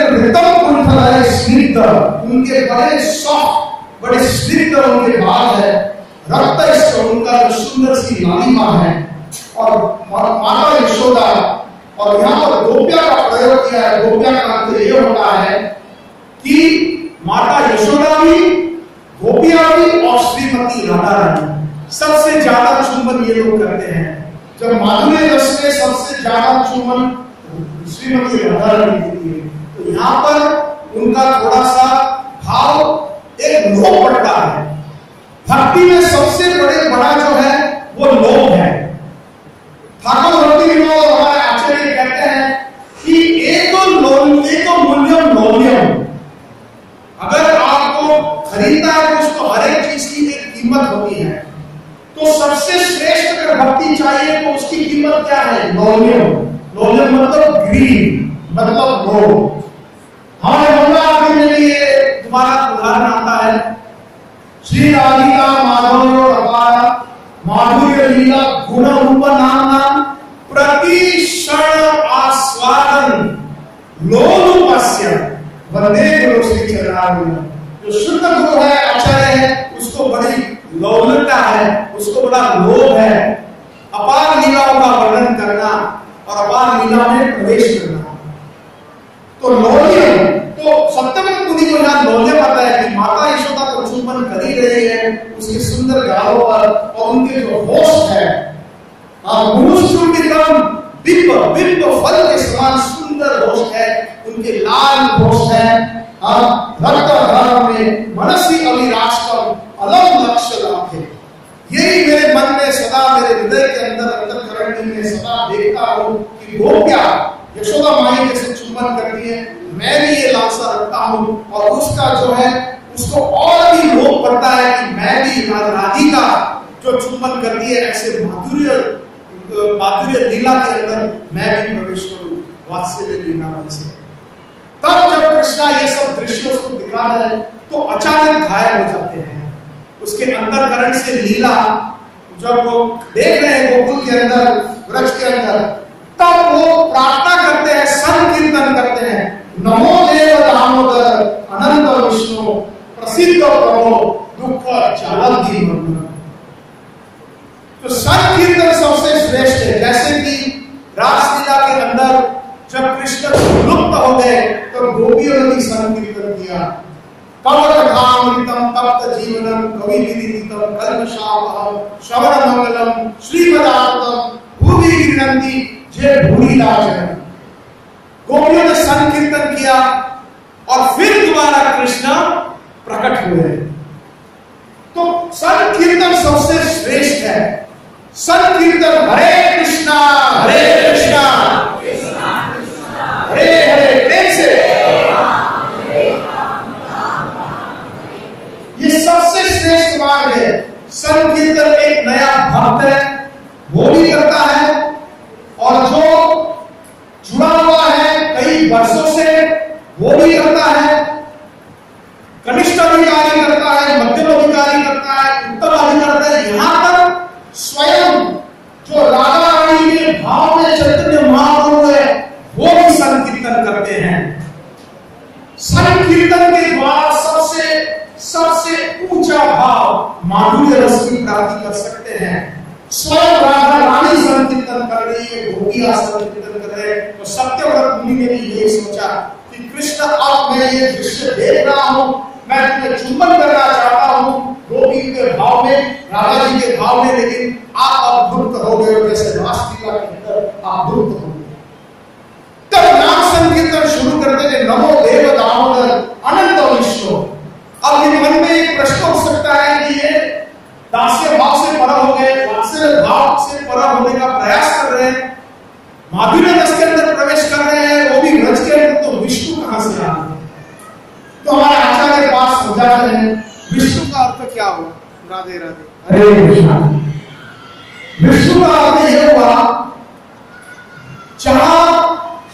उनके बड़े सॉफ्ट, बड़े स्निग्ध उनके बाल है, रक्त उनका जो सुंदर सी लालिमा है। और माता यशोदा, और यहाँ पर गोपिया का प्रयोग किया है। गोपिया का अर्थ ये होता है कि माता यशोदा भी, गोपिया भी और श्रीमती राधा रानी सबसे ज्यादा चुंबन ये लोग करते हैं। जब माधुर्य रस में सबसे ज्यादा चुंबन श्रीमती राधा रानी देती है, तो यहाँ पर उनका थोड़ा सा भाव एक लोभ पड़ता है। भक्ति में सबसे बड़ा जो है वो लोभ है। ठाकुर भक्ति विनोद हमारे आचार्य कहते हैं कि एको मूल्यम लोभ्यम, अगर आपको खरीदना है तो उसको हर एक चीज की एक कीमत होती है। तो सबसे श्रेष्ठ अगर भक्ति चाहिए तो उसकी कीमत क्या है? लोभ्यम। लोभ्यम मतलब ग्रीड, मतलब लोभ। हमारे गंगा के लिए तुम्हारा उदाहरण आता है, श्री राधिका माधुर्य अपार माधुर्य लीला गुण रूप नाम प्रति क्षण आस्वादन लोलुपस्य वंदे गुरु श्री चरणारविंद। जो शुद्ध गुरु है, आचार्य है, उसको बड़ी लोलुपता है, उसको बड़ा लोभ है अपार लीलाओं का वर्णन करना और अपार लीला में प्रवेश करना। तो लोल्य, तो सत्यम मुनि को यहाँ लोल्य पता है कि माता यशोदा को चुंबन कर ही रही है उसके सुंदर गालों पर, और उनके जो होश है बिंब फल के समान सुंदर होश है, उनके लाल होश है। रक्त धर्म में मनसी अभिलाषम अलम लक्ष्य लाभ है। यही मेरे मन में सदा, मेरे हृदय के अंदर अंतःकरण में सदा देखता हूँ कि गोपिया यशोदा माई जैसे चुंबन करती है, मैं भी ये लालसा रखता हूँ। और उसका जो है उसको और भी लोभ पड़ता है कि मैं भी राधिका जो चुंबन करती है ऐसे माधुर्य लीला के अंदर मैं भी प्रवेश करूं, वात्सल्य लीला से। तब जब कृष्णा ये सब दृश्य उसको दिखा रहे हैं तो अचानक घायल हो जाते हैं। उसके अंतःकरण से लीला जब वो देख रहे हैं गोकुल के अंदर, व्रज के अंदर, तब वो प्रार्थना करते हैं, संकीर्तन करते हैं, नमो देव दामोदर अनंत विष्णु प्रसिद्ध प्रभो दुख जालंधि बंधन। तो संकीर्तन सबसे श्रेष्ठ है। जैसे कि रासलीला के अंदर जब कृष्ण लुप्त हो गए तो गोपियों ने भी संकीर्तन किया। कवटघामृतम तप्त जीवनम कवि विदितम कल्पशावहम श्रवण मंगलम श्रीमदार्तम भूमि गृह्णन्ति जे भूरिलाजन। गोपियों ने संकीर्तन किया और फिर दोबारा कृष्ण प्रकट हुए। तो संकीर्तन सबसे श्रेष्ठ है। संकीर्तन हरे कृष्णा हरे कृष्णा हरे हरे, प्रेम से ये सबसे श्रेष्ठ मार्ग है। संकीर्तन एक नया भक्त है वो भी करता है, और जो जुड़ा हुआ है कई वर्षों से वो भी करता है। कनिष्ठ अधिकारी करता है, मध्यम अधिकारी करता है, उत्तम अधिकारी करता है। यहां पर स्वयं जो राधा रानी के भाव में चैतन्य महाप्रभु है वो भी संकीर्तन करते हैं। संकीर्तन के द्वारा सबसे ऊंचा भाव माधुर्य रस की प्राप्ति कर सकते हैं। स्वयं राधा रानी संकीर्तन कर रही है, गोपियां संकीर्तन कर रहे हैं। तो सत्यव्रत मुनि ने भी ये सोचा कि कृष्ण अब मैं ये दृश्य देख रहा हूं, मैं तुम्हें चुंबन करना चाहता हूं गोपी के भाव में, राधा जी के भाव में, लेकिन आप अब धुप्त हो गए, जैसे रासलीला के अंदर आप धुप्त हो गए। तब नाम संकीर्तन शुरू करते थे, नमो देव दामोदर अनंत विष्णु। अब ये मन में एक प्रश्न हो सकता है कि ये दास्य भाव से परा हो गए, वात्सल्य भाव से परा होने का प्रयास कर रहे हैं, माधुर्य रस के अंदर प्रवेश कर रहे हैं, वो भी व्रज के अंदर, तो विष्णु कहां से आ गए? तो हमारे आचार्य के पास समझाते हैं विष्णु का अर्थ क्या हुआ। राधे राधे, हरे कृष्णा। विष्णु का अर्थ यह हुआ जहां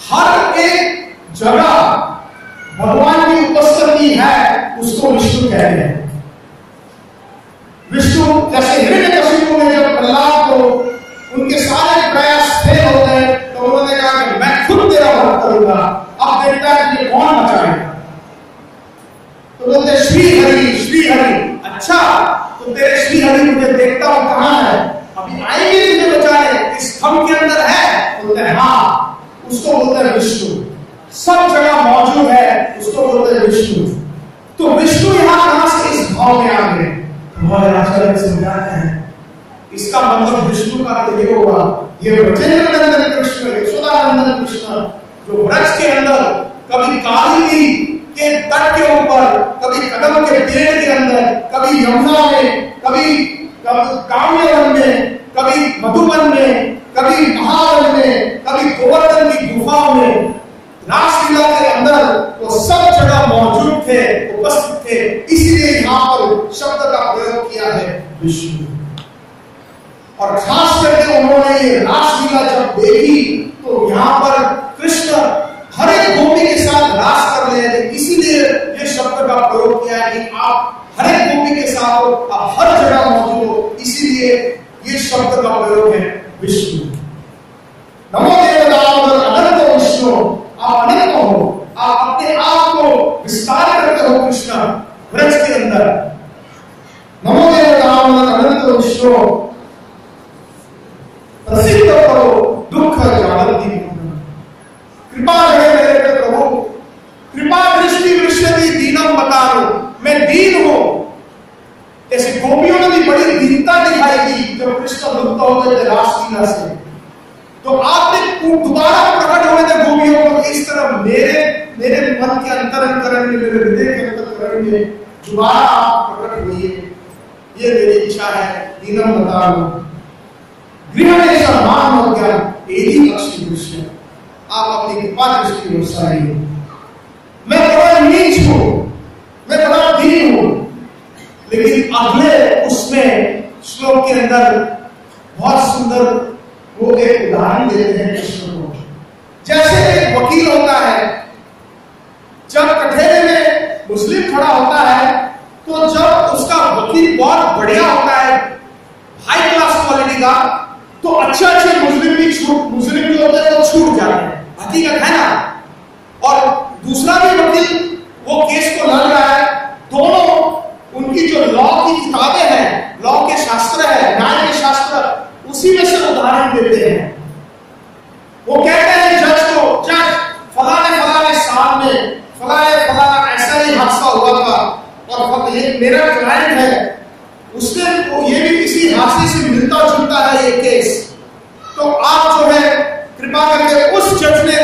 जगह भगवान की उपस्थिति है उसको विष्णु कहते हैं। विष्णु जैसे हिरण्यकशिपु में जब प्रहलाद को उनके सारे प्रयास फेल हो गए तो उन्होंने कहा कि मैं खुद तेरा वध करूंगा, अब देखता है कि कौन बचाएगा। तो बोलते श्री हरि। अच्छा, तो तेरे श्री हरि मुझे देखता हूं कहां है, अभी आएंगे तुझे बचाने, इस स्तंभ के अंदर है। बोलते हैं हाँ, उसको बोलते हैं विष्णु। सब जगह मौजूद है, उसको बोलते हैं विष्णु। तो विष्णु यहां कहां से इस भाव में आ गए? हमारे आचार्य समझाते हैं इसका मतलब विष्णु का तो ये होगा, ये ब्रजेंद्र नंदन कृष्ण, यशोदानंदन कृष्ण जो ब्रज के अंदर कभी काली के तट के ऊपर, कभी कदम के पेड़ के अंदर, कभी यमुना में, कभी काम्यवन में, कभी मधुबन में, कभी महावन में, कभी गोवर्धन की गुफा में, रासलीला के अंदर वो सब जगह मौजूद थे, उपस्थित थे। इसलिए यहाँ पर शब्द का प्रयोग किया है विष्णु। और खास करके उन्होंने ये रासलीला जब देखी तो यहाँ पर कृष्ण हर एक गोपी के साथ रास कर रहे थे, इसीलिए ये शब्द का प्रयोग किया है कि आप हर एक गोपी के साथ हो, आप हर जगह मौजूद हो, इसीलिए ये शब्द का प्रयोग है विष्णु। नमो देव दामोदर अनंत विष्णु, आप अनंत हो, आप अपने आप को विस्तार करते हो कृष्ण ब्रज के अंदर। नमो देव दामोदर अनंत विष्णु, प्रसिद्ध करो दुख जागृति, कृपा है मेरे पे प्रभु, कृपा दृष्टि वृष्टि दीनम बताओ, मैं दीन हूं। जैसे गोपियों ने भी बड़ी दीनता दिखाई थी जब कृष्ण मुक्त हो गए थे रासलीला से, तो आपने दोबारा प्रकट हुए थे गोपियों को इस तरह मेरे मन के अंतरंग में, मेरे हृदय के अंतरंग में दोबारा आप प्रकट हुए, ये मेरी इच्छा है। दीनम बताओ गृह में सम्मान हो गया, एदी अक्षी दृश्य, आप अपनी कृपा दृष्टि बरसाइए। मैं बड़ा नीच हूं, मैं बड़ा दीन हूं, लेकिन अगले उसमें श्लोक के अंदर बहुत सुंदर वो एक उदाहरण देते हैं कृष्ण को। जैसे एक वकील होता है, जब कठेरे में मुस्लिम खड़ा होता है तो जब उसका वकील बहुत बढ़िया होता है, हाई क्लास क्वालिटी का, तो अच्छे मुस्लिम जो होते हैं वो छूट जाते हैं, हकीकत है ना। और दूसरा भी वकील वो केस को लड़ रहा है, दोनों उनकी जो लॉ की किताबें हैं, लॉ के शास्त्र है, न्याय के शास्त्र, उसी में से उदाहरण देते हैं। वो कहते हैं जज को, जज फलाने साल में फलाना ऐसा ही हादसा हुआ था, और ये मेरा क्लाइंट है, उसने ये भी किसी हादसे से मिलता जुलता है ये केस, तो आप जो है कृपा करके उस जज ने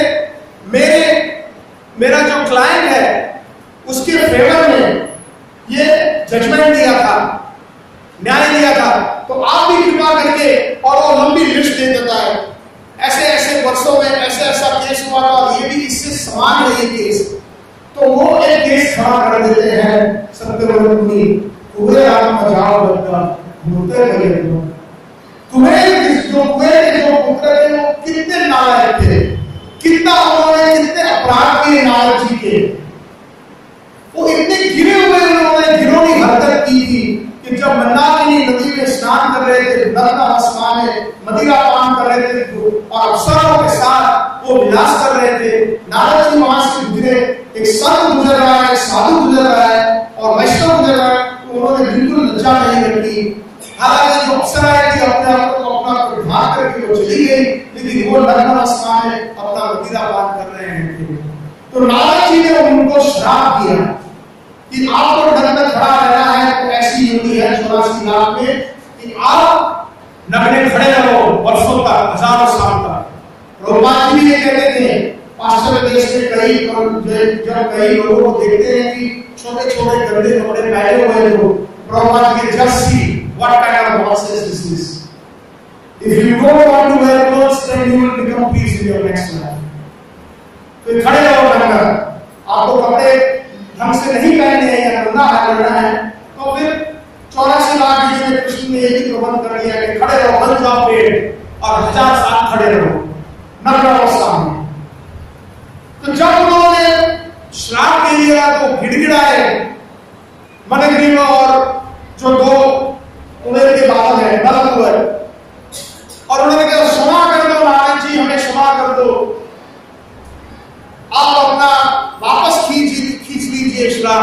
मेरा जो क्लाइंट है उसके फेवर में ये जजमेंट दिया था, न्याय दिया था, तो आप भी कृपा करके, और वो लंबी लिस्ट दे देता है, ऐसे ऐसे वर्षों में ऐसा केस हुआ था, और ये भी इससे समान है ये केस, तो वो एक केस खड़ा कर देते हैं सत्यव्रत मुनि, कुबेर आत्मा जाओ बता मुझे करे दो। कुबेर जो पुत्र थे वो कितने नालायक थे, कितना उन्होंने कितने अपराध किए नारद जी के, वो इतने गिरे हुए उन्होंने घिनौनी हरकत की थी कि जब मंदाकिनी नदी में स्नान कर रहे थे, नर्मदा आसमान में मदिरा पान कर रहे थे और अप्सराओं के साथ वो विलास कर रहे थे, नारद जी वहां से गुजरे, एक संत गुजर रहा है, एक साधु गुजर रहा है और वैष्णव गुजर रहा है, तो उन्होंने बिल्कुल लज्जा नहीं रखी। हालांकि जो अप्सराएं थी अपने आप को अपना ढाक करके वो चली गई, लेकिन वो नर्मदा आसमान में अपना मदिरा पान कर रहे हैं। तो नारद जी ने उनको श्राप दिया कि आपको डर में खड़ा रहना है, तो ऐसी योगी है 84 लाख में कि आप नग्न खड़े रहो वर्षों तक, हजारों साल तक। प्रभुपाद जी ये कहते थे, पाश्चात्य देश में जब कई लोगों को देखते हैं कि छोटे छोटे गंदे कपड़े पहने हुए लोग, Prabhupada ji just see what kind of nonsense this is. If you don't want to wear clothes then you will become peace in your next life. तो खड़े रहो ढंगर, आपको कपड़े ढंग से नहीं पहने हैं या गंदा करना है, तो फिर 84 लाख बीच में कृष्ण ने एक ही प्रबंध कर दिया कि खड़े रहो, बन जाओ पेड़ और 1000 साल खड़े रहो नग्न अवस्था में। तो जब उन्होंने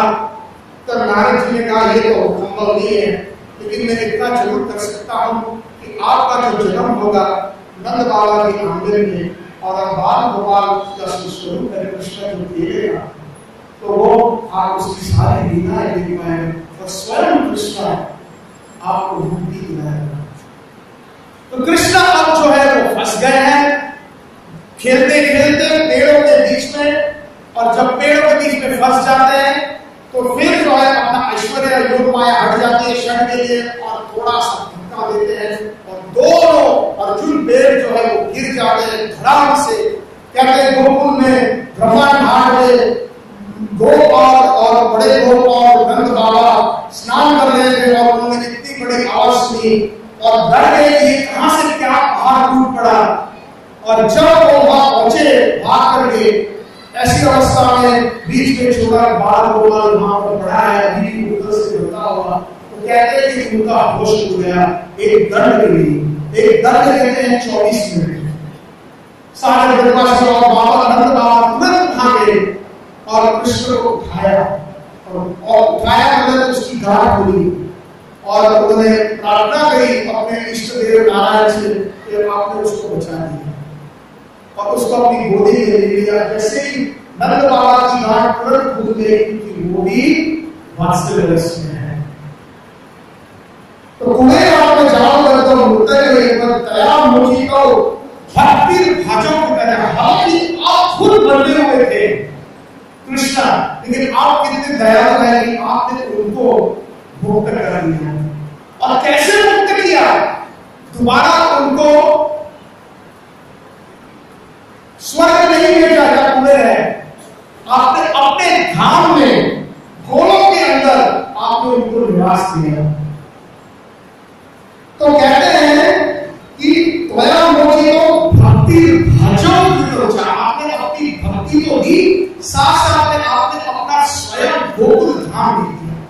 तो नारद जी ने कहा ये तो संभव नहीं है, लेकिन मैं इतना जरूर कर सकता हूँ कि आपका जो जन्म होगा नंद बाबा के आंगन में और बाल गोपाल का स्वरूप है कृष्ण जो खेलेगा, तो वो आप उसकी सारी लीलाएं देख पाएंगे और स्वयं कृष्ण आपको मुक्ति दिलाएगा। तो कृष्ण अब जो है वो फंस गए हैं खेलते खेलते पेड़ों के बीच में, और जब पेड़ों के बीच में फंस जाते हैं तो फिर जो है अपना ऐश्वर्य योग माया हट जाती है क्षण के लिए और थोड़ा सा धक्का देते हैं और दोनों अर्जुन पेड़ जो है वो गिर जाते हैं धड़ाम से। कहते हैं गोकुल में ब्रह्मांड घाट में गोपाल और बड़े गोपाल नंद बाबा स्नान कर रहे थे और उन्होंने इतनी बड़ी आवाज सुनी और डर गए कि कहां से क्या पहाड़ टूट पड़ा, और जब वो वहां पहुंचे भाग करके ऐसी अवस्था में बीच में छोड़ा बाल गोपाल वहां पर पड़ा है अभी उधर से बता हुआ, तो कहते हैं कि उनका होश उड़ गया एक दंड के लिए। एक दंड कहते हैं 24 मिनट। सारे ब्रह्माशी और बाबा नंद बाबा तुरंत भागे और कृष्ण को उठाया और उठाया मतलब उसकी गांठ खुली और उन्होंने प्रार्थना करी अपने इष्ट देव नारायण से कि आपने उसको बचा दिया और उसको अपनी गोदी में ले लिया। जैसे ही नंद बाबा की गांठ तुरंत खुल गई क्योंकि वो भी वात्सल्य रस में है। तो कुएं आप में जाओ कर तो मुद्दे हुए पर तया मुखी को भक्ति भाजों की तरह, हालांकि आप खुद बने हुए थे कृष्णा, लेकिन आप कितने दयालु हैं कि आपने उनको मुक्त कर दिया। और कैसे मुक्त किया? दोबारा उनको स्वर्ग नहीं भेजा जहाँ कुएं है, आपने अपने धाम में गोलों के अंदर आपने उनको निवास दिया। तो कहते हैं कि त्वया मोची को भक्ति भजो विरोचा, आपने अपनी भक्ति को दी, साथ साथ में आपने अपना स्वयं गोकुल धाम दे दिया।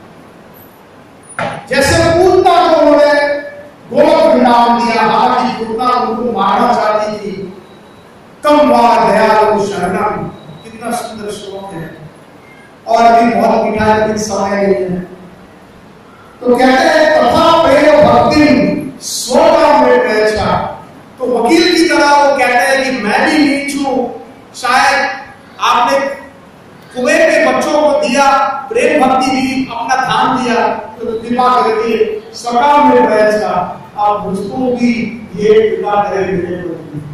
जैसे पूतना को उन्होंने गोलोक वृंदावन दिया, हालांकि पूतना उनको मारना चाहती थी, तम वा दयालु शरणम, कितना सुंदर श्लोक है और अभी बहुत मीठा है लेकिन समय नहीं है। तो कहते हैं तथा प्रेम भक्ति स्वकाम में प्रयचा, तो वकील की तरह वो कहते हैं कि मैं भी नीच हूं, शायद आपने कुएं के बच्चों को दिया प्रेम भक्ति दी, अपना धाम दिया, तो कृपा करके स्वकाम में प्रयचा आप मुझको भी ये कृपा करेंगे।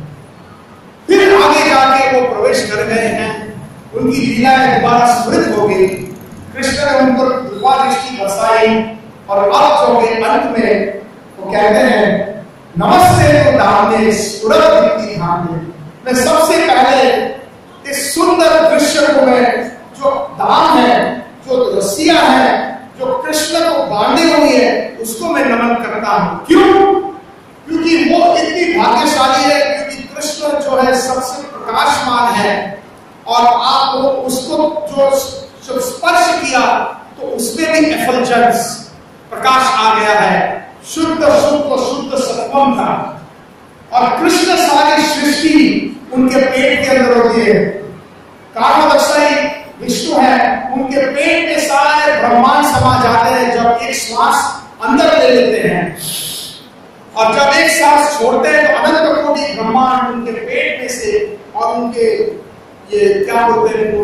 फिर आगे जाके वो प्रवेश कर गए हैं, उनकी लीलाएं दोबारा स्मृत हो गई, कृष्ण ने उन पर कृपा दृष्टि बरसाई और अब जो के अंत में वो कहते हैं नमस्ते तो दामने सुरत दीप्ति धामने, मैं सबसे पहले इस सुंदर दृश्य को मैं जो दाम है, जो रस्सियां है, जो कृष्ण को बांधी हुई है, उसको मैं नमन करता हूं। क्यों? क्योंकि वो इतनी भाग्यशाली है, क्योंकि कृष्ण जो है सबसे प्रकाशमान है और आप वो उसको जो स्पर्श किया तो उसमें भी एफल्जेंस प्रकाश आ गया है, शुद्ध शुद्ध शुद्ध सत्वम था। और कृष्ण सारी सृष्टि उनके पेट के अंदर होती है, कामदक्षाई विष्णु है, उनके पेट में सारे ब्रह्मांड समा जाते हैं जब एक श्वास अंदर ले लेते हैं, और जब एक सांस छोड़ते हैं तो अनंत कोटि ब्रह्मांड उनके पेट में से और उनके ये क्या बोलते हैं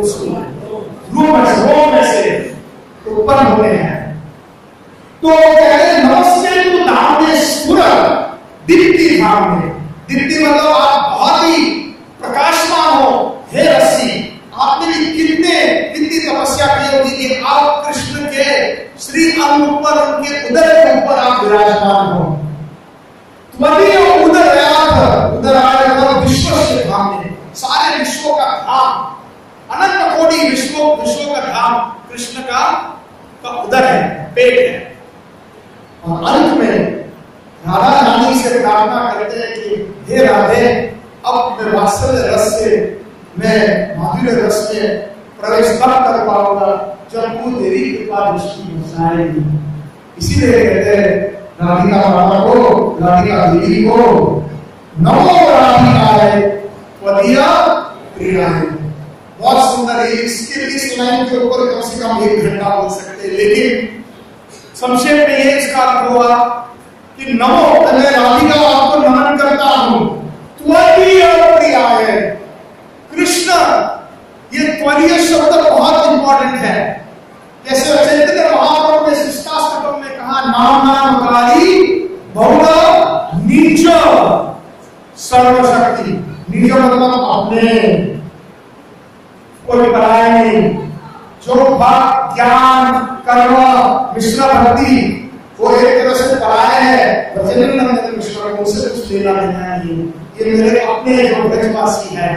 रोम में से उत्पन्न होते हैं। तो कहते हैं नमस्ते तू दामने स्फुरत दीप्ति धामने, दीप्ति मतलब आप बहुत ही प्रकाशमान हो। हे रस्सी, आपने भी कितनी तपस्या की होगी कि आप कृष्ण के श्री अंग पर, उनके उदर के ऊपर आप विराजमान हो। उदर आए विश्व से धाम में, सारे विश्वों का धाम, अनंत कोटि विश्वों का धाम कृष्ण का उदर है, पेट है। और अंत में राधा रानी से प्रार्थना करते हैं कि हे राधे, अब मैं वात्सल्य रस से, मैं माधुर्य रस में प्रवेश कब कर पाऊंगा जब तू तेरी कृपा दृष्टि बरसाएगी। इसीलिए कहते हैं राधिका माता को, राधिका देवी को नमो राधिकाए त्वदीया प्रियाय, बहुत सुंदर है। इसके इस लाइन के ऊपर कम से कम 1 घंटा बोल सकते हैं, लेकिन संक्षेप में ये इसका अर्थ हुआ कि नमो, मैं राधिका आपको नमन करता हूं, त्वदीय प्रियाय। कृष्ण, ये त्वदीय शब्द बहुत इंपॉर्टेंट है। जैसे चैतन्य महाप्रभु ने शिष्टाष्टकम में कहा, नामकारी बहुधा नीच सर्वशक्ति। नीच मतलब अपने, कोई पराया नहीं। जो भक्त, ज्ञान, कर्म, मिश्र भक्ति, वो एक तरह से पराया है। ब्रजेंद्र मिश्र को उनसे कुछ लेना देना नहीं। ये मेरे अपने जो ब्रजवासी है,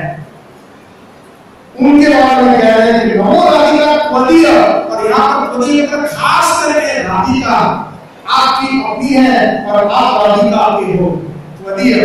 उनके बारे में कह रहे हैं कि नमो राधिका त्वदीय। और यहाँ पर त्वदीय पर खास करके राधिका आपकी अपनी है और आप राधिका के हो। त्वदीय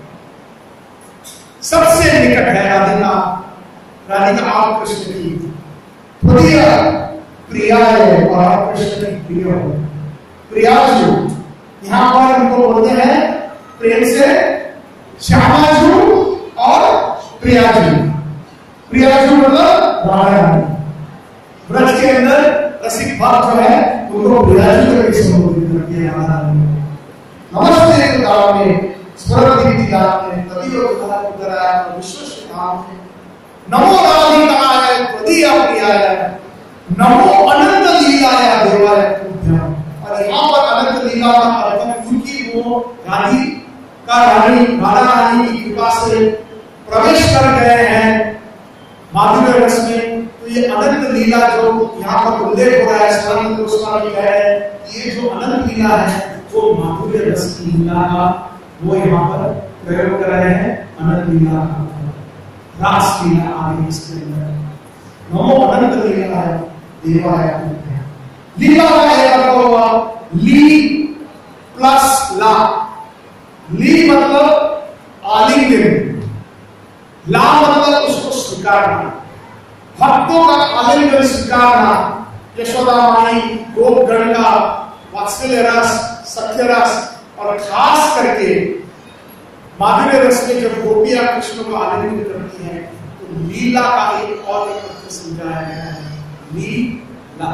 सबसे निकट है राधिका, राधिका आप कृष्ण की। त्वदीय प्रियाय, और आप कृष्ण की प्रिय हो। प्रियाजू, यहाँ पर उनको बोलते हैं प्रेम से श्यामाजू और प्रियाजू। प्रियाजू मतलब राधा। ब्रज के अंदर रसिक भक्त जो है उनको प्रियाजू करके संबोधित करते हैं राधा। नमस्ते दामे स्मरति दामे तदियो उदराय विश्वस्य नामे। नमो राधिकाय त्वदीय प्रियाय, नमो अनंत लीलाय देवाय तुभ्यं। और यहाँ पर अनंत लीला का अर्थ है क्योंकि वो राधिका रानी, राधा रानी की कृपा से प्रवेश कर गए हैं माधुर्य रस में। तो ये अनंत लीला जो यहाँ पर उल्लेख हो रहा है, स्वामी गोस्वामी कह रहे हैं, ये जो अनंत लीला है वो माधुर्य रस की लीला का वो यहाँ पर प्रयोग कर रहे हैं। अनंत लीला का रास लीला आदि इसके अंदर। नमो अनंत लीला है देवाय। लीला का अर्थ हुआ ली प्लस ला। ली मतलब आलिंगन, ला मतलब उसको स्वीकारना, भक्तों का आलिंगन स्वीकारना। यशोदा माई गोपगण का वात्सल्य रस, सख्य रस, और खास करके माधुर्य रस में जब गोपियां कृष्ण को आलिंगन करती हैं तो लीला का एक और अर्थ समझाया गया है, लीला।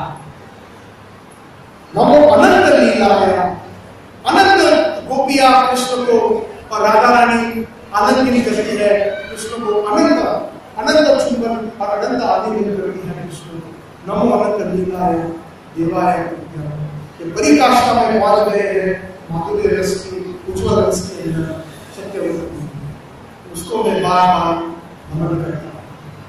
नमो अनंत लीला है। अनंत गोपियां कृष्ण को और राधा रानी आलिंगन करती है कृष्ण को, अनंत अनंत चुंबन और अनंत आलिंगन करती है कृष्ण को। नमो अनंत लीला है देवाय। ये परिकाष्ठा में पहुंच गए हैं माधुर्य रस की, उज्ज्वल रस के अंदर सत्यवती, उसको मैं बार बार नमन करता हूं।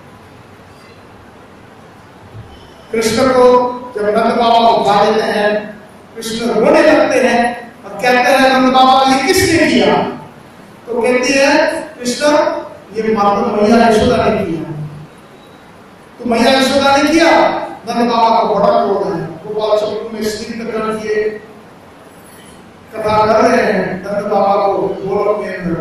कृष्ण को जब नंद बाबा उठा देते हैं, कृष्ण रोने लगते हैं और कहते हैं नंद बाबा ये किसने किया? तो कहती है कृष्ण ये माता मैया यशोदा ने किया। तो मैया यशोदा ने किया। नंद बाबा को बड़ा क्रोध है। गोपाल चक्र में स्थित कर दिए, कथा कर रहे हैं नंद बाबा को गोलोक के अंदर।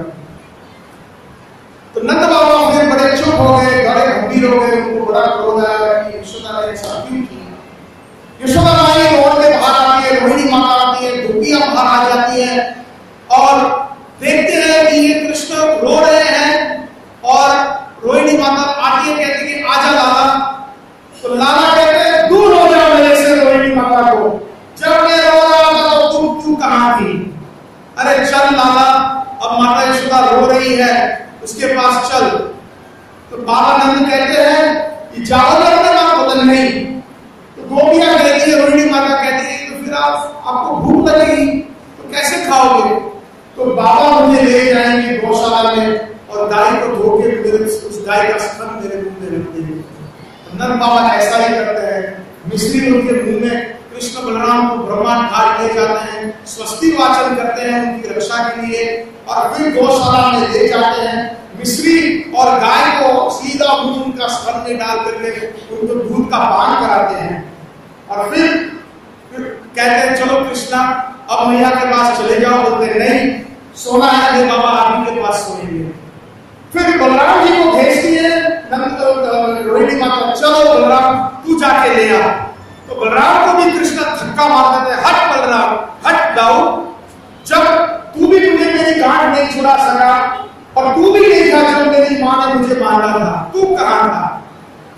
तो नंद बाबा फिर बड़े चुप हो गए, बड़े गंभीर हो गए। उनको बड़ा क्रोध आया कि यशोदा ने ऐसा क्यों किया। यशोदा माई रोड में बाहर आती है, रोहिणी माता आती है, गोपियां बाहर आ जाती है और देखते हैं कि ये कृष्ण रो रहे हैं। और रोहिणी माता आती है, कहती है आजा लाला। तो लाला कहते हैं दूर हो जाओ मेरे से रोहिणी माता को, जब मैं रो रहा था तो तुम क्यों कहां थी? अरे चल लाला, अब माता यशोदा रो रही है, उसके पास चल। तो बाबा नंद कहते हैं कि जाओ ना, बोले नहीं। तो गोपियां कहती है, रोहिणी माता कहती है तो फिर आपको भूख लगेगी तो कैसे खाओगे? तो बाबा मुझे ले जाएंगे गौशाला में और गाय को धो के मेरे उस गाय का स्तन मेरे मुंह में रख देंगे। नंद बाबा ऐसा ही करते हैं। मिस्री उनके मुंह में कृष्ण बलराम को ब्रह्मांड घाट ले जाते हैं, स्वस्ति वाचन करते हैं उनकी रक्षा के लिए, और फिर गौशाला में ले जाते हैं। मिस्री और गाय को सीधा उनका स्तन में डाल करके उनको दूध का पान कराते हैं। और फिर कहते हैं चलो कृष्णा अब मैया के पास चले जाओ। बोलते नहीं, सोना है बाबा आप के पास सोएंगे। फिर बलराम जी को भेजती है रोहिणी माता, चलो बलराम तू जाके ले आ। तो बलराम को भी कृष्ण धक्का मार देते हैं, हट बलराम हट दाऊ, जब तू भी मुझे मेरी गांठ नहीं छुड़ा सका और तू भी नहीं था जब मेरी मां ने मुझे मारा था, तू कहां था?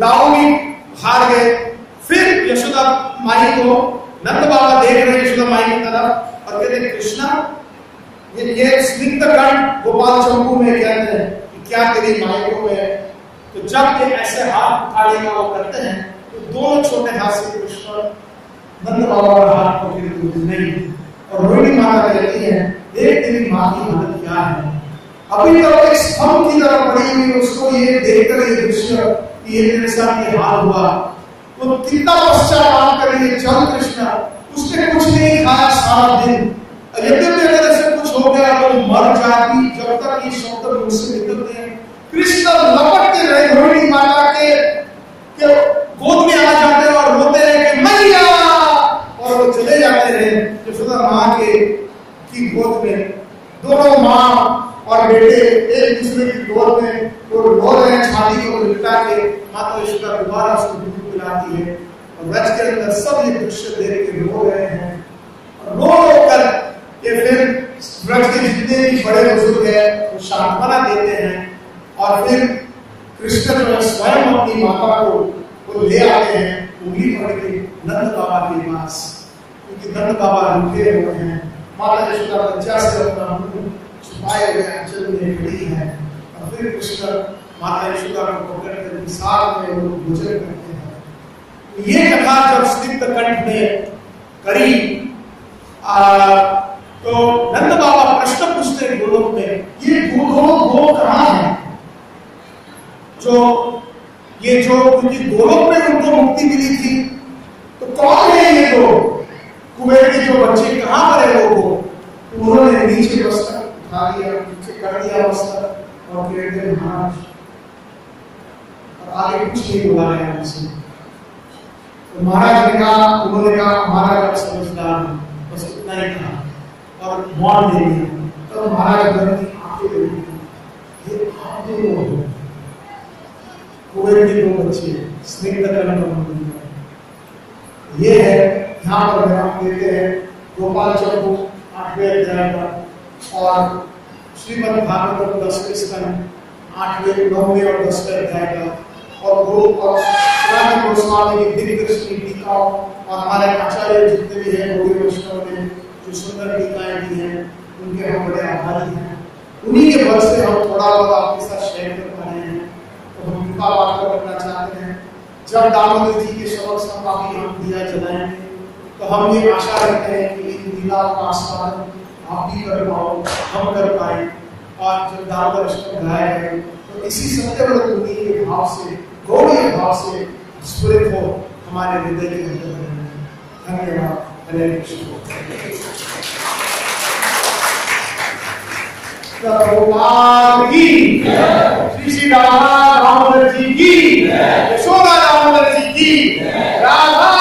दाऊदी हार गए। फिर यशोदा माई को नंद बाबा देख रहे यशोदा माई की तरफ और कहते कृष्णा ये स्निग्ध कंठ गोपाल चंपू में कहते हैं कि क्या तेरी माई को है। तो जब ये ऐसे हाथ उठाने का वो करते हैं तो दोनों छोटे हाथ से कृष्ण नंद बाबा का हाथ पकड़े नहीं। और रोहिणी माता कहती है देख तेरी माँ की हालत क्या है। अभी तो एक स्तंभ की तरफ पड़ी हुई, उसको ये देखकर ये दृश्य ये मेरे साथ ये हाल हुआ तो कितना पश्चाताप करेंगे। चल कृष्णा उसने कुछ नहीं खाया सारा दिन, यद्यपि अगर ऐसे कुछ हो गया तो मर जाती। जब तक ये शब्द मुंह से निकलते हैं कृष्ण लपटते रहे रोहिणी माता के गोद में आ जाते हैं और रोते रहे कि मैया, और वो चले जाते रहे यशोदा माँ के की गोद में। दोनों माँ और बेटे एक दूसरे की गोद में वो रो रहे हैं, छाती को लिपटा के। माता यशोदा दोबारा उसको दूध पिलाती है और व्रज के अंदर सब ये दृश्य देख के रो रहे हैं। रो कर ये फिर व्रज के जितने भी बड़े बुजुर्ग हैं वो सांत्वना देते हैं और फिर कृष्ण जो है स्वयं अपनी माता को वो ले आते हैं उंगली पकड़ के नंद बाबा के पास, क्योंकि नंद बाबा रुके हुए हैं। माता यशोदा बच्चा से अपना मुंह छुपाए हुए आंचल में खड़ी है और फिर कृष्ण माता यशोदा को पकड़ कर विशाल में वो भोजन करते हैं। ये कथा जब स्निग्ध कंठ ने करी तो नंद बाबा प्रश्न पूछते गोलोक में ये दो कहाँ है जो ये जो क्योंकि गोलोक में उनको मुक्ति मिली थी तो कौन है ये दो कुबेर के जो बच्चे कहाँ पर है वो। तो उन्होंने नीचे वस्त्र उठा लिया, नीचे कर दिया वस्त्र और कहते महाराज और आगे कुछ नहीं बोला है हमसे। तो महाराज ने कहा, उन्होंने कहा महाराज आप समझदार हैं, बस इतना ही कहा और मौन दे दिया। तो महाराज की आंखें दे दी, ये आप दो कुबेर के दो बच्चे स्निग्ध कंठ ये है। यहाँ पर हम देखते हैं गोपाल चंपू 8वें अध्याय पर और श्रीमद् भागवत 10वें स्कंद 8वें 9वें और 10वें अध्याय का और सनातन गोस्वामी की दिव्य कृष्ण टीका और हमारे आचार्य जितने भी हैं गौड़ी वैष्णव ने जो सुंदर टीकाएं दी हैं उनके हम बड़े आभारी हैं। उन्हीं के बल से हम थोड़ा बहुत आपके साथ शेयर कर पा रहे हैं। तो हम उनका वार्ता करना चाहते हैं। जब दामोदर जी के समक्ष हम हम दिया जलाएंगे तो हम ये आशा रखते हैं कि इन लीलाओं का आस्वादन आप भी कर पाओ, हम कर पाए। और जब दामोदर अष्टक गाया है तो इसी सत्यव्रत मुनि के भाव से गौड़ीय भाव से स्फुरित हो हमारे हृदय के अंदर। धन्यवाद। हरे कृष्ण। प्रभुपाद की श्री श्री राधा दामोदर जी की, यशोदा दामोदर जी की, राधा